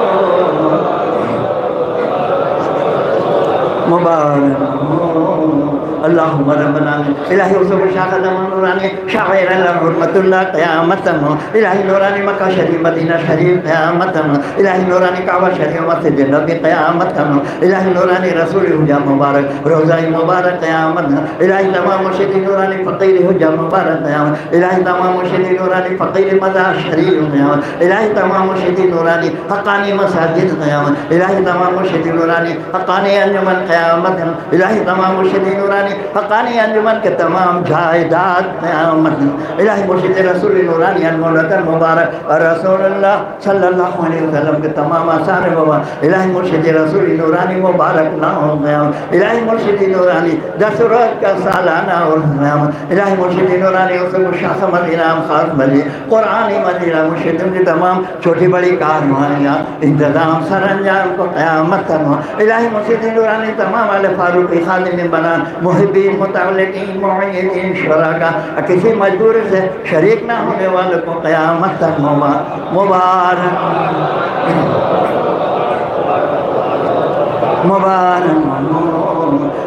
مبارک اللہم ربنا الہی حسب الشاخہ زمان نورانی شاعر اللہ حرمت اللہ قیامت الہی نورانی مکہ شریف مدینہ شریف قیامت الہی نورانی کعبہ شریف مسجد نبی قیامت الہی نورانی رسول حجہ مبارک روضہ مبارک قیامت الہی تمام مرشدی نورانی فقیر حجہ مبارک قیامت الہی تمام مرشدی نورانی فقیر مزار شریف قیامت الہی تمام مرشدی نورانی حقانی مساجد قیامت الہی تمام مرشدی نورانی حقانی انجمن قیامت الہی تمام مرشدی نورانی حقانی انجمن کے تمام جائیداد قیامت الہی مرشد رسول نورانی المولد المبارک رسول اللہ صلی اللہ علیہ وسلم کے تمام آثار بابا الہی مرشد رسول نورانی مبارک نام قیامت الہی مرشد نورانی دس روز کا سالانہ اور قیامت الہی مرشد نورانی حسب الشاخہ مدینہ خاص ملی قرآنی مدینہ مرشد کی تمام چھوٹی بڑی کارروائیاں انتظام سر انجام کو قیامت الہی مرشد نورانی تمام علی فاروقی خادم بنان محبین متعلقین معینین شرکا کسی مجبور سے شریک نہ ہونے والوں کو قیامت تک مبارک مبارک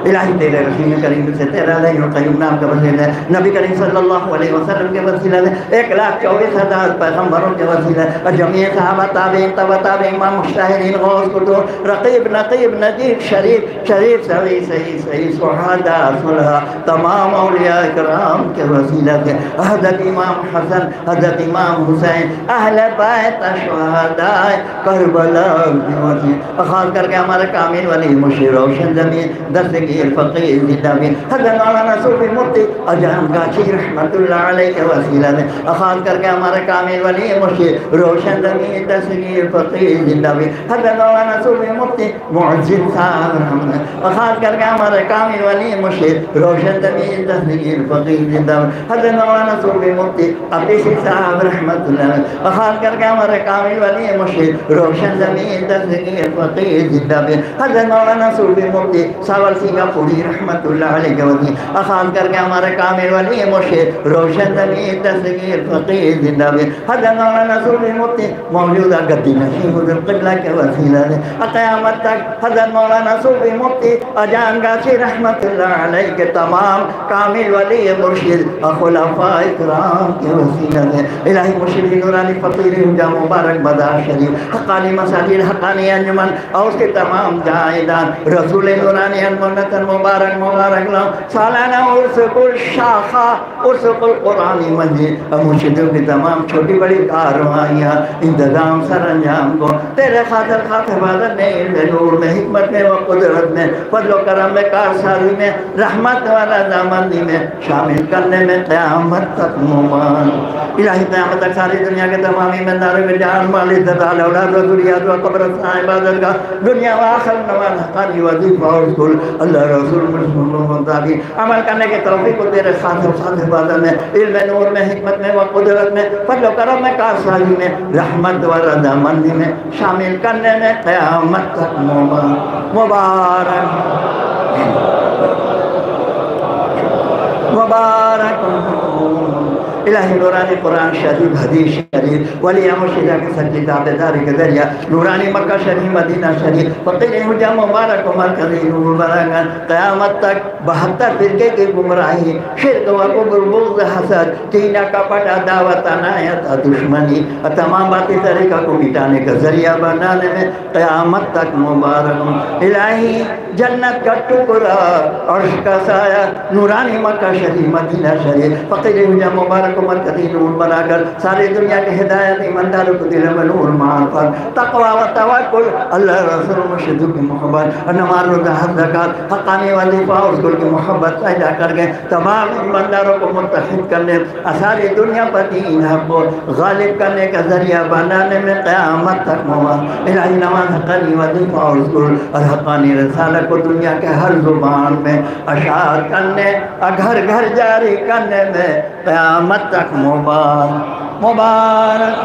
الہی تیرے رسول کریم سے تیرا حی القیوم نام کا وسیلہ ہے، نبی کریم صلی اللہ علیہ وسلم کے وسیلہ ہے، ایک لاکھ چوبیس ہزار پیغمبروں کے وسیلہ ہے، اور جمعی صحابہ تابعین تبع تابعین امام مجتہدین غوث قطب رقیب نقیب نجیب شریف شریف صحیح صحیح صحیح شہداء صلحاء تمام اولیاء کرام کے وسیلہ سے حضرت امام حسن حضرت امام حسین اہل بیت شہداء کربلا کے وسیلہ، خاص کر کے ہمارے کامل ولی مشیر روشن زمین دستگیر فقیر زندہ بھی حضرت مولانا صوفی مفتی اجان گاچھی رحمت اللہ علیہ کے وسیلہ سے، خاص کر کے ہمارے کامل ولی مشیر روشن زمین دستگیر فقیر زندہ بھی حضرت مولانا صوفی مفتی معزز صاحب رحمت، خاص کر کے ہمارے کامل ولی مشیر روشن زمین دستگیر فقیر زندہ بھی حضرت مولانا صوفی مفتی عبدالسی صاحب رحمت اللہ علیہ، خاص کر کے ہمارے کامل ولی مشیر روشن زمین دستگیر فقیر زندہ بھی حضرت مولانا صوفی مفتی ساول سنگھ پوری رحمت اللہ علیہ کے وسیلہ، خاص کر کے ہمارے کامل ولی مشیر روشن زمین دستگیر فقیر زندہ بھی حضرت مولانا صوفی مفتی موجودہ گدی نشین حضور قبلہ کے وسیلہ سے قیامت تک حضرت مولانا صوفی مفتی اجان گاچھی رحمت اللہ علیہ کے تمام کامل ولی مرشد خلفاء کرام کے وسیلہ سے الہی مرشد نورانی فقیر حجا مبارک بازار شریف حقانی مساجد حقانی انجمن اور اس کے تمام جائیدان رسول نورانی المنت مبارک مبارک لو سالانہ عرس کل شاخہ عرس کل قرآنی مسجد مرشدوں کی تمام چھوٹی بڑی کاروائیاں انتظام سر انجام کو تیرے خاطر خاطر حفاظت میں علم نور میں حکمت میں و قدرت میں فضل و کرم میں کارسازی میں رحمت والا دامندی میں شامل کرنے میں قیامت تک مومان الہی قیامت تک ساری دنیا کے تمام ایمانداروں کے جان مال عزت اعلی اولاد و ذریات و قبرستان عبادت کا دنیا و آخر نماز حقانی وظیفہ اور رسول اللہ رسول مطابق عمل کرنے کے توفیق کو تیرے خاطر خاطر حفاظت میں علم نور میں حکمت میں و قدرت میں فضل و کرم میں کارسازی میں رحمت والا دامندی میں شامل کرنے میں قیامت تک مبارک مبارک الہی نورانی قرآن شریف حدیث شریف ولی مرشدہ کے سچی تابعداری کے ذریعہ نورانی مکہ شریف مدینہ شریف فقیر حجہ مبارک و مرکزی نور برکت قیامت تک بہتر فرقے کی گمراہی شرک و کفر بغض حسد کینہ کپٹ عداوت عنایت دشمنی تمام باطل طریقہ کو مٹانے کا ذریعہ بنانے میں قیامت تک مبارک الہی جنت کا ٹکڑا عرش کا سایہ نورانی مکہ شریف مدینہ شریف فقیر حجہ مبارک مرکزی نور بنا کر ساری دنیا کے ہدایت ایمانداروں کو دل میں نور معرفت تقوی و توکل اللہ رسول مرشدوں کی محبت نماز روزہ حج زکات حقانی وظیفہ اور رسول کی محبت پیدا کر کے تمام ایمانداروں کو متحد کرنے ساری دنیا پر دین حق کو غالب کرنے کا ذریعہ بنانے میں قیامت تک مبارک الہی نماز حقانی وظیفہ اور رسول اور حقانی رسالت کو دنیا کے ہر زبان میں اشعار کرنے گھر گھر جاری کرنے میں قیامت تک مبارک مبارک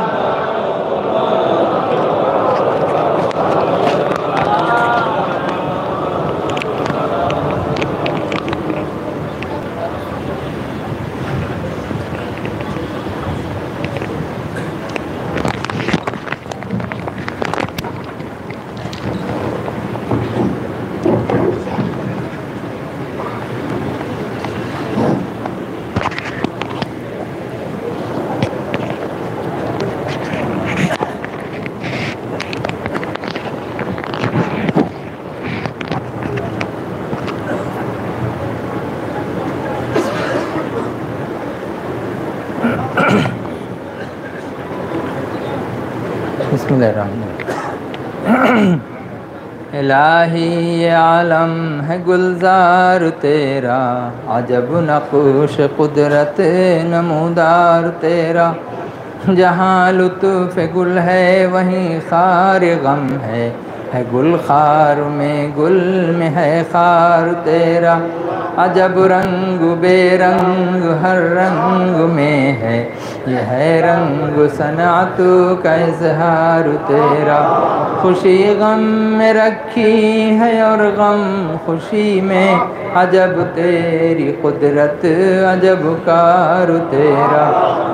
بسم اللہ الرحمن الرحیم الہی یہ عالم ہے گلزار تیرا عجب نقوش قدرت نمودار تیرا جہاں لطف گل ہے وہیں خار غم ہے ہے گل خار میں گل میں ہے خار تیرا عجب رنگ بے رنگ ہر رنگ میں ہے یہ ہے رنگ صنعت کا اظہار تیرا خوشی غم میں رکھی ہے اور غم خوشی میں عجب تیری قدرت عجب کار تیرا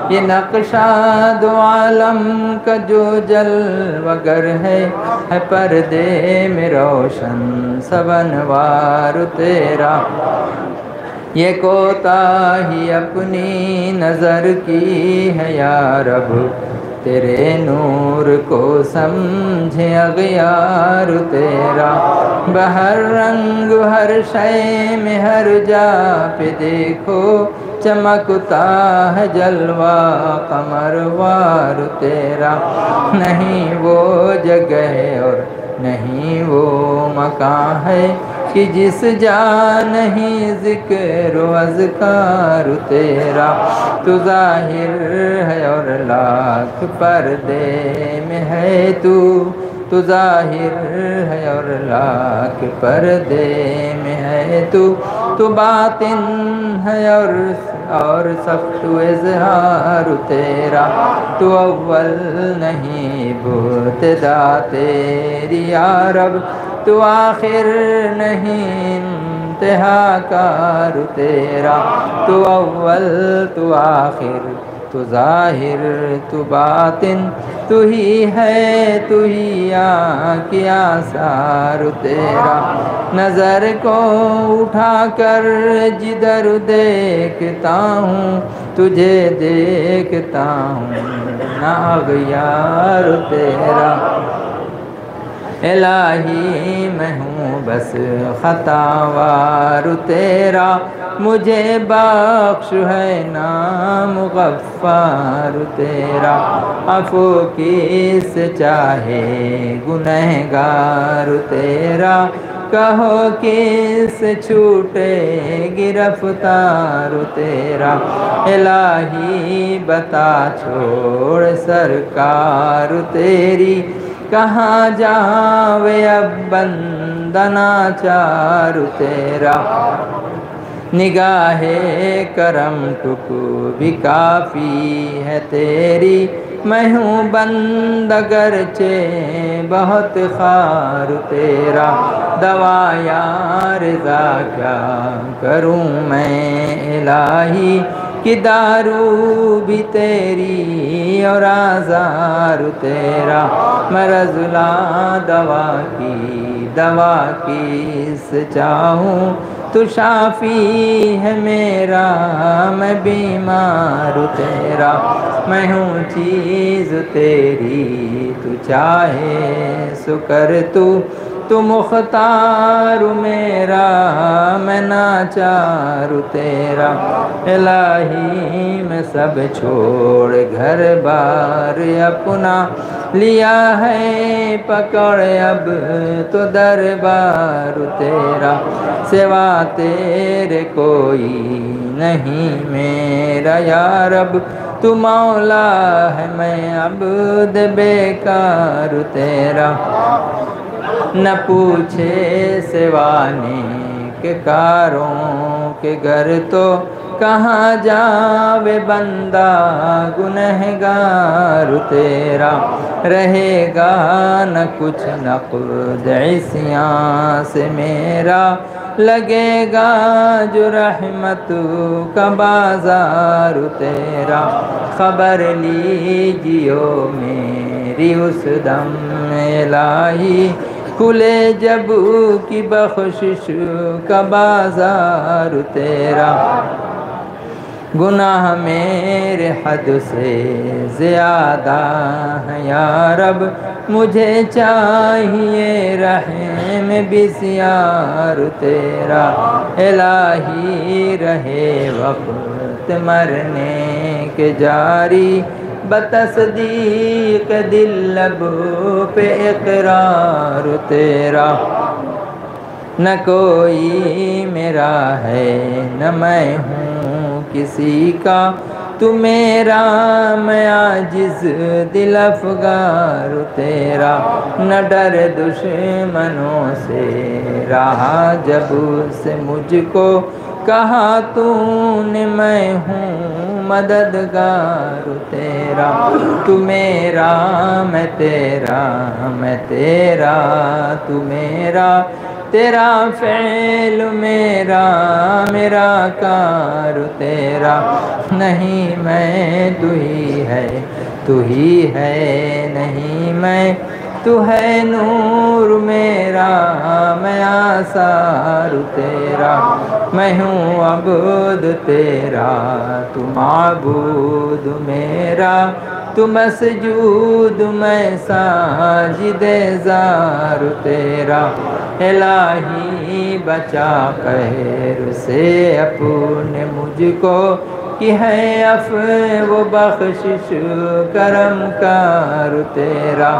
یہ نقشہ دو عالم کا جو جلوگر ہے ہے پردے میں روشن سب انوار تیرا یہ کوتاہی اپنی نظر کی ہے یا رب تیرے نور کو سمجھے اغیار تیرا بہر رنگ ہر شے میں ہر جا پہ دیکھو چمکتا ہے جلوہ قمر وار تیرا نہیں وہ جگہ اور نہیں وہ مکان ہے کہ جس جا نہیں ذکر و اذکار تیرا تو ظاہر ہے اور لاکھ پردے میں ہے تو تو ظاہر ہے اور لاکھ پردے میں ہے تو تو باطن ہے اور اور سخت اظہار تیرا تو اول نہیں ابتدا تیری یا رب تو آخر نہیں انتہا کار تیرا تو اول تو آخر تو ظاہر تو باطن تو ہی ہے تو ہی کی آثار تیرا نظر کو اٹھا کر جدھر دیکھتا ہوں تجھے دیکھتا ہوں نہ اغیار تیرا الہی میں ہوں بس خطاوار تیرا مجھے بخش ہے نام غفار تیرا عفو کس چاہے گنہگار تیرا کہو کس چھوٹے گرفتار تیرا الہی بتا چھوڑ سرکار تیری کہاں جاوے اب بندنا چار تیرا نگاہ کرم ٹکو بھی کافی ہے تیری میں ہوں بند اگرچہ بہت خار تیرا دوا یا رضا کیا کروں میں الہی کہ دارو بھی تیری اور آزار تیرا مرض لا دوا کی دوا کس چاہوں تو شافی ہے میرا میں بیمار تیرا میں ہوں چیز تیری تو چاہے سو کر تو تو مختار میرا میں ناچار تیرا الہی میں سب چھوڑ گھر بار اپنا لیا ہے پکڑ اب تو دربار تیرا سوا تیرے کوئی نہیں میرا یا رب تو مولا ہے میں عبد بیکار تیرا نہ پوچھے سوانے کے کاروں کے گھر تو کہاں جاوے بندہ گنہگار تیرا رہے گا نہ کچھ نقد عصیان سے میرا لگے گا جو رحمت کا بازار تیرا خبر لیجیو میری اس دم الہی کھلے جب کی بخشش کا بازار تیرا گناہ میرے حد سے زیادہ ہے یا رب مجھے چاہیے رحم بسیار تیرا الہی رہے وقت مرنے کے جاری بتصدیق دل لب پہ اقرار تیرا نہ کوئی میرا ہے نہ میں ہوں کسی کا تو میرا میں عاجز دل افگار تیرا نہ ڈر دشمنوں سے رہا جب سے مجھ کو کہا تو نے میں ہوں مددگار تیرا تو میرا میں تیرا میں تیرا تو میرا تیرا فعل میرا میرا کار تیرا نہیں میں تو ہی ہے تو ہی ہے نہیں میں تو ہے نور میرا میں آثار تیرا میں ہوں عبد تیرا تو معبود میرا تو مسجود میں ساجد زار تیرا الہی بچا قہر سے اپنے مجھ کو کہ ہے عفو و بخشش کرم کار تیرا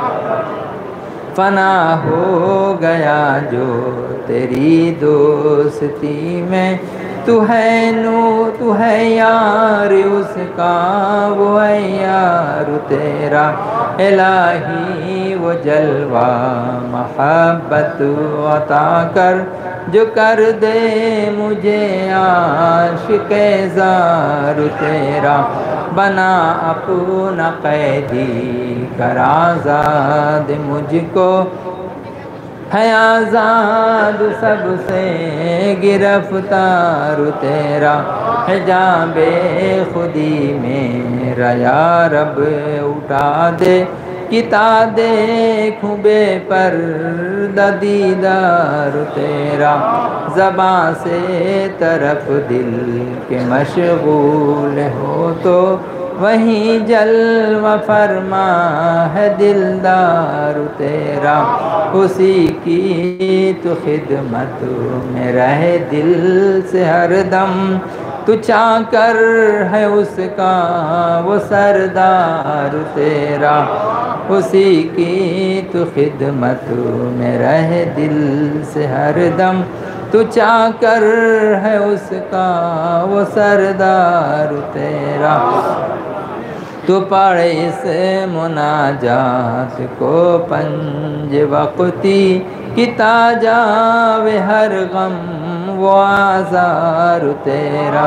فنا ہو گیا جو تیری دوستی میں تو ہے نور تو ہے یار اس کا وہ ہے یار تیرا الہی وہ جلوہ محبت عطا کر جو کر دے مجھے عاشق زار تیرا بنا اپنا قیدی کر آزاد مجھ کو ہے آزاد سب سے گرفتار تیرا حجاب خودی میرا یا رب اٹھا دے کتا دیکھوں بے پردہ دیدار تیرا زباں سے طرف دل کے مشغول ہو تو وہیں جلوہ فرما ہے دلدار تیرا اسی کی تو خدمت میں رہے دل سے ہر دم تو چاکر ہے اس کا وہ سردار تیرا اسی کی تو خدمت میں رہے دل سے ہر دم تو چاکر ہے اس کا وہ سردار تیرا تو پڑھ اس مناجات کو پنج وقتی کتا جاوے ہر غم وہ آزار تیرا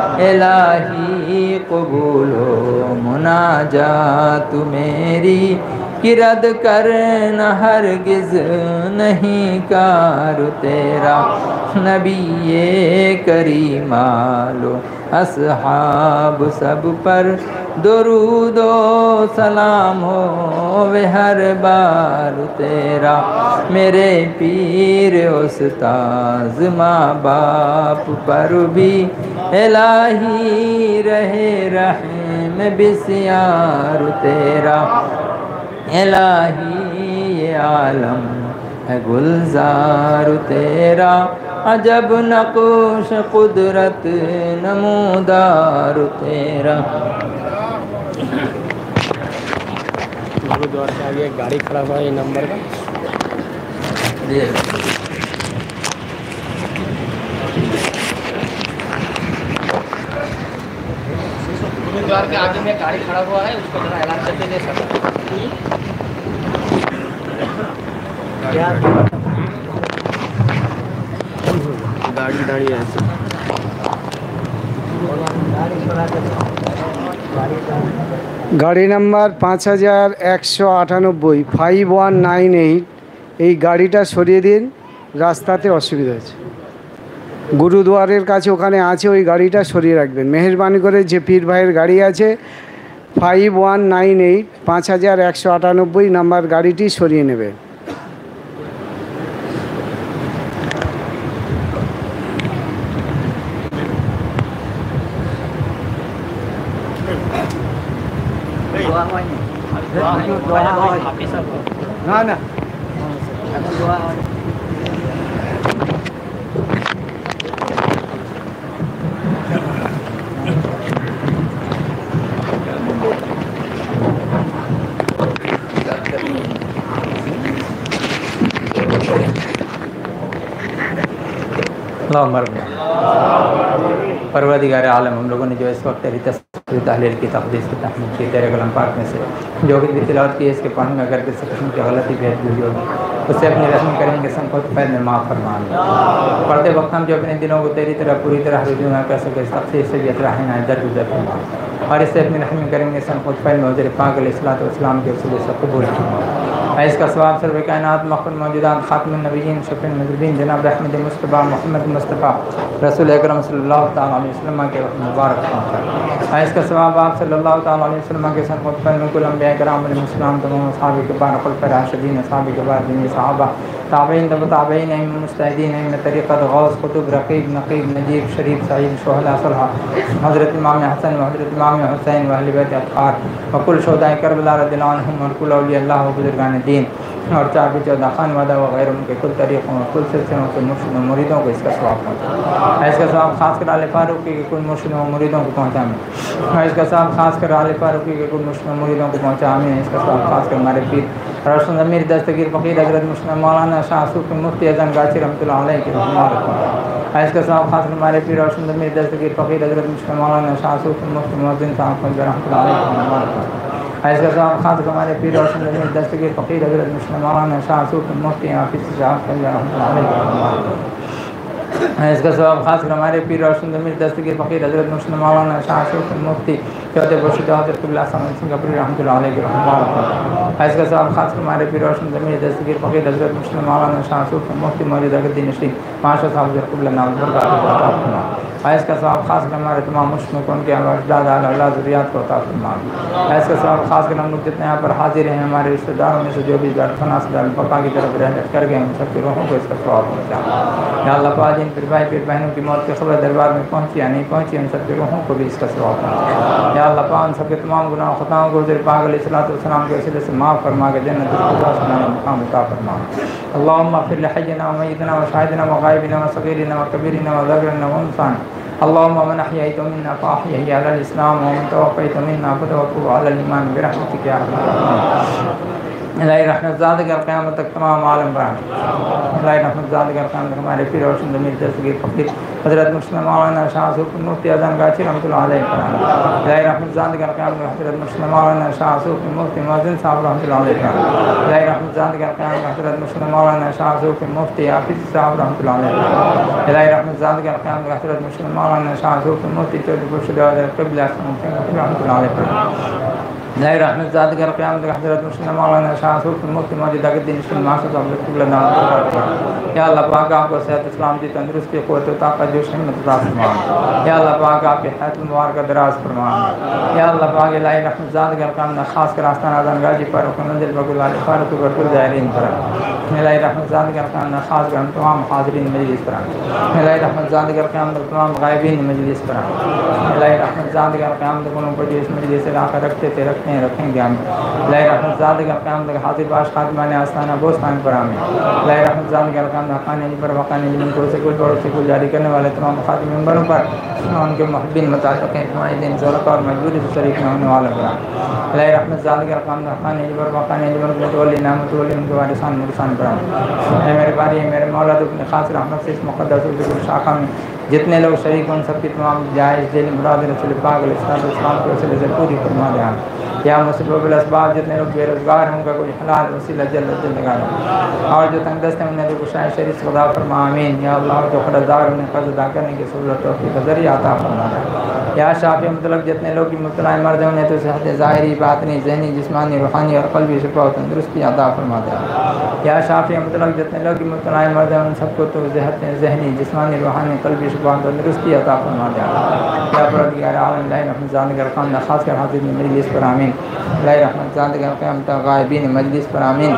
الہی قبول ہو مناجات میری کہ رد کرنا ہرگز نہیں کار تیرا نبی کریم آلو اصحاب سب پر درود و سلام ہو وہ ہر بار تیرا میرے پیر استاذ ماں باپ پر بھی الہی رہے رحم بسیار تیرا الہی یہ عالم ہے گلزار تیرا عجب نقش قدرت نمودار تیرا گرودوارا سے آگے ایک گاڑی کھڑا ہوا ہے یہ نمبر کا گرودوارا کے آگے میں گاڑی کھڑا ہوا ہے اس کو ذرا اعلان کر دے سکتے گاڑی گاڑی ہے গাড়ি নাম্বার পাঁচ হাজার একশো আটানব্বই ফাইভ ওয়ান নাইন এইট এই গাড়িটা সরিয়ে দিন, রাস্তাতে অসুবিধা আছে। গুরুদুয়ারের কাছে ওখানে আছে, ওই গাড়িটা সরিয়ে রাখবেন মেহেরবানি করে। যে পীর ভাইয়ের গাড়ি আছে ফাইভ ওয়ান নাইন এইট পাঁচ হাজার একশো আটানব্বই নাম্বার গাড়িটি সরিয়ে নেবেন। না না پروردگار عالم، ہم لوگوں نے جو اس وقت تیری تصویر تحلیل کی تقدیس کی تحمیل کی تیرے کلام پاک میں سے جو بھی تلاوت کی ہے اس کے پڑھنے میں اگر کسی قسم کی غلطی بھی ہوئی ہوگی اس سے اپنی رحم کریں گے سب کو فیض میں معاف فرمانا۔ پڑھتے وقت ہم جو اپنے دلوں کو تیری طرح پوری طرح رجوع نہ کر سکے اس تقصیر سے بھی اطراح عنایت درگزر فرما۔ اور اس سے اپنی رحم کریں گے سن خود فیل حضور پاک علیہ الصلوۃ والسلام کے وسیلے سے قبول فرما۔ اس کا ثواب سرور کائنات مخفل موجودات خاتم النبیین شفیع المذنبین جناب احمد مصطفیٰ محمد مصطفیٰ رسول اکرم صلی اللہ تعالیٰ علیہ وسلم کے مبارک پہنچا۔ اس کا ثواب آپ صلی اللہ تعالیٰ علیہ وسلم کے سن خود فیل میں کل انبیاء کرام علیہ السلام تمام اصحاب کبار خلفاء راشدین اصحاب کبار دینی صحابہ تابعین تبع تابعین ائمہ مجتہدین ائمہ طریقت غوث قطب رقیب نقیب نجیب شریف سعید شہداء صالحہ حضرت امام حسن و حضرت امام حسین و اہل بیت اطہار و کل شہداء کربلا رضی اللہ عنہم اور کل اولیاء اللہ و بزرگان دین اور چار بھی چودہ خانوادہ وغیرہ ان کے کل طریقوں اور کل سلسلوں کے مرشد و مریدوں کو اس کا ثواب پہنچا۔ اس کا ثواب خاص کر آل فاروقی کے کل مرشدوں و مریدوں کو پہنچا میں اور اس کا ثواب خاص کر آل فاروقی کے کل مرشدوں و مریدوں کو پہنچا ہمیں اس کا ثواب خاص کر ہمارے پیر روشن ضمیر دستگیر فقیر حضرت مسلم مولانا شاہ صوفی مفتی اذن گاچی رحمۃ اللہ علیہ کے مبارک پہنچا۔ اس کا ثواب خاص کر ہمارے پیر روشن ضمیر دستگیر فقیر حضرت مسلم مولانا شاہ صوفی مفتی مؤذن صاحب رحمۃ اللہ علیہ کے مبارک پہنچا۔ اس کا ثواب خاص کر ہمارے پیر روشن ضمیر دستگیر فقیر حضرت مسلم مولانا شاہ صوفی مفتی حافظ صاحب رحمۃ اللہ علیہ کے مبارک پہنچا۔ اس کا ثواب خاص کر ہمارے پیر روشن ضمیر دستگیر فقیر حضرت مسلم مولانا شاہ صوفی مفتی چوتھے مرشد حضرت قبلہ سامعین سنگاپوری رحمۃ اللہ علیہ کے مبارک پہنچا۔ اس کا ثواب خاص کر ہمارے پیر روشن ضمیر دستگیر فقیر حضرت مسلم مولانا شاہ صوفی مفتی موجودہ گدی نشین ماشاء صاحب حضرت قبلہ نام برکات عطا فرما۔ اس کا ثواب خاص کر ہمارے تمام مسلموں کو ان کے اجداد اعلیٰ اولاد ذریات کو عطا فرما۔ اس کا ثواب خاص کر ہم لوگ جتنے یہاں پر حاضر ہیں ہمارے رشتہ داروں میں سے جو بھی درفنا سے البقاء کی طرف رحلت کر گئے ان سب کی روحوں کو اس کا ثواب پہنچا۔ یا اللہ پاک جن پھر بھائی پھر بہنوں کی موت کی خبر دربار میں پہنچی یا نہیں پہنچی ان سب کی روحوں کو بھی اس کا ثواب پہنچا۔ یا اللہ پاک ان سب کے تمام گناہ و خطاؤں کو حضور پاک علیہ الصلوۃ والسلام کے وسیلے سے معاف فرما کے جنت الفردوس میں مقام عطا فرما۔ اللهم اغفر لحينا وميتنا وشاهدنا وغائبنا وصغيرنا وكبيرنا وذكرنا وانثانا اللهم من احييت منا فاحيه على الاسلام ومن توفيت منا فتوفه على الايمان برحمتك يا ارحم الراحمين۔ الہی رحمت ذات کر قیامت تک تمام عالم پر الہی رحمت ذات کر قیامت تک ہمارے پیر روشن ضمیر دستگیر فقیر حضرت مسلم مولانا شاہ صوفی مفتی اذن گاچی رحمۃ اللہ علیہ پر الہی رحمت ذات کر قیامت تک حضرت مسلم مولانا شاہ صوفی مفتی مؤذن صاحب رحمۃ اللہ علیہ پر الہی رحمت ذات کر قیامت تک حضرت مسلم مولانا شاہ صوفی مفتی حافظ صاحب رحمۃ اللہ علیہ پر الہی رحمت ذات کر قیامت تک حضرت مسلم مولانا شاہ صوفی مفتی چودھری مرشد حضرت قبلہ رحمۃ اللہ علیہ پر الہی رحمت ذات کر قیامت تک حضرت مسلم مولانا شاہ صوفی مفتی موجودہ گدی نشین ماشاء صاحب قبلہ نام برکات۔ یا اللہ پاک آپ کو صحت اسلام کی تندرستی قوت و طاقت جوش ہمت عطا فرما۔ یا اللہ پاک آپ کی حیات المبارکہ دراز فرما۔ یا اللہ پاک الہی رحمت ذات کر قیامت تک خاص کر آستانہ اذن گاجی پر رکن منزل بگل علی فارغ پر کل زائرین پر الہی رحمت ذات کر قیامت تک خاص کر ہم تمام حاضرین مجلس پر الہی رحمت ذات کر قیامت تک تمام غائبین مجلس پر الہی رحمت ذات کر قیامت تک انہوں پر جو اس مجلس سے علاقہ رکھتے تھے رکھتے ہیں رکھیں گے ہم الہی رحمت ذات کر قیامت تک حاضر باش خاتمان آستانہ بوستان پر آمین الہی رحمت ذات کر قیامت تک حقانی جی پر وقانی جی من کو سے کل بڑوں سے کل جاری کرنے والے تمام خاتم ممبروں پر ان کے محبین متعلقین معاہدین زورق اور مجبوری سے شریک نہ ہونے والے پر الہی رحمت ذات کر قیامت تک حقانی جی پر وقانی جی من کو ولی نعمت ولی ان کے وارثان مرسان پر آمین اے میرے باری اے میرے مولا تو اپنے خاص رحمت سے اس مقدس ذکر شاخہ میں جتنے لوگ شریک ان سب کی تمام جائز دل مراد رسول پاک علیہ السلام کے وسیلے سے پوری فرما دے یا مصیبت بالاسباب جتنے لوگ بے روزگار ہیں ان کا کوئی حلال وسیلہ جلد جلد لگا دے اور جو تنگ دست ہیں انہیں جو کشائے شریف خدا فرما آمین یا اللہ جو قرض دار انہیں قرض ادا کرنے کی سہولت توفیق کا ذریعہ عطا فرما دے یا شافی مطلق جتنے لوگ کی مبتلا مرد ہیں انہیں تو صحت ظاہری باطنی ذہنی جسمانی روحانی اور قلبی شفا و تندرستی عطا فرما دے یا شافی مطلق جتنے لوگ کی مبتلا مرد ہیں ان سب کو تو صحت ذہنی جسمانی روحانی قلبی شفا و تندرستی عطا فرما دے یا پروردگار عالم الہی رحمت ذات کر قیامت تک خاص کر حاضر مجلس پر آمین الہی رحمت ذات کر قیامت تک غائبین مجلس پر آمین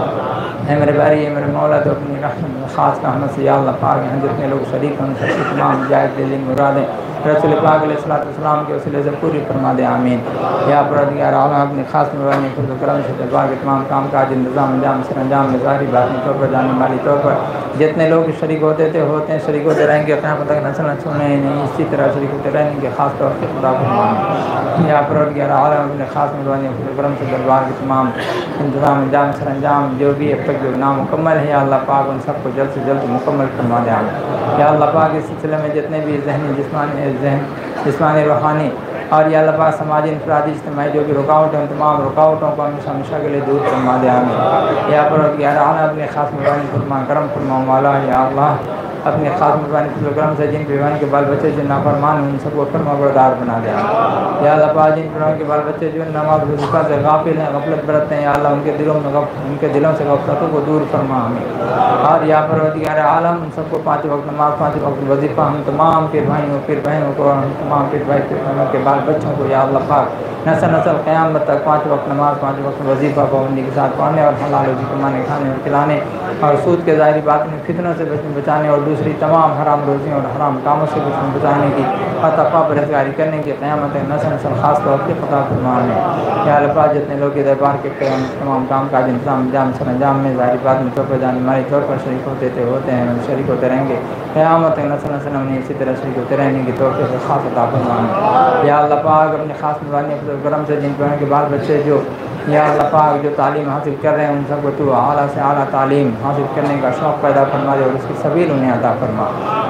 اے میرے باری اے میرے مولا تو اپنی رحمت خاص کا رحمت سے یا اللہ پاک ہیں جتنے لوگ شریک ہیں ان سب کی تمام جائز دل مرادیں رسول پاک علیہ الصلوۃ والسلام کے وسیلے سے پوری فرما دے آمین یا پروردگار عالم اپنی خاص مہربانی خود و کرم سے دربار کے تمام کام کاج انتظام انجام سر انجام میں ظاہری باطنی طور پر جانے والی طور پر جتنے لوگ شریک ہوتے تھے ہوتے ہیں شریک ہوتے رہیں گے قیامت تک نسل سنے نہیں اسی طرح شریک ہوتے رہیں گے خاص طور سے خدا فرما یا پروردگار عالم اپنے خاص مہربانی خود و کرم سے دربار کے تمام انتظام انجام سر انجام جو بھی اب تک جو نامکمل ہے یا اللہ پاک ان سب کو جلد سے جلد مکمل فرما دے آمین یا اللہ پاک اس سلسلے میں جتنے بھی ذہنی جسمانی ذہن جسمانی روحانی اور یا اللہ پاک سماجی انفرادی اجتماعی جو بھی رکاوٹ ہیں تمام رکاوٹوں کو ہمیشہ ہمیشہ کے لیے دور فرما دے آمین یا پروردگار عالم اپنے خاص مہربانی فرما کرم فرما مولا یا اللہ اپنے خاص مہربانی فضل و کرم سے جن بیوان کے بال بچے جو نافرمان ہیں ان سب کو فرما بردار بنا دے آمین یا اللہ پاک جن بیوان کے بال بچے جو نماز وظیفہ سے غافل ہیں غفلت برتتے ہیں یا اللہ ان کے دلوں میں ان کے دلوں سے غفلتوں کو دور فرما آمین اور یا پروردگار عالم ان سب کو پانچ وقت نماز پانچ وقت وظیفہ ہم تمام پھر بھائیوں پھر بہنوں کو اور ہم تمام پھر بھائی پھر بہنوں کے بال بچوں کو یا اللہ پاک نسل نسل قیامت تک پانچ وقت نماز پانچ وقت وظیفہ پابندی کے ساتھ پڑھنے اور حلال روزی کمانے کھانے اور کھلانے اور سود کے ظاہری بات میں فتنوں سے بچانے اور دوسری تمام حرام روزیوں اور حرام کاموں سے بچانے کی فتح پرہیزگاری کرنے کی قیامت نسل نسل خاص طور پہ خطا فرمانے یا اللہ پاک جتنے لوگ دربار کے تمام کام کاج انتظام جام سر انجام میں ظاہری بات میں طور پر جانے ہمارے طور پر شریک ہوتے تھے ہوتے ہیں شریک ہوتے رہیں گے قیامت نسل نسل انہیں اسی طرح شریک ہوتے رہنے کی توفیق سے خاص عطا فرمانے یا اللہ پاک اپنے خاص مہربانی فضل و کرم سے جن کے بعد بچے جو یا اللہ پاک جو تعلیم حاصل کر رہے ہیں ان سب کو تو اعلیٰ سے اعلیٰ تعلیم حاصل کرنے کا شوق پیدا فرما دے اور اس کی سبیل انہیں عطا فرما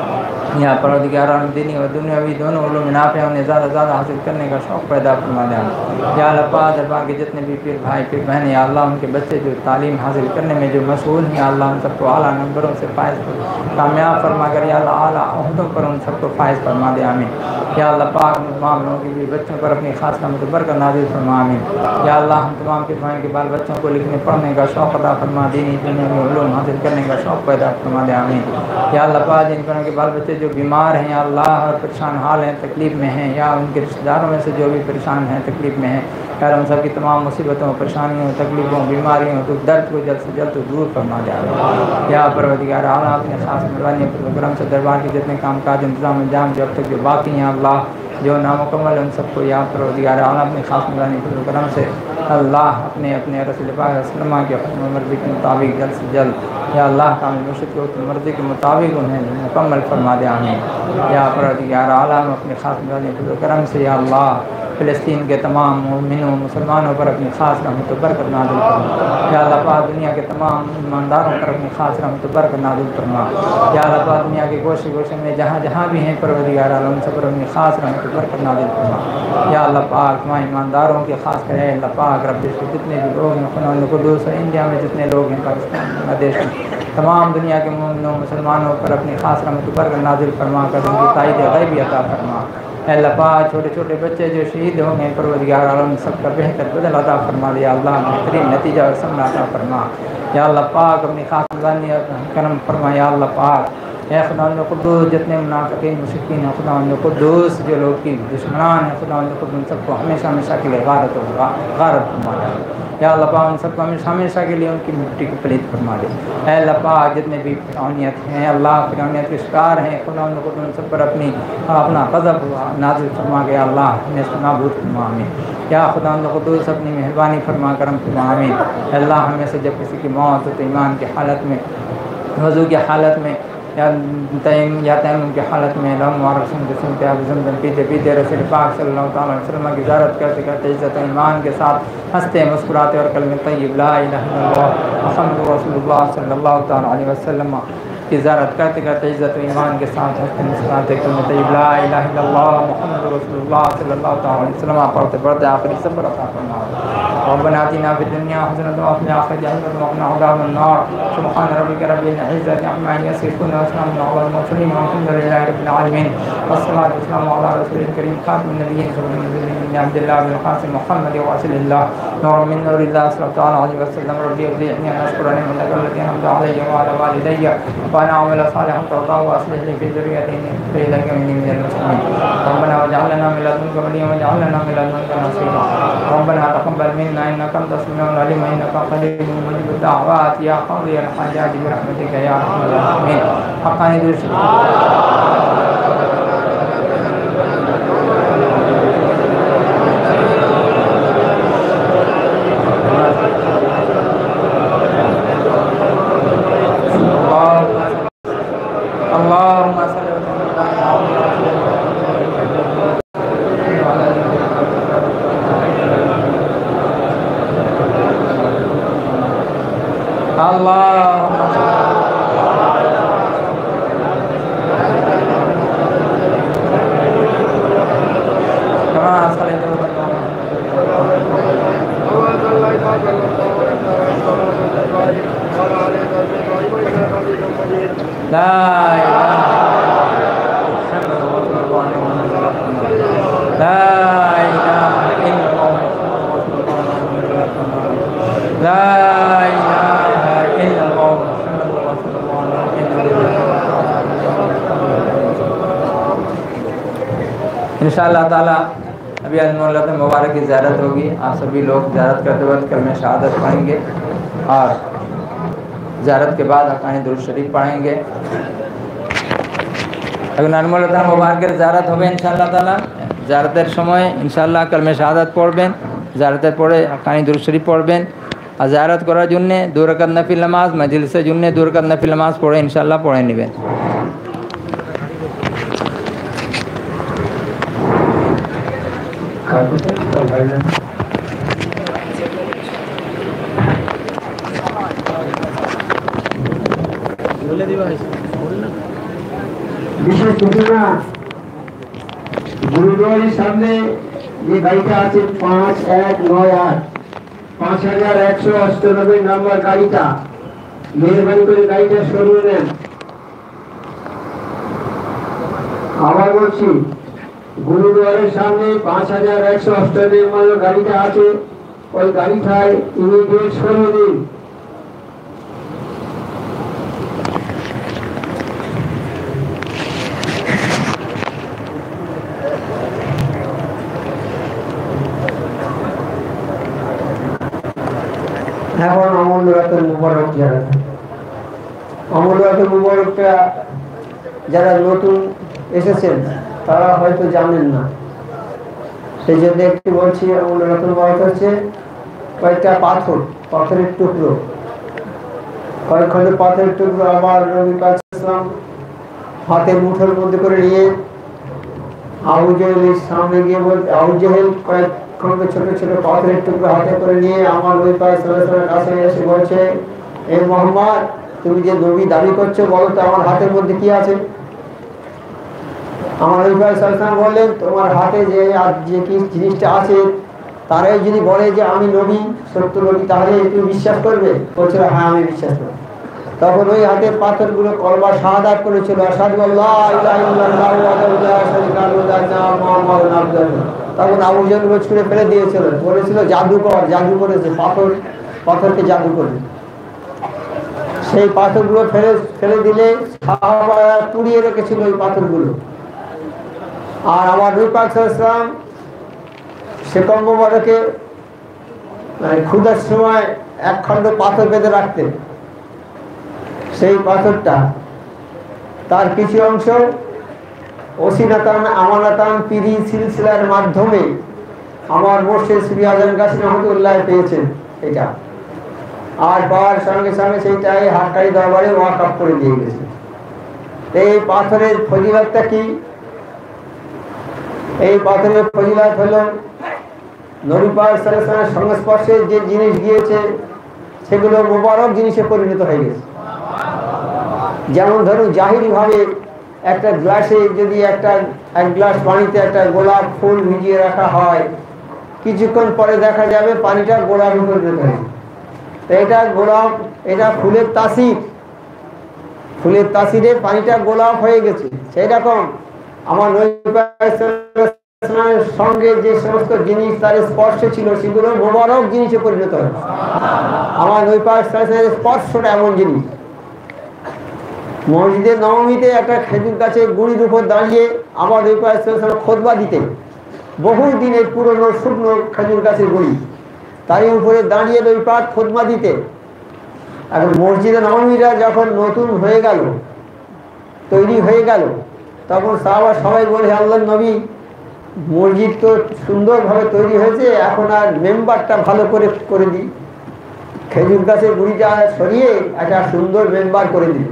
یا پروردگار عالم دینی اور دنیاوی دونوں علوم نافع انہیں زیادہ زیادہ حاصل کرنے کا شوق پیدا فرما دے یا اللہ پاک دربار کے جتنے بھی پھر بھائی پھر بہن یا اللہ ان کے بچے جو تعلیم حاصل کرنے میں جو مشغول ہیں یا اللہ ان سب کو اعلیٰ نمبروں سے فائز کامیاب فرما کر یا اللہ اعلیٰ عہدوں پر ان سب کو فائز فرما دے آمین یا اللہ پاک تمام لوگوں کے بھی بچوں پر اپنی خاص رحمت برکت نازل فرما آمین یا اللہ ہم تمام کے بھائیوں کے بال بچوں کو لکھنے پڑھنے کا شوق عطا فرما دینی دنیاوی علوم حاصل کرنے کا شوق پیدا فرما دے آمین یا اللہ پاک جن کے بال بچے جو بیمار ہیں یا اللہ اور پریشان حال ہیں تکلیف میں ہیں یا ان کے رشتہ داروں میں سے جو بھی پریشان ہیں تکلیف میں ہیں یا ان سب کی تمام مصیبتوں پریشانیوں تکلیفوں بیماریوں تو درد کو جلد سے جلد دور فرما دے یا پروردگار اعلیٰ اپنے خاص مہربانی کرم سے دربار کے جتنے کام کاج انتظام انجام جو اب تک جو باقی ہیں اللہ جو نامکمل ان سب کو یا پروردگار اعلیٰ اپنے خاص مہربانی کرم سے اللہ اپنے اپنے رسول پاک علیہ وسلم کے حکم و مرضی کے مطابق جلد سے جلد یا اللہ کامل مرشد کی مرضی کے مطابق انہیں مکمل فرما دے آمین یا پروردگار اعلیٰ اپنے خاص مہربانی کرم سے یا اللہ فلسطین کے تمام مومنوں مسلمانوں پر اپنی خاص رحمت و برکت نازل فرما یا اللہ پاک دنیا کے تمام ایمانداروں پر اپنی خاص رحمت و برکت نازل فرما یا اللہ پاک دنیا کے گوشے گوشے میں جہاں جہاں بھی ہیں پروردگار عالم سب پر اپنی خاص رحمت و برکت نازل فرما یا اللہ پاک تمام ایمانداروں کے خاص کرے اللہ پاک رب کے جتنے بھی لوگ ہیں خدا القدوس انڈیا میں جتنے لوگ ہیں پاکستان بنگلہ دیش میں تمام دنیا کے مومنوں مسلمانوں پر اپنی خاص رحمت و برکت نازل فرما کر ان کی تائید غیبی عطا فرما اے اللہ پاک چھوٹے چھوٹے بچے جو شہید ہوں گے پروردگار عالم سب کا بہتر بدل عطا فرما دے اللہ بہترین نتیجہ اور ثمرہ عطا فرما یا اللہ پاک اپنی خاص مہربانی کرم فرما یا اللہ پاک اے خدا القدوس جتنے منافقین مشرکین ہیں خدا القدوس جو لوگ کی دشمنان ہیں خدا القدوس ان سب کو ہمیشہ ہمیشہ کے لیے غارت و غارت فرما دے یا اللہ پاک ان سب کو ہمیشہ ہمیشہ کے لیے ان کی مٹی کو پلیت فرما دے اے اللہ پاک جتنے بھی فرعونیت ہیں اللہ فرعونیت کے شکار ہیں خدا ان سب پر اپنی اپنا غضب نازل فرما کے اللہ انہیں نابود فرما آمین یا خدا القدوس اپنی مہربانی فرما کرم فرما آمین اللہ ہمیں سے جب کسی کی موت ہو تو ایمان کی حالت میں وضو کی حالت میں یا تیم یا تیمم کی حالت میں لم وارسم جسم کے اب زمزم پیتے پیتے رسول پاک صلی اللہ تعالیٰ علیہ وسلم کی زیارت کرتے کرتے عزت ایمان کے ساتھ ہنستے مسکراتے اور کلمہ طیب لا الہ الا اللہ محمد رسول اللہ صلی اللہ تعالیٰ علیہ وسلم کی زیارت کرتے کرتے عزت ایمان کے ساتھ ہنستے مسکراتے کلمہ طیب لا الہ الا اللہ محمد رسول اللہ صلی اللہ تعالیٰ علیہ وسلم پڑھتے پڑھتے آخری صبر عطا فرما ربنا آتنا في الدنيا حسنة وفي الآخرة حسنة وقنا عذاب النار سبحان ربك رب العزة عما يصفون وسلام على المرسلين والحمد لله رب العالمين والصلاة والسلام على رسول الكريم خاتم النبيين بن عبد الله بن القاسم محمد رسول الله نور من نور الله صلى الله عليه وسلم ربي أوزعني أن أشكر نعمتك التي أنعمت علي وعلى والدي وأن أعمل صالحا ترضاه وأصلح لي في ذريتي إنك إني من المسلمين ربنا واجعلنا من لدنك وليا واجعلنا من لدنك نصيرا ربنا تقبل منا إنك أنت السميع العليم إنك قريب مجيب الدعوات يا قاضي الحاجات برحمتك يا أرحم الراحمين حقا يدوش اللهم صل اللهم كما لا إله إلا الله لا إله إلا الله इंशाअल्लाह ताला अभी अजमौलत मुबारक की ज़ियारत होगी। आप सभी लोग ज़ियारत करते वक्त कलमे शहादत पढ़ेंगे और ज़ियारत के बाद हक़ानी दुरूद शरीफ पढ़ेंगे। এখন আনমোলতা মুবারকের ज़ियारत হবে इंशाअल्लाह ताला। ज़ियारतेর সময় इंशाअल्लाह कलमे शहादत পড়বেন, ज़ियारতের পরে হक़ানি দুরূদ শরীফ পড়বেন। আর ज़ियारत করার জন্য দুই রাকাত নফিল নামাজ, মজলিসের জন্য দুই রাকাত নফিল নামাজ পড়ে इंशाअल्लाह পড়ে নেবেন। বিশেষ ঘটনা, গুরুদ্বারের সামনে যে গাড়িটা আছে পাঁচ এক নয় আট পাঁচ হাজার একশো অষ্টানব্বই নম্বর গাড়িটা, মেহরবানি করে গাড়িটা সরিয়ে নেন। আবার বলছি, গুরুদ্বারের সামনে পাঁচ হাজার একশো অষ্টানব্বই নম্বর গাড়িটা আছে, ওই গাড়িটায় ইমিডিয়েট সরিয়ে দিন। এখন অমূল্য রাতের মুবারক যারা অমূল্য রাতের মুবারকটা যারা নতুন এসেছেন তারা হয়তো জানেন না, সেই জন্য একটু বলছি। অমূল্য রাতের মুবারক হচ্ছে কয়েকটা পাথর, পাথরের টুকরো, কয়েক খন্ড পাথরের টুকরো আমার নবী পাক সাল্লাল্লাহু হাতের মুঠোর মধ্যে করে নিয়ে আবু জেহেলের সামনে গিয়ে বলতে, আবু জেহেল কয়েক খন্ড ছোট ছোট পাথরের টুকরো হাতে করে নিয়ে আমার নবী পাক সাল্লাল্লাহু আলাইহি ওয়াসাল্লামের কাছে এসে বলছে, এ মুহাম্মদ, তুমি যে নবী দাবি করছো, বলো তো আমার হাতের মধ্যে কি আছে? আমার নবী পাক সাল্লাল্লাহু আলাইহি ওয়াসাল্লাম বললেন, তোমার হাতে যে যে কি জিনিসটা আছে, তারাই যদি বলে যে আমি নবী, সত্য নবী, তাহলে তুমি বিশ্বাস করবে? বলছিল, হ্যাঁ আমি বিশ্বাস করব। তখন ওই হাতের পাথরগুলো কলমা শাহাদাত করেছিল, আশহাদু আল্লা ইলাহা ইল্লাল্লাহু ওয়াহদাহু লা শারীকা লাহু ওয়া আশহাদু আন্না মুহাম্মাদান আবদুহু। তখন আবু জাহল ছুঁড়ে ফেলে দিয়েছিল, বলেছিল জাদুকর, জাদু করেছে, পাথর পাথরকে জাদু করে। সেই পাথরগুলো ফেলে ফেলে দিলে সাহাবারা পুড়িয়ে রেখেছিল ওই পাথরগুলো। আর আমার নবী পাক সাল্লাল্লাহু আলাইহি ওয়াসাল্লাম সে কম্ব মোবারকে মানে ক্ষুধার সময় এক খণ্ড পাথর বেঁধে রাখতেন। সেই পাথরটা তার কিছু অংশ ওসিনাতান আমানাতান পিরি সিলসিলার মাধ্যমে আমার মুর্শিদ শ্রী আজম গাছী রহমতুল্লাহ পেয়েছেন এটা, আর পাওয়ার সঙ্গে সঙ্গে সেইটাই হাক্কানি দরবারে ওয়াকফ করে দিয়ে গেছে। এই পাথরের ফজিলতটা কি? এই পাথরের ফজিলত হলো নবী পাক সাল্লাল্লাহু আলাইহি ওয়াসাল্লামের সংস্পর্শে যে জিনিস গিয়েছে সেগুলো মুবারক জিনিসে পরিণত হয়ে গেছে। যেমন ধরুন, জাহিরি ভাবে একটা গ্লাসে যদি একটা এক গ্লাস পানিতে একটা গোলাপ ফুল ভিজিয়ে রাখা হয়, কিছুক্ষণ পরে দেখা যাবে পানিটা গোলাপে পরিণত হয়েছে। তো এটা গোলাপ, এটা ফুলের তাসির, ফুলের তাসিরে পানিটা গোলাপ হয়ে গেছে। সেই রকম আমার নবী পাক সাল্লাল্লাহু আলাইহি ওয়াসাল্লামের সঙ্গে যে সমস্ত জিনিস তার স্পর্শে ছিল সেগুলো মোবারক জিনিসে পরিণত হয়। আমার নবী পাক সাল্লাল্লাহু আলাইহি ওয়াসাল্লামের স্পর্শটা এমন জিনিস। মসজিদে নববীতে একটা খেজুর গাছের গুঁড়ির উপর দাঁড়িয়ে আমার নবী পাক সাল্লাল্লাহু আলাইহি ওয়াসাল্লাম খুতবা দিতেন। বহু দিনের পুরনো শুকনো খেজুর গাছের গুঁড়ি, তারই উপরে দাঁড়িয়ে নবী পাক খুতবা দিতেন। এখন মসজিদে নববীরা যখন নতুন হয়ে গেল, তৈরি হয়ে গেল, তখন সাহাবা সবাই বলে, আল্লাহর নবী, মসজিদ তো সুন্দরভাবে তৈরি হয়েছে, এখন আর মেম্বারটা ভালো করে করে দিই, খেজুর গাছের গুঁড়িটা সরিয়ে একটা সুন্দর মেম্বার করে দিই।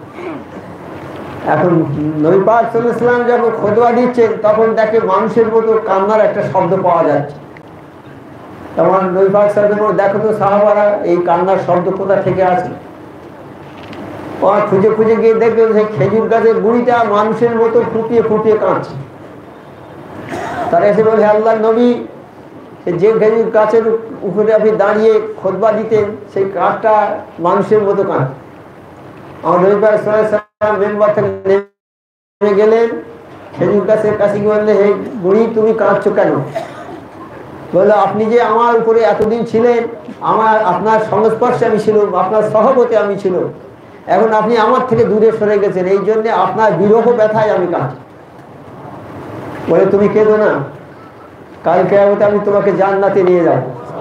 এখন নবী পাক সাল্লাল্লাহু আলাইহি ওয়াসাল্লাম যখন খুতবা দিচ্ছেন, তখন দেখে মানুষের মতো কান্নার একটা শব্দ পাওয়া যাচ্ছে। তখন নবী পাক সাল্লাল্লাহু আলাইহি ওয়াসাল্লাম, দেখো তো সাহাবারা, এই কান্নার শব্দ কোথা থেকে আসে? ওরা খুঁজে খুঁজে গিয়ে দেখবে সেই খেজুর গাছের গুঁড়িটা মানুষের মতো ফুটিয়ে ফুটিয়ে কাঁদছে। তারা এসে বলে, আল্লাহর নবী, যে খেজুর গাছের উপরে আপনি দাঁড়িয়ে খুতবা দিতেন, সেই কাঠটা মানুষের মতো কাঁদ। আমার নবী পাক সাল্লাল্লাহু আলাইহি ওয়াসাল্লাম মেম্বার থেকে নেমে গেলেন, খেজুর গাছের কাছে গিয়ে বললেন, হে বুড়ি তুমি কাঁদছো কেন? বললো, আপনি যে আমার উপরে এতদিন ছিলেন, আমার আপনার সংস্পর্শে আমি ছিলাম, আপনার সহবতে আমি ছিল, এখন আপনি আমার থেকে দূরে সরে গেছেন, এই জন্য আপনার বিরহ ব্যথায় আমি কাঁদছি। বলে তুমি কেঁদো না, কাল কিয়ামতে আমি তোমাকে জান্নাতে নিয়ে যাব।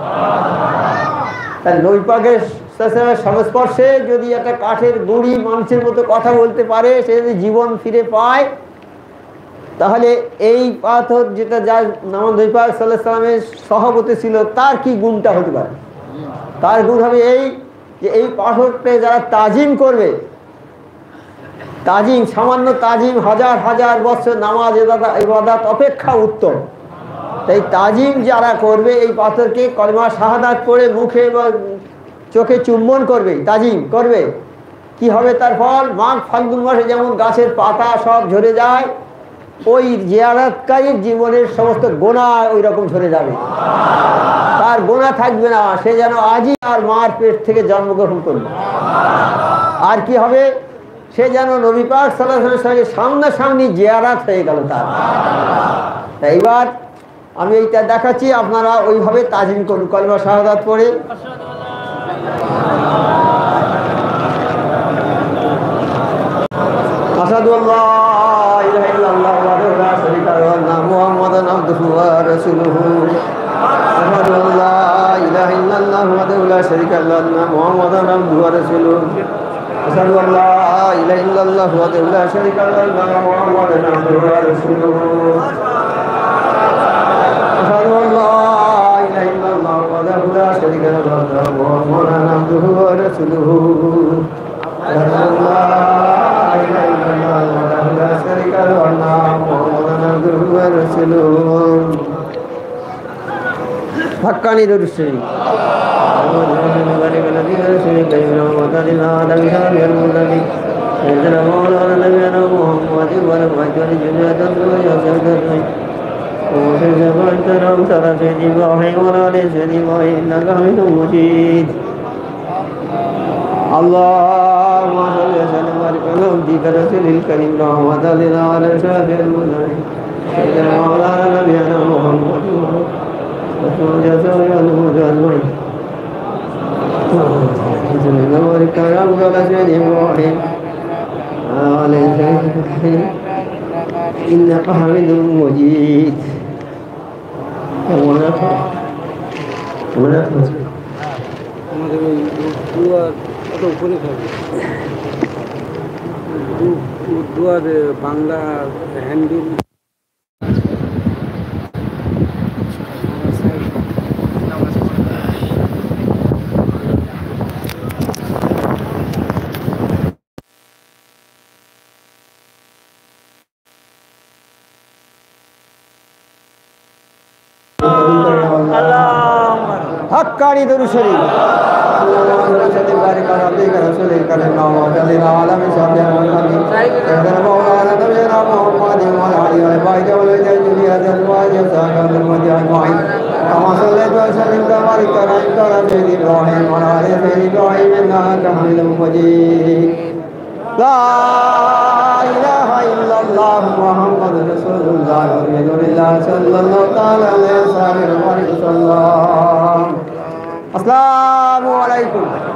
তাই নৈপাকের সংস্পর্শে যদি একটা কাঠের গুঁড়ি মানুষের মতো কথা বলতে পারে, সে যদি জীবন ফিরে পায়, তাহলে এই পাথর যেটা যার নাম নৈপাক সাল্লাল্লাহু আলাইহি সাল্লামের সহবতে ছিল, তার কি গুণটা হতে পারে? তার গুণ হবে এই যে এই পাথরকে যারা তাজিম করবে, তাজিম সামান্য তাজিম হাজার হাজার বছর নামাজ ইবাদত অপেক্ষা উত্তম। তাই তাজিম যারা করবে, এই পাথরকে কলমা শাহাদাত পড়ে মুখে বা চোখে চুম্বন করবে, তাজিম করবে, কি হবে তার ফল? মাঘ ফাল্গুন মাসে যেমন গাছের পাতা সব ঝরে যায়, ওই জিয়ারতকারীর জীবনের সমস্ত গোনা ওই রকম ঝরে যাবে, তার গোনা থাকবে না, সে যেন আজই আর মার পেট থেকে জন্মগ্রহণ করবে। আর কি হবে? সে যেন নবী পাক সাল্লাল্লাহু আলাইহি ওয়াসাল্লামের সামনাসামনি জিয়ারত হয়ে গেল তার। এইবার আমি এইটা দেখাচ্ছি, আপনারা ওইভাবে তাজিম করুন, কলমা শাহাদাত পড়ে। আশহাদু আল্লা ইলাহা ইল্লাল্লাহু ওয়াহদাহু লা শারীকা লাহু ওয়া আন্না মুহাম্মাদান আবদুহু ওয়া রাসূলুহু। আশহাদু আল্লা ইলাহা ইল্লাল্লাহু ওয়াহদাহু লা শারীকা লাহু ওয়া আন্না মুহাম্মাদান আবদুহু ওয়া রাসূলুহু। আশহাদু আল্লা ইলাহা ইল্লাল্লাহু ওয়াহদাহু লা শারীকা লাহু ওয়া আন্না মুহাম্মাদান আবদুহু ওয়া রাসূলুহু। আশহাদু আল্লা ইলাহা ইল্লাল্লাহু ওয়াহদাহু লা শারীকা লাহু ওয়া আন্না মুহাম্মাদান আবদুহু ওয়া রাসূলুহু। আশহাদু আল্লা ইলাহা ইল্লাল্লাহু ওয়াহদাহু লা শারীকা লাহু ওয়া আন্না মুহাম্মাদান আবদুহু ওয়া রাসূলুহু। হাক্কানি দরুদ শরীফ। اللهم صل وسلم وبارك على عبدك رسول الكريم رحمة للعالمين سيدنا مولانا نبينا محمد رسول الله أجمعين. وبارك على عبدك سيدنا إبراهيم عليه السلام إنك حميد مجيد. আমাদের ওই দুয়ার কত উপরে থাকবে, দুয়ার বাংলা হ্যান্ডবিল হাক্কানি দরুদ শরীফ। বারিক আলা আবদিকা রাসূলিল কারীম ওয়া আলা আলামিন সাল্লাল্লাহু আলাইহি ওয়া সাল্লাম মাওলানা নবিয়্যিনা মুহাম্মাদিন ওয়া আলা আলিহি ওয়া সাহবিহি ওয়া যাওয়াল ওয়া ইয়াসাকাল মুজাহিদিন কামা সাল্লাল্লাহু আলাইহি ওয়া সাল্লাম বারিক আলা সাইয়্যিদিনা ইব্রাহিম ওয়া আলা আলি সাইয়্যিদিনা ইব্রাহিম ইন্নাকা হামিদুম মাজিদ। লা ইলাহা ইল্লাল্লাহ মুহাম্মাদুর রাসূলুল্লাহ সাল্লাল্লাহু তাআলা আলাইহি ওয়া সাল্লাম। আসসালামু আলাইকুম।